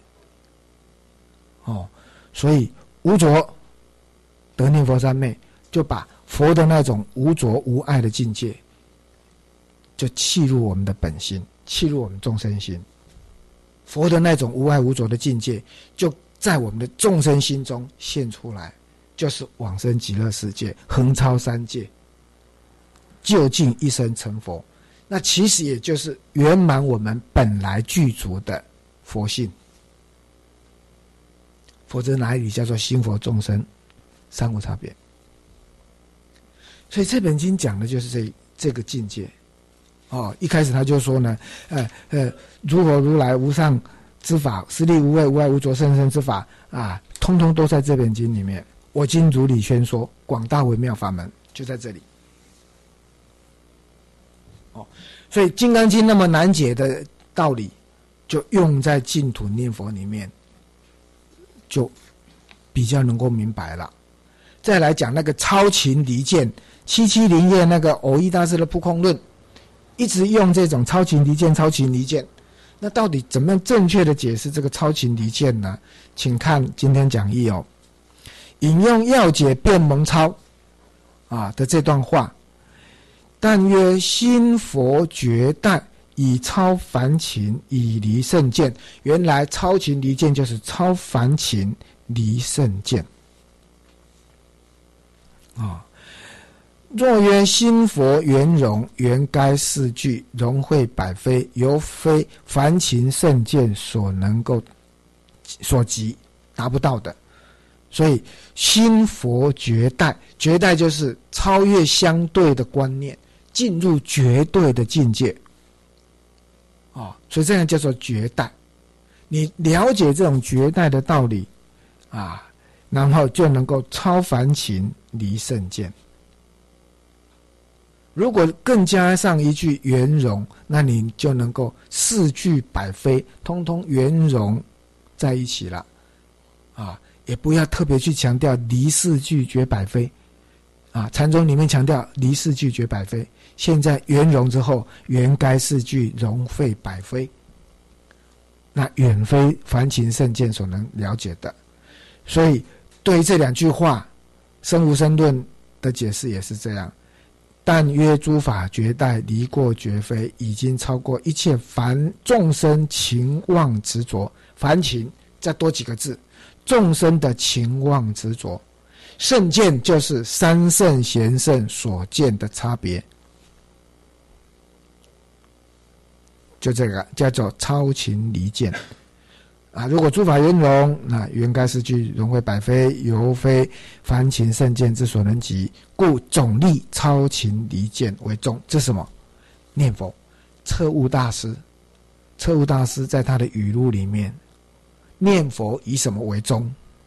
所以无着得念佛三昧，就把佛的那种无着无爱的境界就契入我们的本心，契入我们众生心。佛的那种无爱无着的境界就在我们的众生心中现出来，就是往生极乐世界，横超三界，究竟一生成佛。那其实也就是圆满我们本来具足的佛性。否则哪里叫做心佛众生三无差别？所以这本经讲的就是这个境界。一开始他就说呢，如何如来无上之法，实力无畏无碍无着甚深之法啊，通通都在这本经里面。我今如理宣说，广大微妙法门就在这里。所以《金刚经》那么难解的道理，就用在净土念佛里面，就比较能够明白了。再来讲那个超情离见，770页那个藕益大师的不空论，一直用这种超情离见，超情离见。那到底怎么样正确的解释这个超情离见呢？请看今天讲义引用要解辩蒙超的这段话。但曰心佛绝代，以超凡情，以离圣见。原来超情离见就是超凡情离圣见若曰心佛圆融，原该四句，融会百非，犹非凡情圣见所及达不到的。所以心佛绝代，绝代就是超越相对的观念，进入绝对的境界所以这样叫做绝代。你了解这种绝代的道理然后就能够超凡情离圣见。如果更加上一句圆融，那你就能够四句百非，通通圆融在一起了也不要特别去强调离四句绝百非禅宗里面强调离四句绝百非，现在圆融之后，原该四句融会百非，那远非凡情圣见所能了解的。所以对于这两句话，生无生论的解释也是这样。但曰诸法绝代，离过绝非，已经超过一切凡众生情妄执着。凡情再多几个字，众生的情妄执着。圣见就是三圣贤圣所见的差别，就这个叫做超情离见如果诸法圆融，那原该四句融会百非，犹非凡情圣见之所能及，故总立超情离见为宗。这是什么？念佛。彻悟大师在他的语录里面，念佛以什么为宗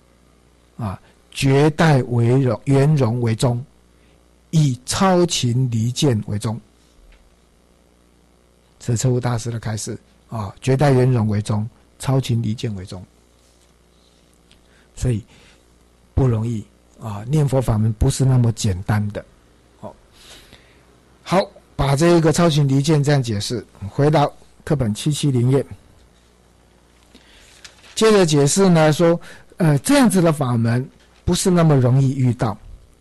绝代为圆融为宗，以超情离见为宗。这是彻悟大师的开示绝代圆融为宗，超情离见为宗。所以不容易念佛法门不是那么简单的好，把这个超情离见这样解释，回到课本770页，接着解释呢说这样子的法门不是那么容易遇到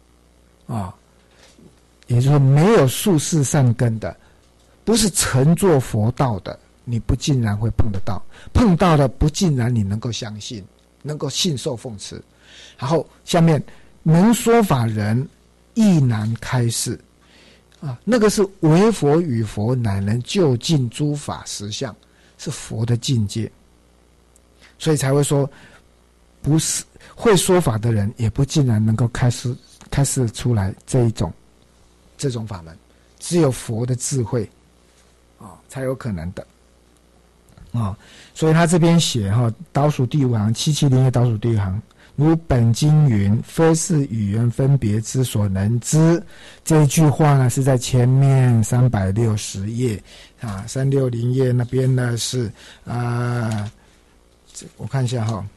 也就是说没有宿世善根的，不是乘坐佛道的，你不尽然会碰得到，碰到的不尽然你能够相信，能够信受奉持。然后下面能说法人亦难开示那个是唯佛与佛，乃能究竟诸法实相，是佛的境界。所以才会说不是会说法的人也不尽然能够开示出来这种法门，只有佛的智慧才有可能的所以他这边写倒数第5行，770页倒数第1行， 如本经云，非是语言分别之所能知。这一句话呢是在前面360页啊，360页那边呢是我看一下哈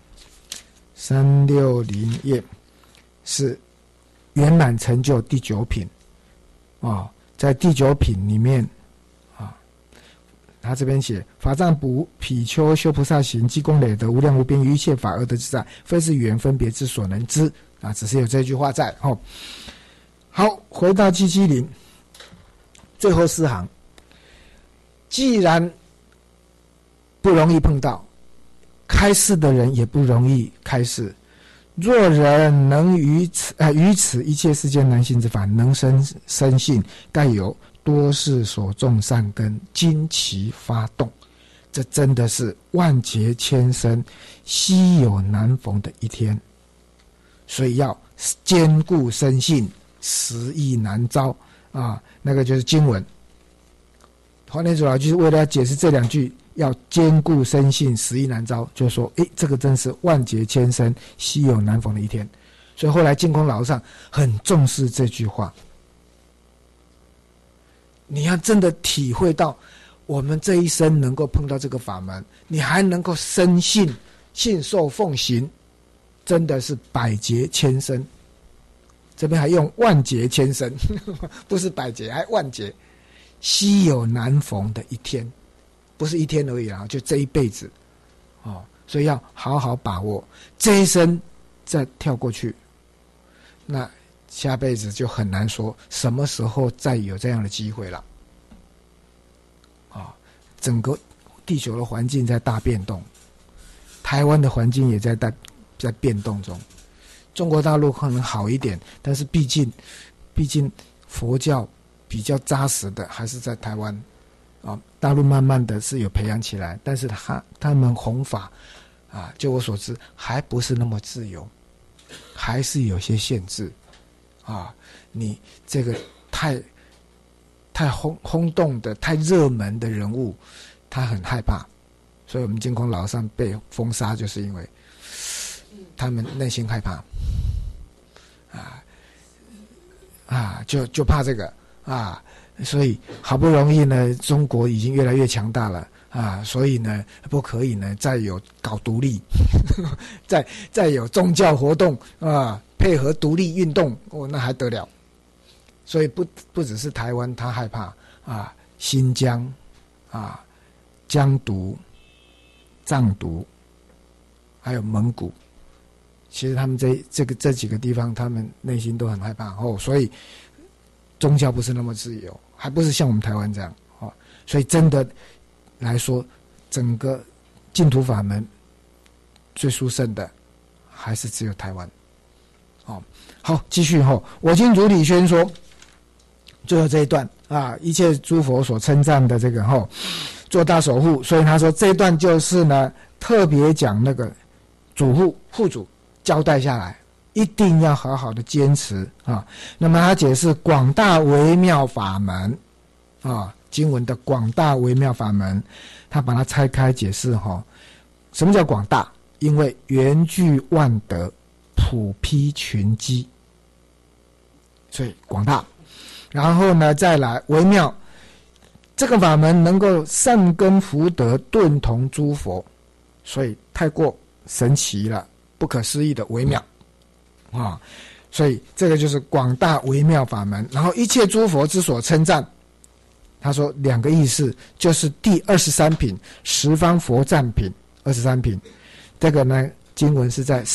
，360页是圆满成就第9品啊，在第9品里面啊，他这边写法藏补比丘修菩萨行，积功累德，无量无边，于一切法而得自在，非是语言分别之所能知啊，只是有这句话在哦。好，回到770最后4行，既然不容易碰到，开示的人也不容易开示。若人能于此一切世间难信之法，能生信，盖有多世所种善根，今其发动。这真的是万劫千生，稀有难逢的一天。所以要坚固深信，实意难招啊！那个就是经文。华严祖老居士为了要解释这2句，要坚固深信，实意难招，就说这个真是万劫千生，稀有难逢的一天。所以后来净空老和尚很重视这句话。你要真的体会到我们这一生能够碰到这个法门，你还能够深信，信受奉行，真的是百劫千生。这边还用万劫千生，不是百劫，还万劫，稀有难逢的一天，不是一天而已啊，就这一辈子哦，所以要好好把握这一生，再跳过去，那下辈子就很难说什么时候再有这样的机会了。整个地球的环境在大变动，台湾的环境也在变动中。中国大陆可能好一点，但是毕竟佛教比较扎实的还是在台湾啊。大陆慢慢的是有培养起来，但是他们弘法啊，就我所知还不是那么自由，还是有些限制啊。你这个太轰动的、太热门的人物，他很害怕，所以我们净空老和尚被封杀，就是因为他们内心害怕，就怕这个啊，所以好不容易呢，中国已经越来越强大了啊，所以呢，不可以呢再有搞独立，再有宗教活动啊，配合独立运动，那还得了？所以不只是台湾他害怕啊，新疆啊、疆独、藏独，还有蒙古，其实他们这几个地方，他们内心都很害怕哦。所以宗教不是那么自由，还不是像我们台湾这样哦。所以真的来说，整个净土法门最殊胜的，还是只有台湾。哦，好，继续哦。我今如理宣说。最后这一段啊，一切诸佛所称赞的这个做大守护，所以他说这一段就是呢，特别讲那个护主交代下来，一定要好好的坚持啊。那么他解释广大微妙法门啊，经文的广大微妙法门，他把它拆开解释什么叫广大？因为圆具万德，普披群机，所以广大。然后呢，再来微妙，这个法门能够善根福德顿同诸佛，所以太过神奇了，不可思议的微妙啊！所以这个就是广大微妙法门。然后一切诸佛之所称赞，他说2个意思，就是第23品十方佛赞品23品，这个呢经文是在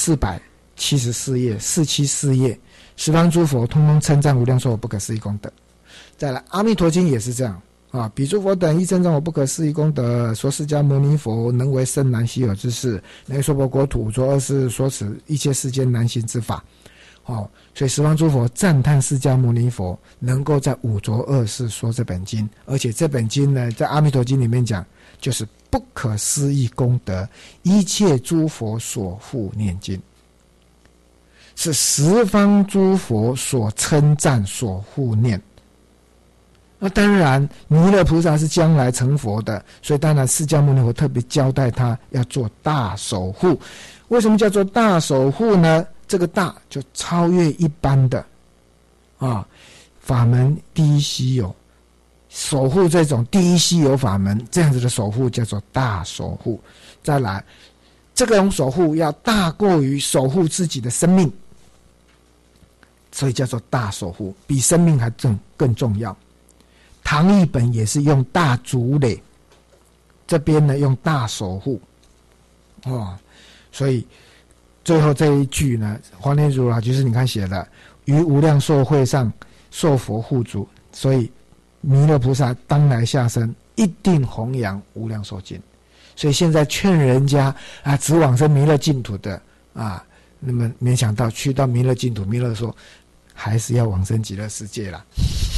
474页474页。十方诸佛通通称赞无量寿我不可思议功德。再来阿弥陀经也是这样啊，彼诸佛等亦称赞我不可思议功德，说释迦牟尼佛能为甚难稀有之事，能于娑婆国土5浊恶世说此一切世间难行之法。所以十方诸佛赞叹释迦牟尼佛能够在5浊恶世说这本经，而且这本经呢，在阿弥陀经里面讲，就是不可思议功德，一切诸佛所护念经。是十方诸佛所称赞所护念那当然，弥勒菩萨是将来成佛的，所以当然释迦牟尼佛特别交代他要做大守护。为什么叫做大守护呢？这个大就超越一般的法门第一稀有，守护这种第一稀有法门，这样子的守护叫做大守护。再来，这种守护要大过于守护自己的生命，所以叫做大守护，比生命还更重要。唐译本也是用大竹垒，这边呢用大守护所以最后这一句呢，黄天竺老居士你看写的于无量寿会上受佛护主，所以弥勒菩萨当来下生一定弘扬无量寿经。所以现在劝人家只往生弥勒净土的那么没想到去到弥勒净土，弥勒说还是要往生极乐世界啦。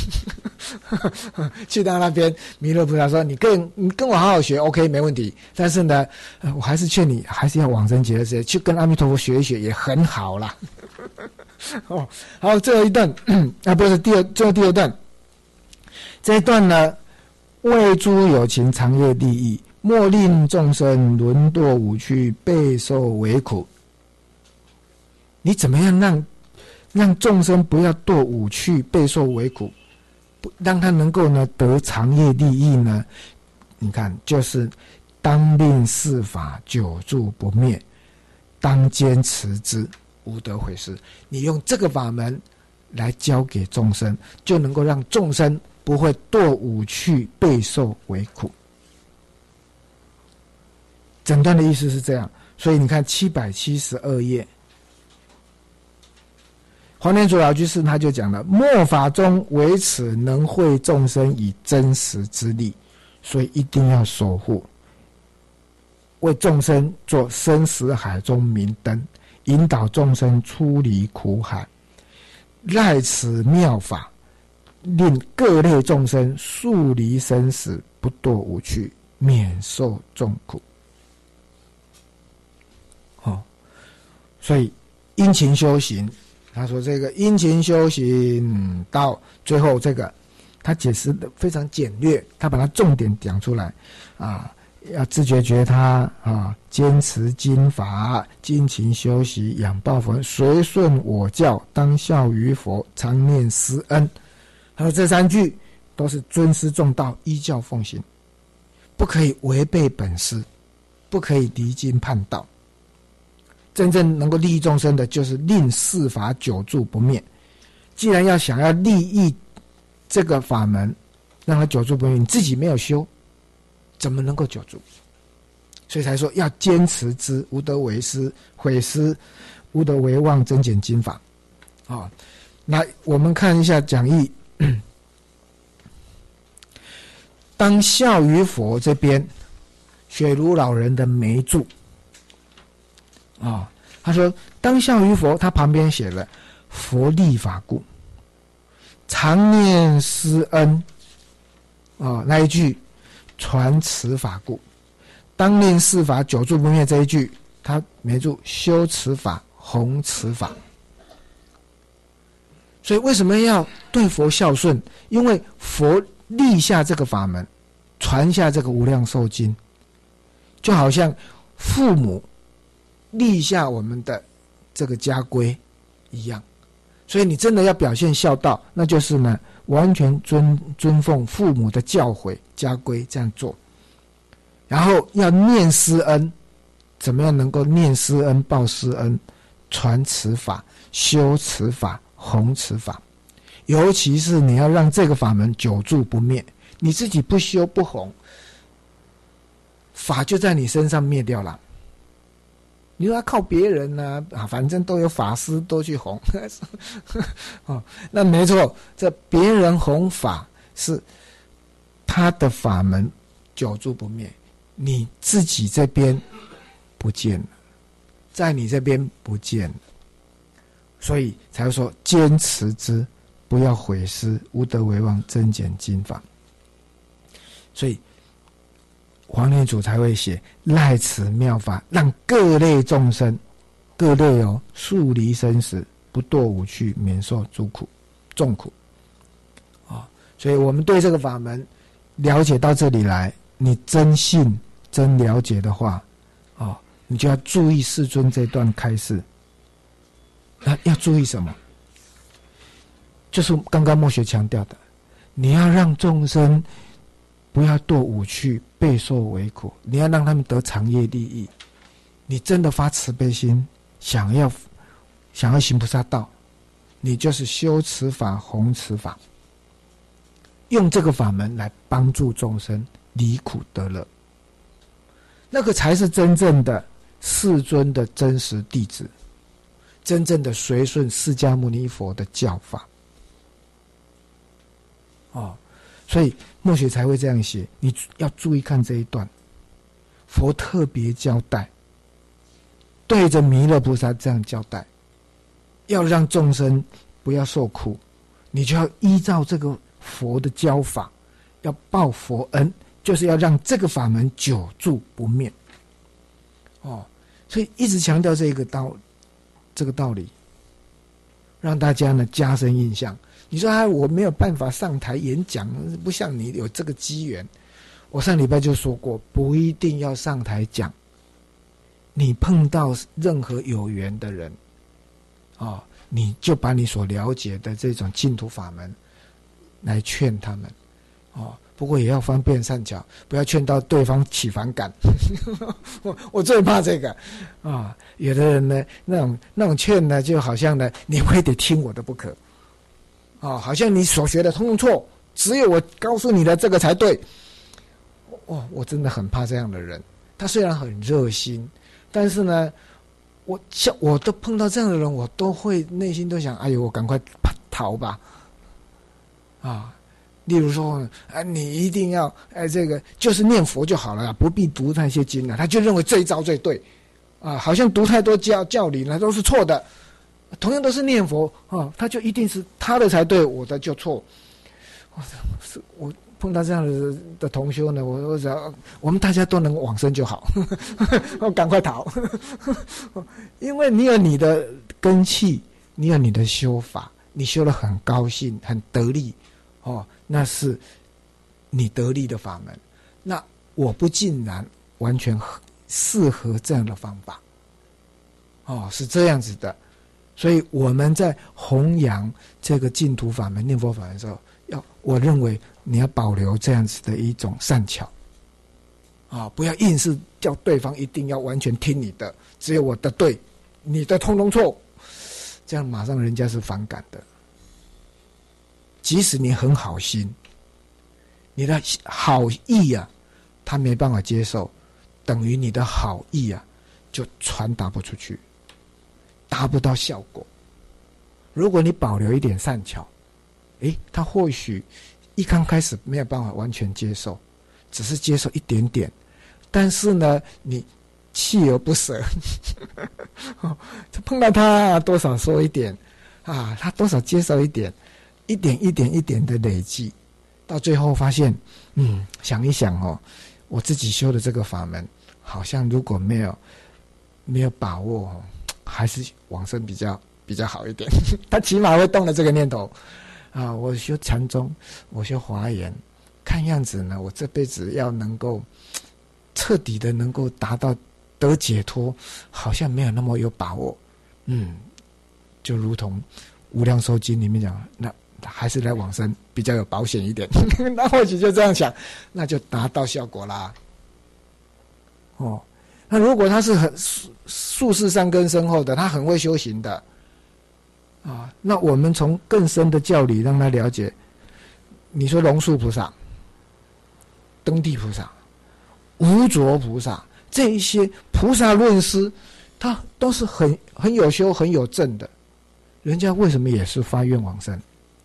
去到那边，弥勒菩萨说你跟我好好学 OK 没问题，但是呢我还是劝你还是要往生极乐世界，去跟阿弥陀佛学一学也很好啦。好，最后一段不是最后第二段，这一段呢，为诸有情长业利益，莫令众生沦堕五趣，备受为苦。你怎么样让众生不要堕五趣，备受为苦，让他能够呢得长业利益呢？你看，就是当令四法久住不灭，当坚持之，无得毁失。你用这个法门来教给众生，就能够让众生不会堕五趣，备受为苦。整段的意思是这样，所以你看772页，黄天竺老居士他就讲了：末法中唯此能惠众生以真实之力，所以一定要守护，为众生做生死海中明灯，引导众生出离苦海。赖此妙法，令各类众生速离生死，不堕五趣，免受众苦。所以殷勤修行，他说这个殷勤修行到最后这个他解释的非常简略，他把它重点讲出来要自觉觉他坚持经法，精勤修习，仰报佛，随顺我教，当效于佛，常念师恩。他说这3句都是尊师重道，依教奉行，不可以违背本师，不可以离经叛道。真正能够利益众生的，就是令四法久住不灭。既然想要利益这个法门，让它久住不灭，你自己没有修，怎么能够久住？所以才说要坚持之，无得为师，毁师，无得为妄，增减经法。那我们看一下讲义，当效于佛这边，雪如老人的没注。他说当效于佛，他旁边写了佛立法故，常念师恩那一句传持法故，当令四法久住不灭这一句他没注修持法弘持法。所以为什么要对佛孝顺？因为佛立下这个法门，传下这个无量寿经，就好像父母立下我们的这个家规一样。所以你真的要表现孝道，那就是呢完全遵奉父母的教诲家规这样做。然后要念师恩，怎么样能够念师恩报师恩，传持法修持法弘持法。尤其是你要让这个法门久住不灭，你自己不修不弘，法就在你身上灭掉了。你说要靠别人反正都有法师都去弘那没错，这别人弘法是他的法门久住不灭，你自己这边不见了，在你这边不见了，所以才会说坚持之，不要毁师，无得为妄，增减经法。所以黄天竺才会写赖此妙法，让各类众生，各类速离生死，不堕五趣，免受诸苦众苦所以我们对这个法门了解到这里来，你真信真了解的话，你就要注意世尊这段开示。那要注意什么？就是刚刚默学强调的，你要让众生不要堕五趣，备受为苦，你要让他们得长业利益。你真的发慈悲心，想要行菩萨道，你就是修持法、弘持法，用这个法门来帮助众生离苦得乐，那个才是真正的世尊的真实弟子，真正的随顺释迦牟尼佛的教法。所以默学才会这样写，你要注意看这一段，佛特别交代，对着弥勒菩萨这样交代，要让众生不要受苦，你就要依照这个佛的教法，要报佛恩，就是要让这个法门久住不灭。所以一直强调这个道理，让大家呢加深印象。你说我没有办法上台演讲，不像你有这个机缘。我上礼拜就说过，不一定要上台讲，你碰到任何有缘的人，你就把你所了解的这种净土法门来劝他们。不过也要方便善巧，不要劝到对方起反感。我最怕这个有的人呢，那种劝呢，就好像呢，你非得听我的不可。好像你所学的通通错，只有我告诉你的这个才对。我真的很怕这样的人。他虽然很热心，但是呢，我都碰到这样的人，我都会内心都想，哎呦，我赶快逃吧。例如说，你一定要这个就是念佛就好了，不必读那些经了。他就认为这一招最对，好像读太多教理呢都是错的。同样都是念佛他就一定是他的才对，我的就错。我碰到这样的同修呢，我想我们大家都能往生就好，我赶快逃。因为你有你的根器，你有你的修法，你修得很高兴很得力那是你得力的法门。那我不尽然完全适合这样的方法是这样子的。所以我们在弘扬这个净土法门、念佛法门的时候，我认为你要保留这样子的一种善巧不要硬是叫对方一定要完全听你的，只有我的对，你的通通错，这样马上人家是反感的。即使你很好心，你的好意他没办法接受，等于你的好意就传达不出去，达不到效果。如果你保留一点善巧，他或许一刚开始没有办法完全接受，只是接受一点点，但是呢，你锲而不舍，碰到他多少说一点他多少接受一点，一点的累积，到最后发现，想一想我自己修的这个法门，好像如果没有把握还是往生比较好一点。他起码会动了这个念头我修禅宗，我修华严，看样子呢，我这辈子要能够彻底的能够达到得解脱，好像没有那么有把握。就如同无量寿经里面讲，那还是来往生比较有保险一点。那或许就这样想，那就达到效果啦。那如果他是很术士善根深厚的，他很会修行的那我们从更深的教理让他了解。你说龙树菩萨、登地菩萨、无着菩萨，这一些菩萨论师，他都是很有修、很有正的，人家为什么也是发愿往生？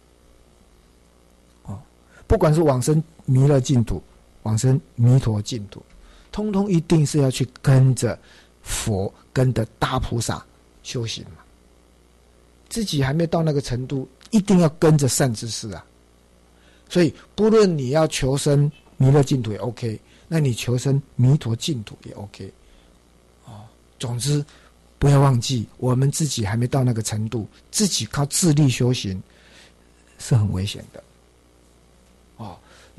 不管是往生弥勒净土、往生弥陀净土，通通一定是要去跟着佛、跟着大菩萨修行嘛。自己还没到那个程度，一定要跟着善知识所以不论你要求生弥勒净土也 OK， 那你求生弥陀净土也 OK。总之不要忘记，我们自己还没到那个程度，自己靠自力修行是很危险的。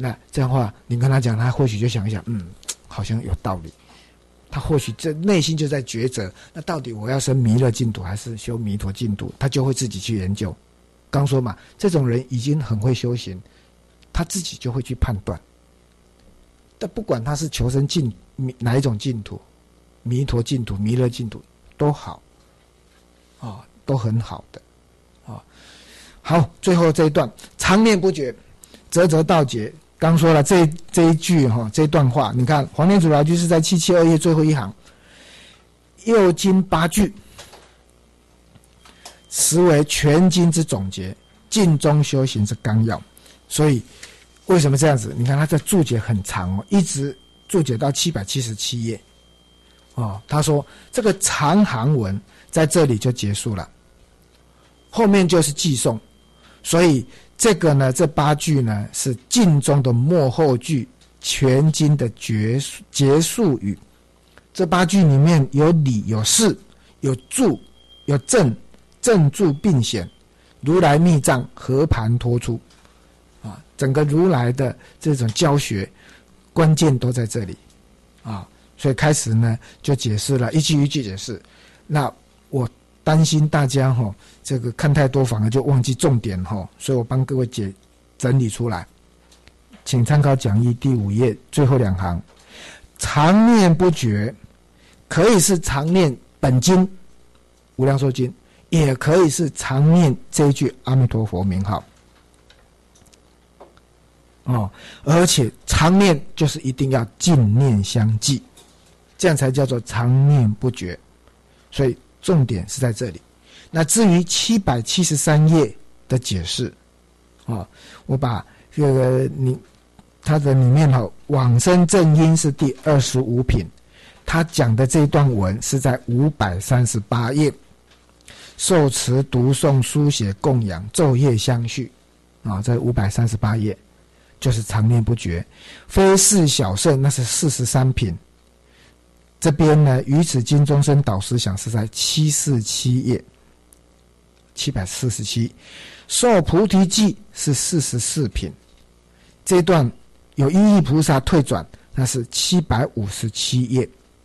那这样的话，你跟他讲，他或许就想一想，好像有道理。他或许这内心就在抉择，那到底我要生弥勒净土还是修弥陀净土？他就会自己去研究。刚说嘛，这种人已经很会修行，他自己就会去判断。但不管他是求生哪一种净土，弥陀净土、弥勒净土都好，都很好的，好，最后这一段常念不绝，啧啧道劫。刚说了这一句这段话，你看黄念祖老居士在772页最后一行，右经8句，实为全经之总结，净宗修行之纲要。所以为什么这样子？你看他的注解很长一直注解到777页他说这个长行文在这里就结束了，后面就是寄颂。所以这个呢，这8句呢是净宗的末后句，全经的结束语。这8句里面有理、有事、有助、有正助并显，如来密藏和盘托出整个如来的这种教学关键都在这里所以开始呢就解释了，一句一句解释。那我担心大家这个看太多反而就忘记重点所以我帮各位整理出来，请参考讲义第5页最后2行。常念不绝，可以是常念本经无量寿经，也可以是常念这一句阿弥陀佛名号而且常念就是一定要净念相继，这样才叫做常念不绝。所以重点是在这里。那至于773页的解释我把这个它的里面往生正因是第25品，他讲的这段文是在538页，受持读诵书写供养昼夜相续在538页就是常念不绝。非是小圣那是43品，这边呢于此经中生导思想是在747页747，受菩提记是44品，这段有一义菩萨退转那是757页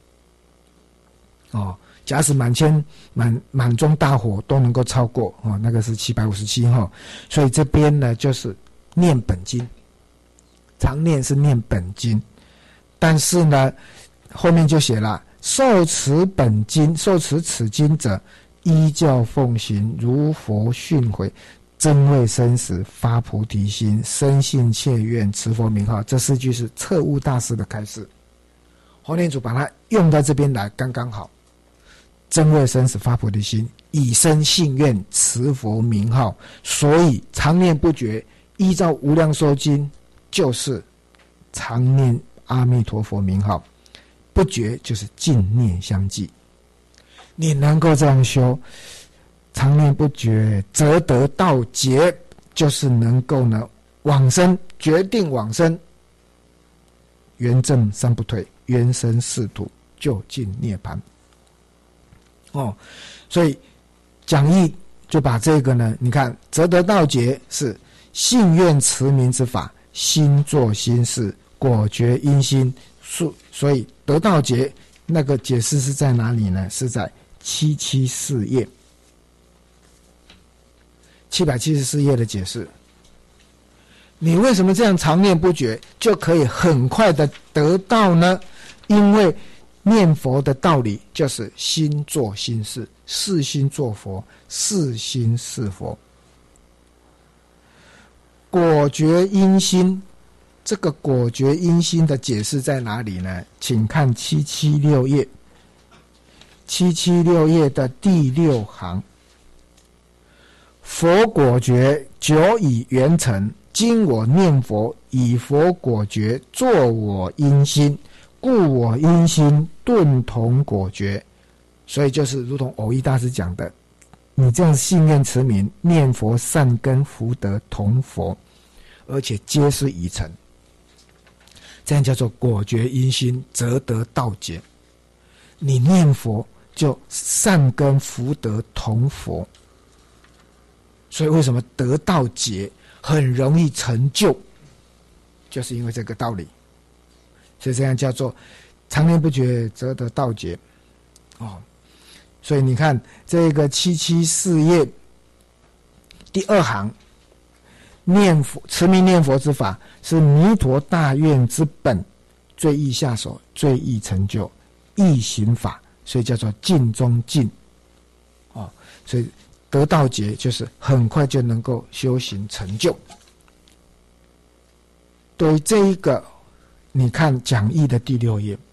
假使满中大火都能够超过那个是757所以这边呢就是念本经，常念是念本经，但是呢后面就写了受持此经者，依教奉行，如佛训诲，真为生死，发菩提心，深信切愿，持佛名号。这4句是彻悟大师的开示，黄念祖把它用到这边来刚刚好。真为生死，发菩提心，以身信愿，持佛名号，所以常念不绝，依照无量寿经就是常念阿弥陀佛名号，不绝就是净念相继。你能够这样修，常念不绝，则得道劫，就是能够呢往生，决定往生，圆正三不退，圆生四土，究竟涅槃所以讲义就把这个呢，你看则得道劫是信愿持名之法，心作心事，果觉因心，所以得道劫那个解释是在哪里呢？是在774页，774页的解释。你为什么这样常念不绝，就可以很快的得到呢？因为念佛的道理就是心作心事，是心作佛，是心是佛。果觉因心，这个果觉因心的解释在哪里呢？请看776页，776页的第6行。佛果觉久已圆成，今我念佛，以佛果觉作我因心，故我因心顿同果觉。所以就是如同藕益大师讲的，你这样信愿持名，念佛善根福德同佛，而且皆是已成，这样叫做果觉因心，则得道劫。你念佛就善根福德同佛，所以为什么得道劫很容易成就， 就是因为这个道理，所以这样叫做常念不觉则得道解。所以你看这个774页第2行，念佛持名念佛之法是弥陀大愿之本，最易下手，最易成就，易行法，所以叫做尽中尽。所以得道解就是很快就能够修行成就。对于这一个，你看讲义的第6页，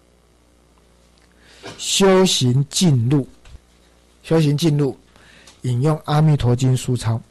修行进路，修行进路引用阿弥陀经书抄，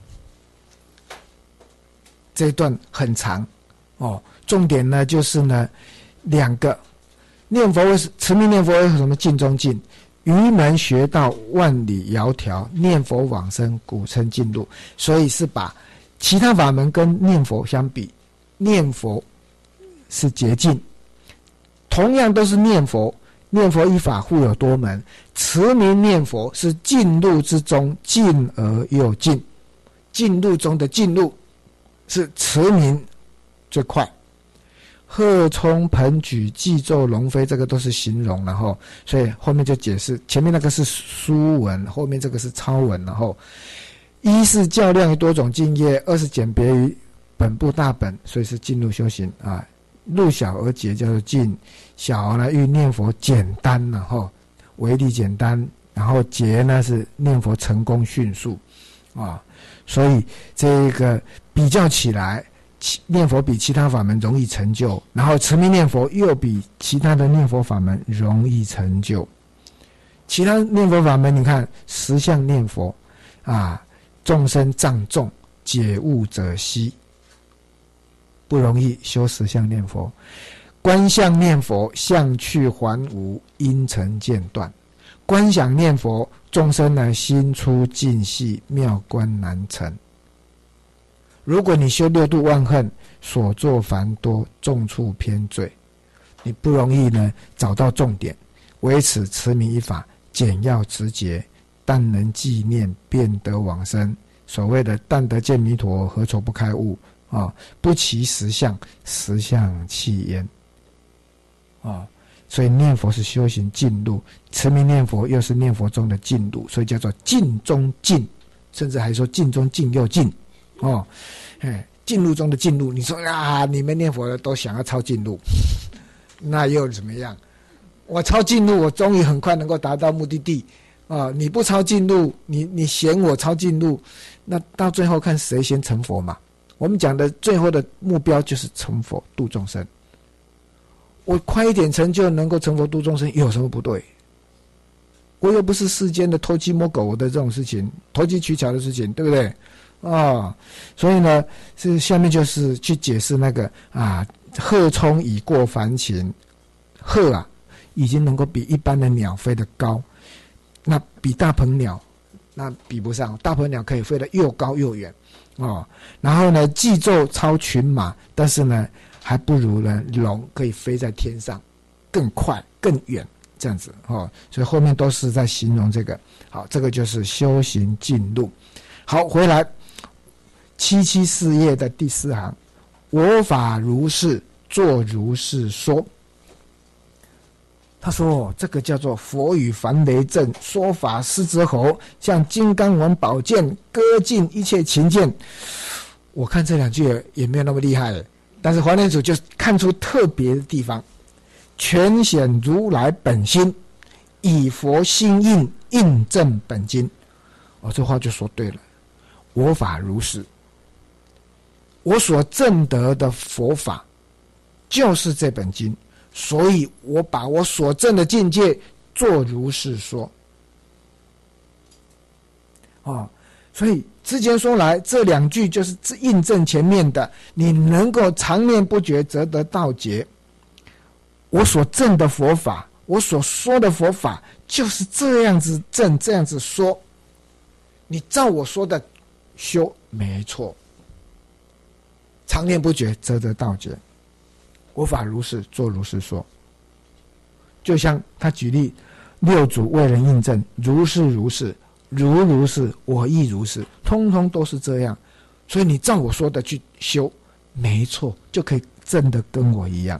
这一段很长重点呢就是呢2个念佛持名念佛为什么尽中尽？于门学道万里窈窕，念佛往生故称进路。所以是把其他法门跟念佛相比，念佛是捷径，同样都是念佛，念佛一法互有多门，持名念佛是进路之中，进而又进，进路中的进路是持名最快。鹤冲鹏举济奏龙飞，这个都是形容，然后所以后面就解释，前面那个是书文，后面这个是抄文，然后一是较量于多种境业，二是简别于本部大本，所以是进入修行啊。路小而捷叫做进，小呢欲念佛简单，然后为例简单，然后捷呢是念佛成功迅速啊。所以这个比较起来，念佛比其他法门容易成就，然后持名念佛又比其他的念佛法门容易成就。其他念佛法门你看实相念佛啊，众生障重，解悟者稀，不容易修实相念佛。观相念佛，相去还无，因成见断。观想念佛，众生呢心出尽细，妙观难成。如果你修6度万恨，所作繁多，重处偏坠，你不容易呢找到重点。唯此持名一法，简要直接，但能纪念，便得往生。所谓的但得见弥陀，何愁不开悟不其实相，实相弃焉所以念佛是修行进路，持名念佛又是念佛中的进路，所以叫做进中进，甚至还说进中进又进进路中的进路。你说你们念佛的都想要抄进路，那又怎么样？我抄进路，我终于很快能够达到目的地你不抄进路，你嫌我抄进路，那到最后看谁先成佛嘛。我们讲的最后的目标就是成佛度众生。我快一点成就能够成佛度众生有什么不对？我又不是世间的偷鸡摸狗的这种事情，投机取巧的事情，对不对所以呢是下面就是去解释那个鹤冲已过凡禽，鹤已经能够比一般的鸟飞得高，那比大鹏鸟那比不上，大鹏鸟可以飞得又高又远然后呢济奏超群马，但是呢还不如呢龙可以飞在天上更快更远，这样子所以后面都是在形容这个。好，这个就是修行进路。好，回来774页的第4行，我法如是，作如是说。他说这个叫做佛语梵雷震，说法狮子吼，像金刚王宝剑，割尽一切禽见。我看这2句也没有那么厉害，但是华严祖就看出特别的地方，全显如来本心，以佛心印印证本经。这话就说对了，我法如是，我所证得的佛法就是这本经，所以我把我所证的境界作如是说所以之前说来这2句就是印证前面的，你能够常念不绝则得道解。我所证的佛法，我所说的佛法就是这样子证，这样子说，你照我说的修，没错，常念不绝则得道解。我法如是，作如是说。就像他举例6祖为人印证，如是如是，如是，我亦如是，通通都是这样。所以你照我说的去修，没错，就可以正的跟我一样。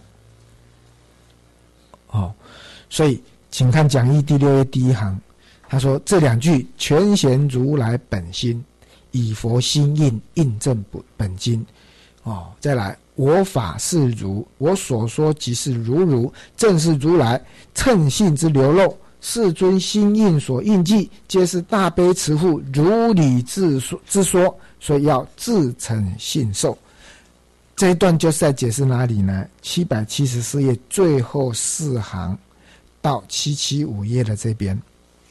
所以请看讲义第6页第1行，他说这2句全显如来本心，以佛心印证本经。再来我法是如，我所说即是如，正是如来称性之流露，世尊心印所印记，皆是大悲慈父如理之说，所以要自成信受。这一段就是在解释哪里呢？774页最后4行到775页的这边。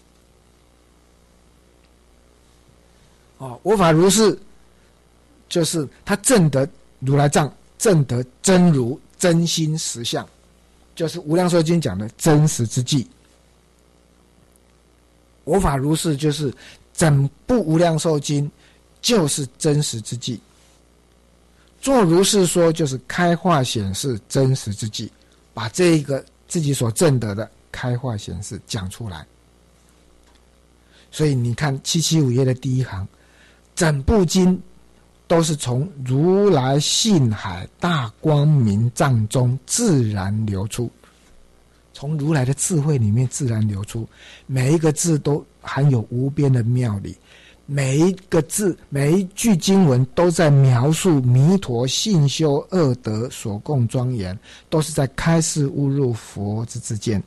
我法如是，就是他证得如来藏，证得真如真心实相，就是无量寿经讲的真实之际。我法如是，就是整部无量寿经就是真实之际。做如是说，就是开化显示真实之际，把这一个自己所证得的开化显示讲出来。所以你看775页的第1行，整部经都是从如来性海大光明藏中自然流出，从如来的智慧里面自然流出，每一个字都含有无边的妙理，每一个字每一句经文都在描述弥陀信修恶德所共庄严，都是在开示悟入佛之见。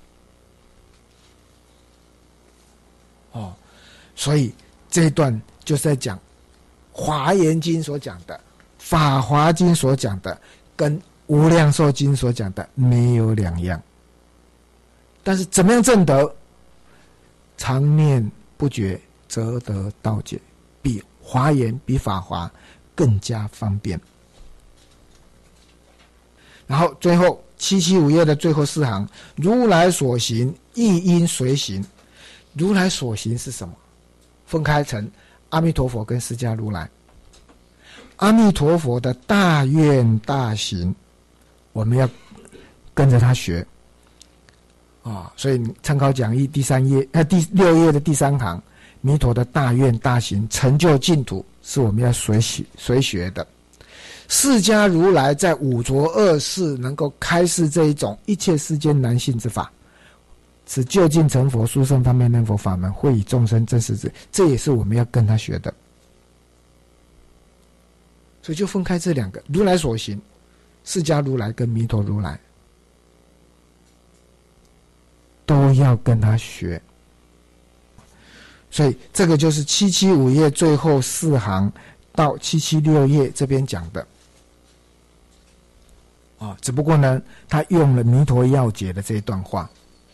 所以这一段就是在讲华严经所讲的，法华经所讲的，跟无量寿经所讲的没有两样。但是怎么样证得？常念不绝，则得道解，比华严比法华更加方便。然后最后775页的最后4行，如来所行亦应随行。如来所行是什么？分开成阿弥陀佛跟释迦如来。阿弥陀佛的大愿大行，我们要跟着他学所以参考讲义第6页的第3行，弥陀的大愿大行成就净土，是我们要随学的。释迦如来在五浊恶世能够开示这一种一切世间难信之法，此究竟成佛殊胜方便念佛法门，会以众生真实之，这也是我们要跟他学的。所以就分开这两个，如来所行，释迦如来跟弥陀如来都要跟他学。所以这个就是775页最后4行到776页这边讲的只不过呢他用了弥陀要解的这一段话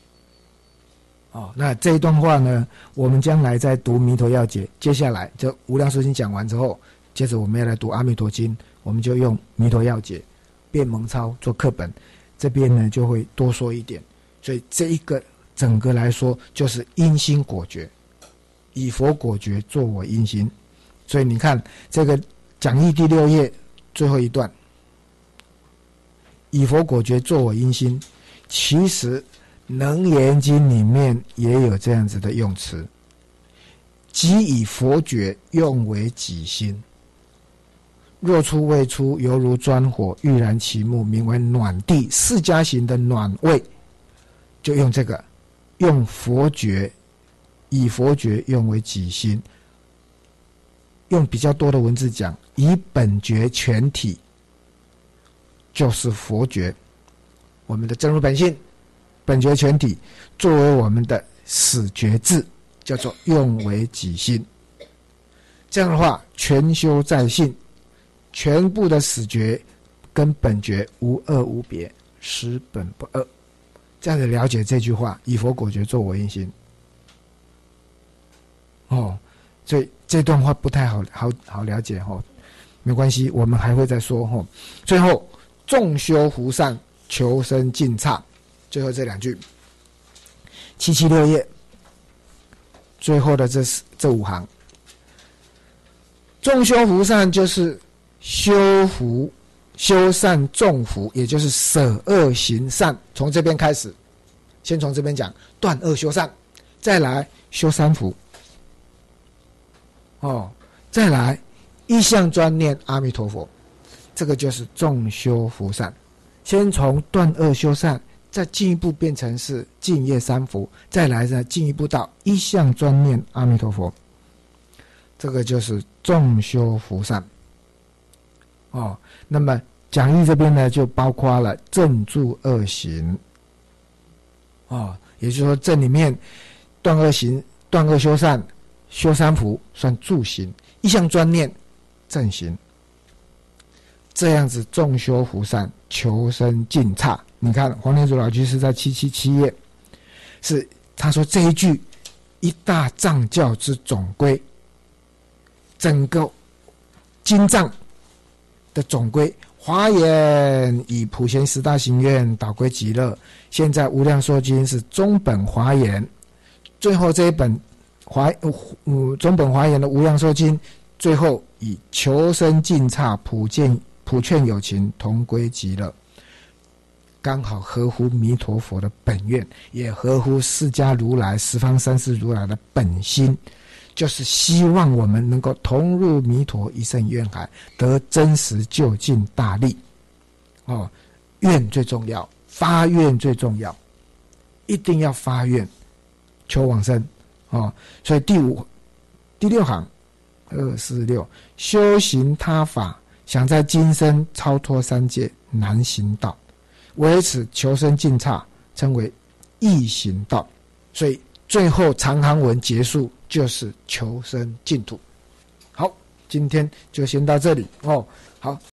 那这一段话呢，我们将来在读弥陀要解，接下来就无量寿经讲完之后，接着我们要来读阿弥陀经，我们就用弥陀要解变蒙抄做课本，这边呢就会多说一点。所以这一个整个来说就是因心果觉，以佛果觉作我因心。所以你看这个讲义第6页最后一段，以佛果觉作我因心，其实能言经里面也有这样子的用词，即以佛觉用为己心，若出未出，犹如钻火，欲燃其木，名为暖地。释迦行的暖位就用这个，用佛觉，以佛觉用为己心，用比较多的文字讲，以本觉全体就是佛觉，我们的真如本性本觉全体作为我们的始觉智，叫做用为己心。这样的话全修在性，全部的始觉跟本觉无二无别，实本不二。这样子了解这句话，以佛果觉作我因心所以这段话不太好了解没关系，我们还会再说最后众修福善，求生尽刹，最后这2句776页最后的这5行，众修福善就是修福修善众福，也就是舍恶行善。从这边开始，先从这边讲断恶修善，再来修三福再来一向专念阿弥陀佛， 这个就是众修福善。先从断恶修善，再进一步变成是净业三福，再来呢进一步到一向专念阿弥陀佛，这个就是众修福善。那么讲义这边呢就包括了正住恶行，也就是说这里面断恶行、断恶修善、修三福算助行，一向专念正行，这样子众修福善，求生净刹。你看黄念祖老居士在777页，是他说这一句一大藏教之总归，整个经藏的总归，华严以普贤十大行愿导归极乐，现在无量寿经是中本华严，最后这一本中本华严的无量寿经，最后以求生净刹普劝有情同归极乐，刚好合乎弥陀佛的本愿，也合乎释迦如来十方三世如来的本心，就是希望我们能够同入弥陀一圣愿海，得真实究竟大利。愿最重要，发愿最重要，一定要发愿求往生。所以第六行246，修行他法，想在今生超脱三界，难行道，为此求生净刹，称为易行道。所以最后长行文结束就是求生净土。好，今天就先到这里。好。